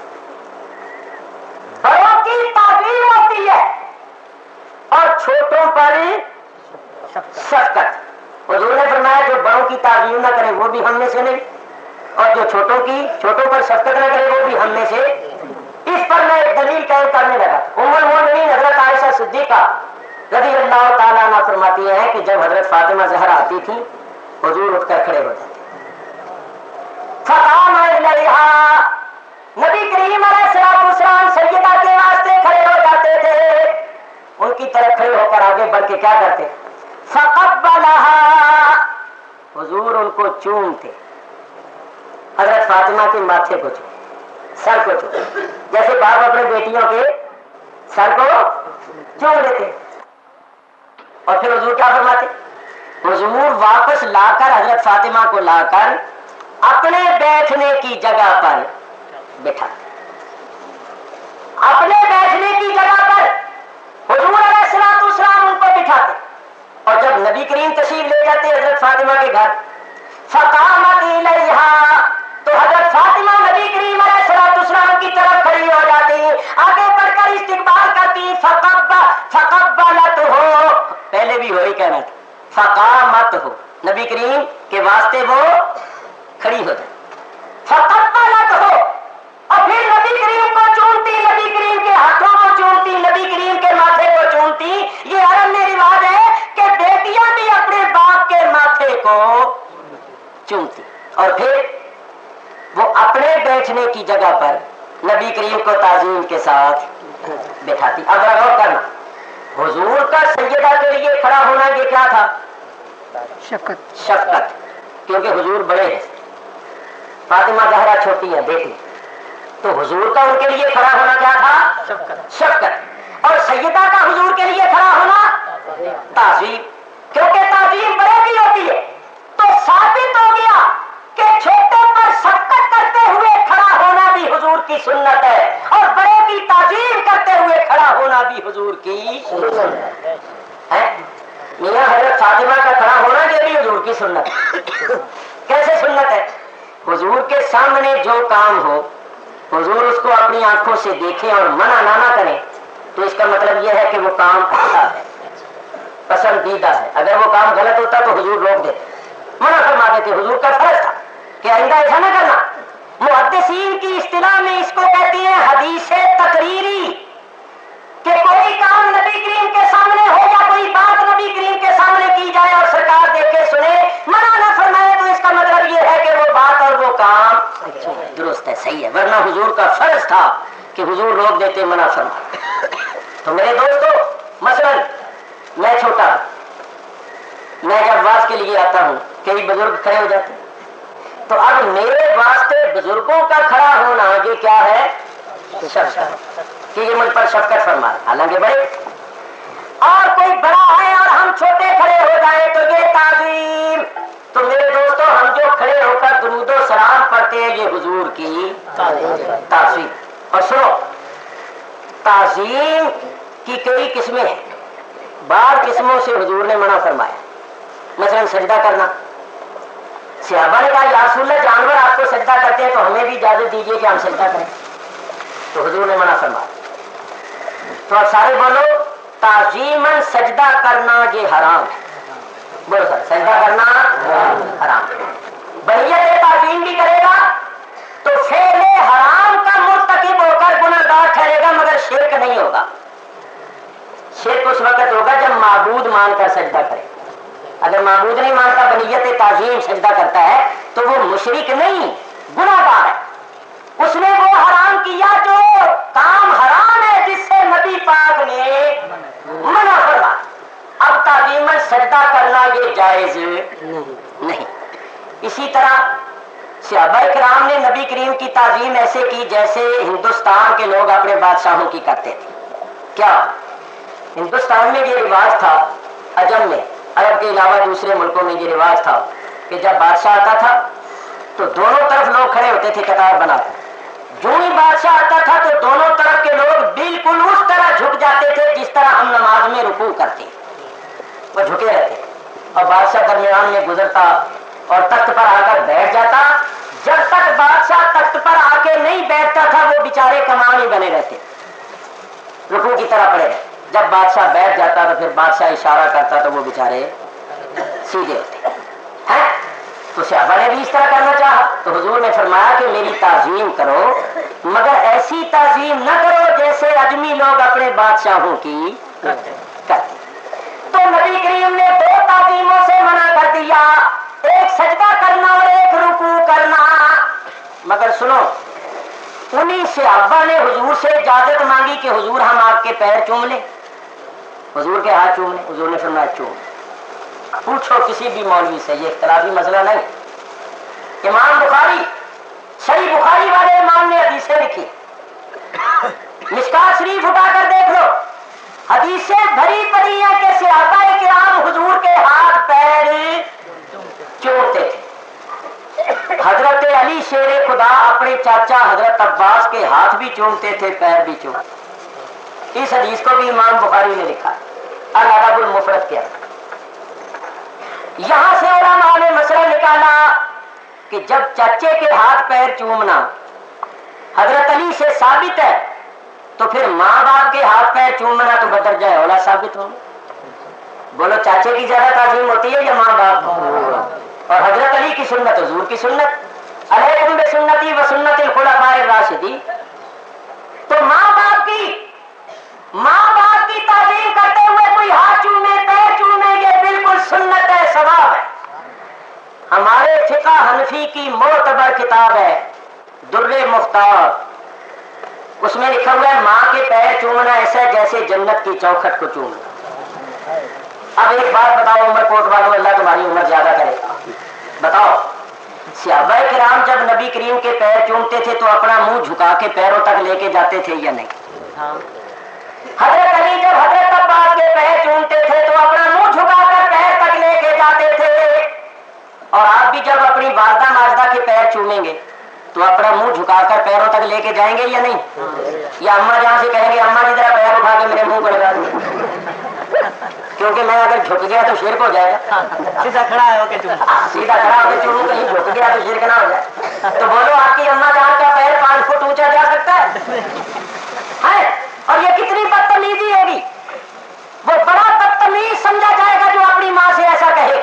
[SPEAKER 4] बड़ों की ताज़ीम होती है और छोटों पर शफ़क़त। हुजूर ने फरमाया जो बड़ों की ताज़ीम ना करे वो भी हम में से नहीं, और जो छोटों की छोटों पर शफ़क़त ना करे वो भी हम में से। इस पर मैं एक दलील कायम करने लगा। उम्मुल मोमिनीन हज़रत आयशा सिद्दीक़ा रज़ी अल्लाह ताला अन्हा फरमाती हैं कि जब हज़रत फातिमा ज़हरा आती थी हुजूर उठकर खड़े हो जाते। फ़क़ाम इलैहा, नबी करीम अलैहिस्सलाम सैयदा के वास्ते खड़े हो जाते थे। उनकी तरफ खड़े होकर आगे बढ़ के क्या करते? फ़क़ब्बलहा, हुजूर उनको चूमते। हज़रत फातिमा के माथे को चूम, सर को चूम, जैसे बाप अपने बेटियों के सर को चूम लेते। और फिर हुजूर क्या फरमाते? हुजूर वापस लाकर हज़रत फातिमा को लाकर अपने बैठने की जगह पर बैठा, अपने बैठने की जगह पर हुजूर अलैहिस्सलाम उनको बिठाते। और जब नबी करीम तशरीफ ले जाते हजरत फातिमा के घर, फ़क़ामत इलैहा, तो हजरत फातिमा नबी करीम अलैहिस्सलाम की तरफ खड़ी हो जाती, आगे बढ़कर इस्तिक़बाल करती। फ़क़ब्बा फ़क़ब्बलतहु, पहले भी वही कहना था, फ़क़ामतहु, नबी करीम के वास्ते वो खड़ी हो जाती। फ़क़ब्बलतहु, और फिर नबी करीम को चूमती, नबी करीम के हाथों को चूमती, नबी करीम के माथे को चूमती। ये अरब में रिवाज है कि बेटियां भी अपने बाप के माथे को चूमती। और फिर वो अपने बैठने की जगह पर नबी करीम को ताज़ीम के साथ बैठाती। अब गौर करना, हुजूर का सैयदा के लिए खड़ा होना ये क्या था? शफ़क़त, शफ़क़त, क्योंकि हुजूर बड़े हैं, फातिमा ज़हरा छोटी है बेटी, तो हुजूर का उनके लिए खड़ा होना क्या था? शफ़क़त। और सैयदा का हुजूर के लिए खड़ा होना ताज़ीम, क्योंकि ताज़ीम बड़े की होती है। तो साबित हो गया कि छोटे पर शफ़क़त करते हुए खड़ा होना भी हुजूर की सुन्नत है, और बड़े की ताज़ीम करते हुए खड़ा होना भी हुजूर की सुन्नत है। मियां हज़रत फातिमा का खड़ा होना ये भी हुजूर की सुन्नत है। कैसे सुन्नत है? हुजूर के सामने जो काम हो हुजूर उसको अपनी आंखों से देखें और मना ना ना करें, तो इसका मतलब यह है कि वो काम अच्छा है, पसंदीदा है। अगर वो काम गलत होता तो हुजूर रोक देते, मना फरमा देते। हुजूर का फर्ज था कि आइंदा ऐसा न करना। मुहद्दिसीन की इस्तिलाह में इसको कहती है हदीसे तकरीरी, कि कोई काम नबी करीम के सामने हो या कोई बात नबी करीम के सामने की जाए और सरकार देख के सुने, मना न फरमाए, तो इसका मतलब ये है कि वो बात और वो काम दुरुस्त है, सही है। वरना हुजूर का फर्ज था कि हुजूर रोक देते, मना फरमाते। तो मेरे दोस्तों, मसलन میں چھوٹا ہوں, میں جب واز کے لیے آتا ہوں کئی بزرگ کھڑے ہو جاتے ہیں, تو اب میرے واسطے بزرگوں کا کھڑا ہونا یہ کیا ہے؟ شفقت, کہ یہ مجھ پر شفقت فرمائے. حالانکہ بڑے اور کوئی بڑا ہے اور ہم چھوٹے کھڑے ہو جائیں تو یہ تعظیم. تو میرے دوستو, ہم جو کھڑے ہو کر درود و سلام پڑھتے ہیں یہ حضور کی تعظیم. اور سنو, تعظیم کی کئی قسمیں ہیں, بعض قسموں سے حضور نے منع فرمایا. مثلا سجدہ کرنا, صحابہ نے کہا یا رسول اللہ جانور آپ کو سجدہ کرتے ہیں تو ہمیں بھی اجازت دیجیے کہ ہم سجدہ کریں, تو حضور نے منع فرمایا. تو آپ سارے بولو تعظیماً سجدہ کرنا یہ حرام ہے. بولو سر, سجدہ کرنا حرام ہے. بنیت تعظیم بھی کرے گا تو فعل حرام کا مرتکب ہو کر گناہگار ٹھہرے گا, مگر شرک نہیں ہوگا. شرک اس وقت ہوگا جب معبود مان کر سجدہ کرے. اگر معبود نہیں مانتا بنیت تعظیم سجدہ کرتا ہے تو وہ مشرک نہیں, گناہگار ہے. اس نے وہ حرام کیا جو کام حرام ہے جس سے نبی پاک نے منع فرمایا. اب تعظیم میں سجدہ کرنا یہ جائز نہیں. اسی طرح صحابہ کرام نے نبی کریم کی تعظیم ایسے کی جیسے ہندوستان کے لوگ اپنے بادشاہوں کی کرتے تھے. کیا ہندوستان میں یہ رواج تھا, عجم میں, عرب کے علاوہ دوسرے ملکوں میں یہ رواج تھا کہ جب بادشاہ آتا تھا تو دونوں طرف لوگ کھڑے ہوتے تھے قطار بنا کر. جو ہی بادشاہ آتا تھا تو دونوں طرف کے لوگ بالکل اس طرح جھک جاتے تھے جس طرح ہم نماز میں رکوع کرتے, وہ جھکے رہتے. اور بادشاہ درمیان میں گزرتا اور تخت پر آ کر بیٹھ جاتا. جب تک بادشاہ تخت پر آ کے نہیں بیٹھتا تھا وہ بیچارے کمان ہی بنے رہتے, رکوع کی طرح پڑے رہتے. جب بادشاہ بیٹھ جاتا تو پھر بادشاہ اشارہ کرتا تو وہ بیچارے سیدھے ہوتے ہیں. تو صحابہ نے بھی اس طرح کرنا چاہا تو حضور نے فرمایا کہ میری تعظیم کرو, مگر ایسی تعظیم نہ کرو جیسے اجمی لوگ اپنے بادشاہوں کی کرتے. تو نبی کریم نے دو تعظیموں سے منع کر دیا, ایک سجدہ کرنا اور ایک رکوع کرنا. مگر سنو, انہی صحابہ نے حضور سے اجازت مانگی کہ حضور ہم آپ کے پیر چوم لیں, حضور کے ہاتھ چوم لیں. حضور نے فرمایا چوم. پوچھو کسی بھی مولوی سے, یہ اختلافی مسئلہ نہیں. امام بخاری, صحیح بخاری والے امام نے حدیثیں لکھی, مشکات شریف اٹھا کر دیکھ لو, حدیثیں بھری پڑی ہیں کہ صحابہ کرام حضور کے ہاتھ پیر چومتے تھے. حضرت علی شیر خدا اپنے چاچا حضرت عباس کے ہاتھ بھی چومتے تھے, پیر بھی چومتے. اس حدیث کو بھی امام بخاری نے لکھا الادب المفرد کے اندر. یہاں سے علماء نے مسئلہ نکالا کہ جب چچے کے ہاتھ پیر چومنا حضرت علی سے ثابت ہے تو پھر ماں باپ کے ہاتھ پیر چومنا تو بدرجہ اولا ثابت ہو. بولو چاچے کی زیادہ تعظیم ہوتی ہے یا ماں باپ؟ اور حضرت علی کی سنت, حضور کی سنت, علیکم بسنتی و سنت الخلفاء الراشدین. تو ماں باپ کی ماں باپ کی تعظیم کرتے ہوئے کوئی ہاتھ چومے پیر چومے یہ بالکل سنت ہے, ثواب ہے. ہمارے فقہ حنفی کی معتبر کتاب ہے در مختار, اس میں لکھا ہوا ہے ماں کے پیر چومنا ایسا جیسے جنت کی چوکھٹ کو چومنا. اب ایک بات بتاؤ عمر کوٹ والوں, اللہ تمہاری عمر زیادہ کرے, بتاؤ صحابہ کرام جب نبی کریم کے پیر چومتے تھے تو اپنا منہ جھکا کے پیروں تک لے کے جاتے تھے یا نہیں؟ حضرت علی جب حضرت عباس کے پیر چومتے تھے تو اپنا منہ جھکا کر پیر تک لے کے جاتے تھے. اور آپ بھی جب اپنی والدہ ماجدہ کے پیر چومیں گے تو اپنا منہ جھکا کر پیروں تک لے کے جائیں گے یا نہیں؟ یا اما جہاں سے کہیں گے اما جی ذرا پیر اٹھا کے میرے منہ کو لگا دیں, کیونکہ میں اگر جھک گیا تو شرک ہو جائے گا.
[SPEAKER 3] سیدھا کھڑا ہو کے چوموں,
[SPEAKER 4] سیدھا کھڑا ہو کے چوموں, کہیں جھک گیا تو شرک نہ ہو جائے. تو بولو آپ کی اما جان کا پیر پانچ فٹ اونچا جا سکتا ہے؟ اور یہ کتنی بدتمیزی ہوگی, وہ بڑا بدتمیز سمجھا جائے گا جو اپنی ماں سے ایسا کہے.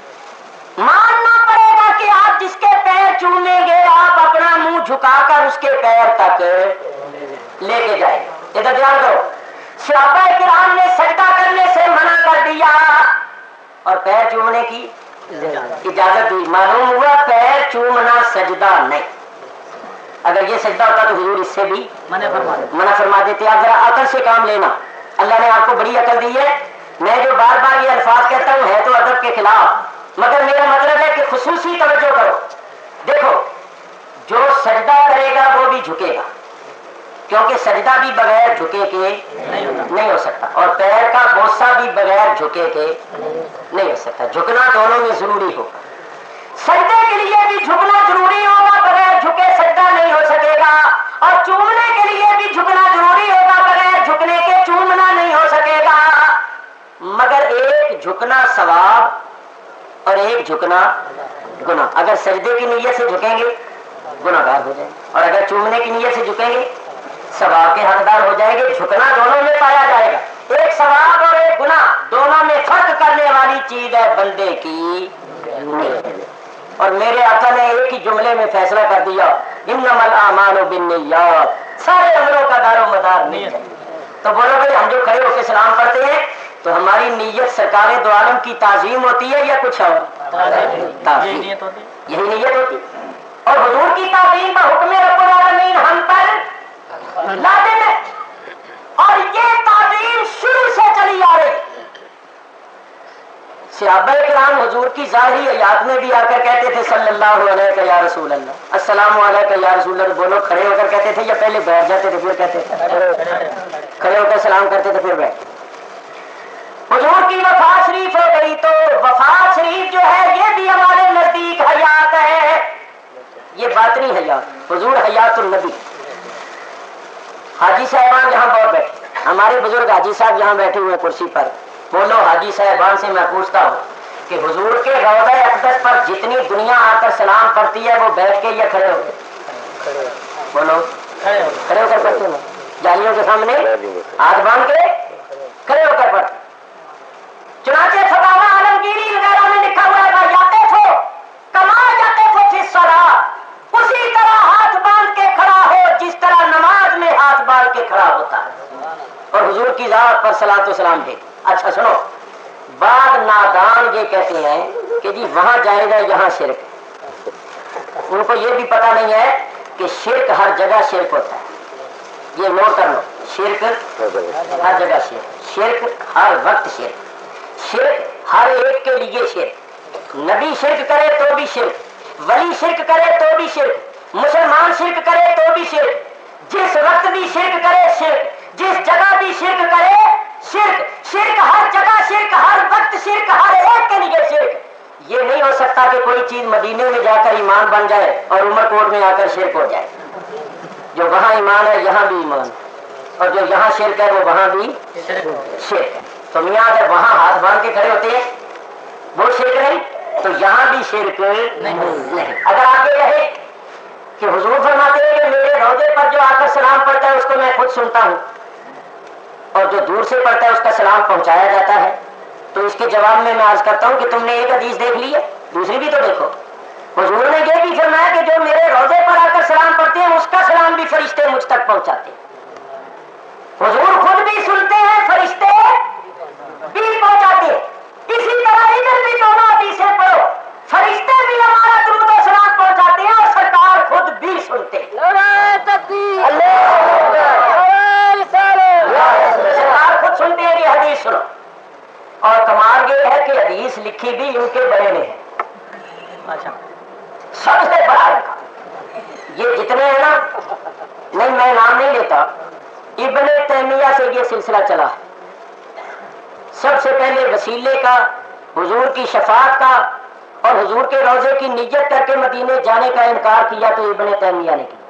[SPEAKER 4] ماننا پڑے گا کہ آپ جس کے پیر چومیں گے آپ اپنا منہ جھکا کر اس کے پیر تک لے کے جائیں. ادھر دھیان کرو, صحابہ کرام نے سجدہ کرنے سے منع کر دیا اور پیر چومنے کی اجازت دی. معلوم ہوا پیر چومنا سجدہ نہیں. اگر یہ سجدہ ہوتا تو حضور اس سے بھی منع فرما دیتے. آپ ذرا عقل سے کام لینا, اللہ نے آپ کو بڑی عقل دی ہے. میں جو بار بار یہ الفاظ کہتا ہوں ہے تو ادب کے خلاف، مگر میرا مطلب ہے کہ خصوصی توجہ کرو. دیکھو جو سجدہ کرے گا وہ بھی جھکے گا، کیونکہ سجدہ بھی بغیر جھکے کے نہیں ہو سکتا، اور پیر کا بوسہ بھی بغیر جھکے کے نہیں ہو سکتا. جھکنا دونوں میں ضروری ہوگا. سجدے کے لیے بھی جھکنا ضروری ہوگا، بغیر جھکے سجدہ نہیں ہو سکے گا. اور چومنے کے لیے بھی جھکنا ضروری ہوگا، بغیر جھکنے کے چومنا نہیں ہو سکے گا. مگر ایک جھکنا ثواب اور ایک جھکنا گناہ. اگر سجدے کی نیت سے جھکیں گے گناہ گار ہو جائیں گے، اور اگر چومنے کی نیت سے جھکیں گے ثواب کے حقدار ہو جائیں گے. جھکنا دونوں میں پایا جائے گا. ایک ثواب اور ایک گناہ، دونوں میں فرق کرنے والی چیز ہے بندے کی نیت. اور میرے آقا نے ایک ہی جملے میں فیصلہ کر دیا، انما الاعمال بالنیات، سارے عملوں کا دار و مدار نیت ہے. تو بولو بھائی ہم جو کھڑے ہو کے سلام پڑھتے ہیں تو ہماری نیت سرکار دو عالم کی تعظیم ہوتی ہے یا کچھ اور؟ تعظیم، یہی نیت ہوتی. اور حضور کی تعظیم کا حکم رب العالمین ہم پر لازم ہے، اور یہ تعظیم شروع سے چلی آ رہی. صحابہ کرام حضور کی ظاہری حیات میں بھی آ کر کہتے تھے صلی اللہ علیہ یا رسول اللہ، السلام علیکم یا رسول اللہ. بولو کھڑے ہو کر کہتے تھے یا پہلے بیٹھ جاتے تھے پھر کہتے تھے؟ کھڑے ہو کر سلام کرتے تھے پھر بیٹھ. حضور کی وفات شریف ہو گئی تو وفات شریف جو ہے یہ بھی ہمارے نزدیک حیات ہے. یہ باطنی حیات، حضور حیات النبی. حاجی صاحبان جہاں بہت بیٹھے، ہمارے بزرگ حاجی صاحب یہاں بیٹھے ہوئے کرسی پر. بولو حاجی صاحبان سے میں پوچھتا ہوں کہ حضور کے روضہ اقدس پر جتنی دنیا آ کر سلام پڑھتی ہے وہ بیٹھ کے یا کھڑے ہو کے؟ بولو کھڑے ہو کر پڑھتے ہیں. جالیوں کے سامنے ہاتھ باندھ کے کھڑے ہو کر پڑھتے. چنانچہ فتاوی عالمگیری وغیرہ میں لکھا ہوا ہے جاتے تھو کما جاتے تھے پھر صلاۃ، اسی طرح ہاتھ باندھ کے کھڑا ہو جس طرح نماز میں ہاتھ باندھ کے کھڑا ہوتا ہے، اور حضور کی ذات پر صلاۃ و سلام دے. اچھا سنو، بعض نادان یہ کہتے ہیں کہ جی وہاں جائے گا یہاں شرک. ان کو یہ بھی پتا نہیں ہے کہ شرک ہر جگہ شرک ہوتا ہے. یہ نوٹ کر لو، شرک ہر جگہ شرک، شرک ہر وقت شرک، شرک ہر ایک کے لیے شرک. نبی شرک کرے تو بھی شرک، ولی شرک کرے تو بھی شرک، مسلمان شرک کرے تو بھی شرک، جس وقت بھی شرک کرے شرک، جس جگہ بھی شرک کرے شرک. شرک ہر جگہ شرک، ہر وقت شرک، ہر ایک کے لیے شرک. یہ نہیں ہو سکتا کہ کوئی چیز مدینے میں جا کر ایمان بن جائے اور عمر کوٹ میں آ کر شرک ہو جائے. جو وہاں ایمان ہے یہاں بھی ایمان، اور جو یہاں شرک ہے وہ وہاں بھی شرک ہے. تو میاں اگر وہاں ہاتھ باندھ کے کھڑے ہوتے ہیں وہ شرک نہیں، تو یہاں بھی شرک نہیں. اگر آگے رہے کہ حضور فرماتے ہیں کہ میرے روضے پر جو آ کر سلام پڑتا ہے اس کو میں خود سنتا ہوں، اور جو دور سے پڑھتا ہے اس کا سلام پہنچایا جاتا ہے. تو اس کے جواب میں میں عرض کرتا ہوں کہ تم نے ایک حدیث دیکھ لی ہے، دوسری بھی تو دیکھو. حضور نے یہ بھی فرمایا کہ جو میرے روضے پر آ کر سلام پڑھتے ہیں اس کا سلام بھی فرشتے مجھ تک پہنچاتے ہیں. حضور خود بھی سنتے ہیں، فرشتے بھی پہنچاتے ہیں. اسی طرح ادھر بھی دونوں حدیثیں پڑھو، فرشتے بھی ہمارا درود و سلام پہنچاتے ہیں اور سرکار خود بھی سنتے ہیں. سرکار خود سنتے ہیں. یہ حدیث سنو. اور کمال یہ ہے کہ حدیث لکھی بھی ان کے بڑے نے ہے. اچھا سب سے بڑا لکھا یہ جتنے ہیں نا، نہیں میں نام نہیں لیتا، ابن تیمیہ سے یہ سلسلہ چلا ہے. سب سے پہلے وسیلے کا، حضور کی شفاعت کا اور حضور کے روضے کی نیت کر کے مدینے جانے کا انکار کیا تو ابن تیمیہ نے کیا.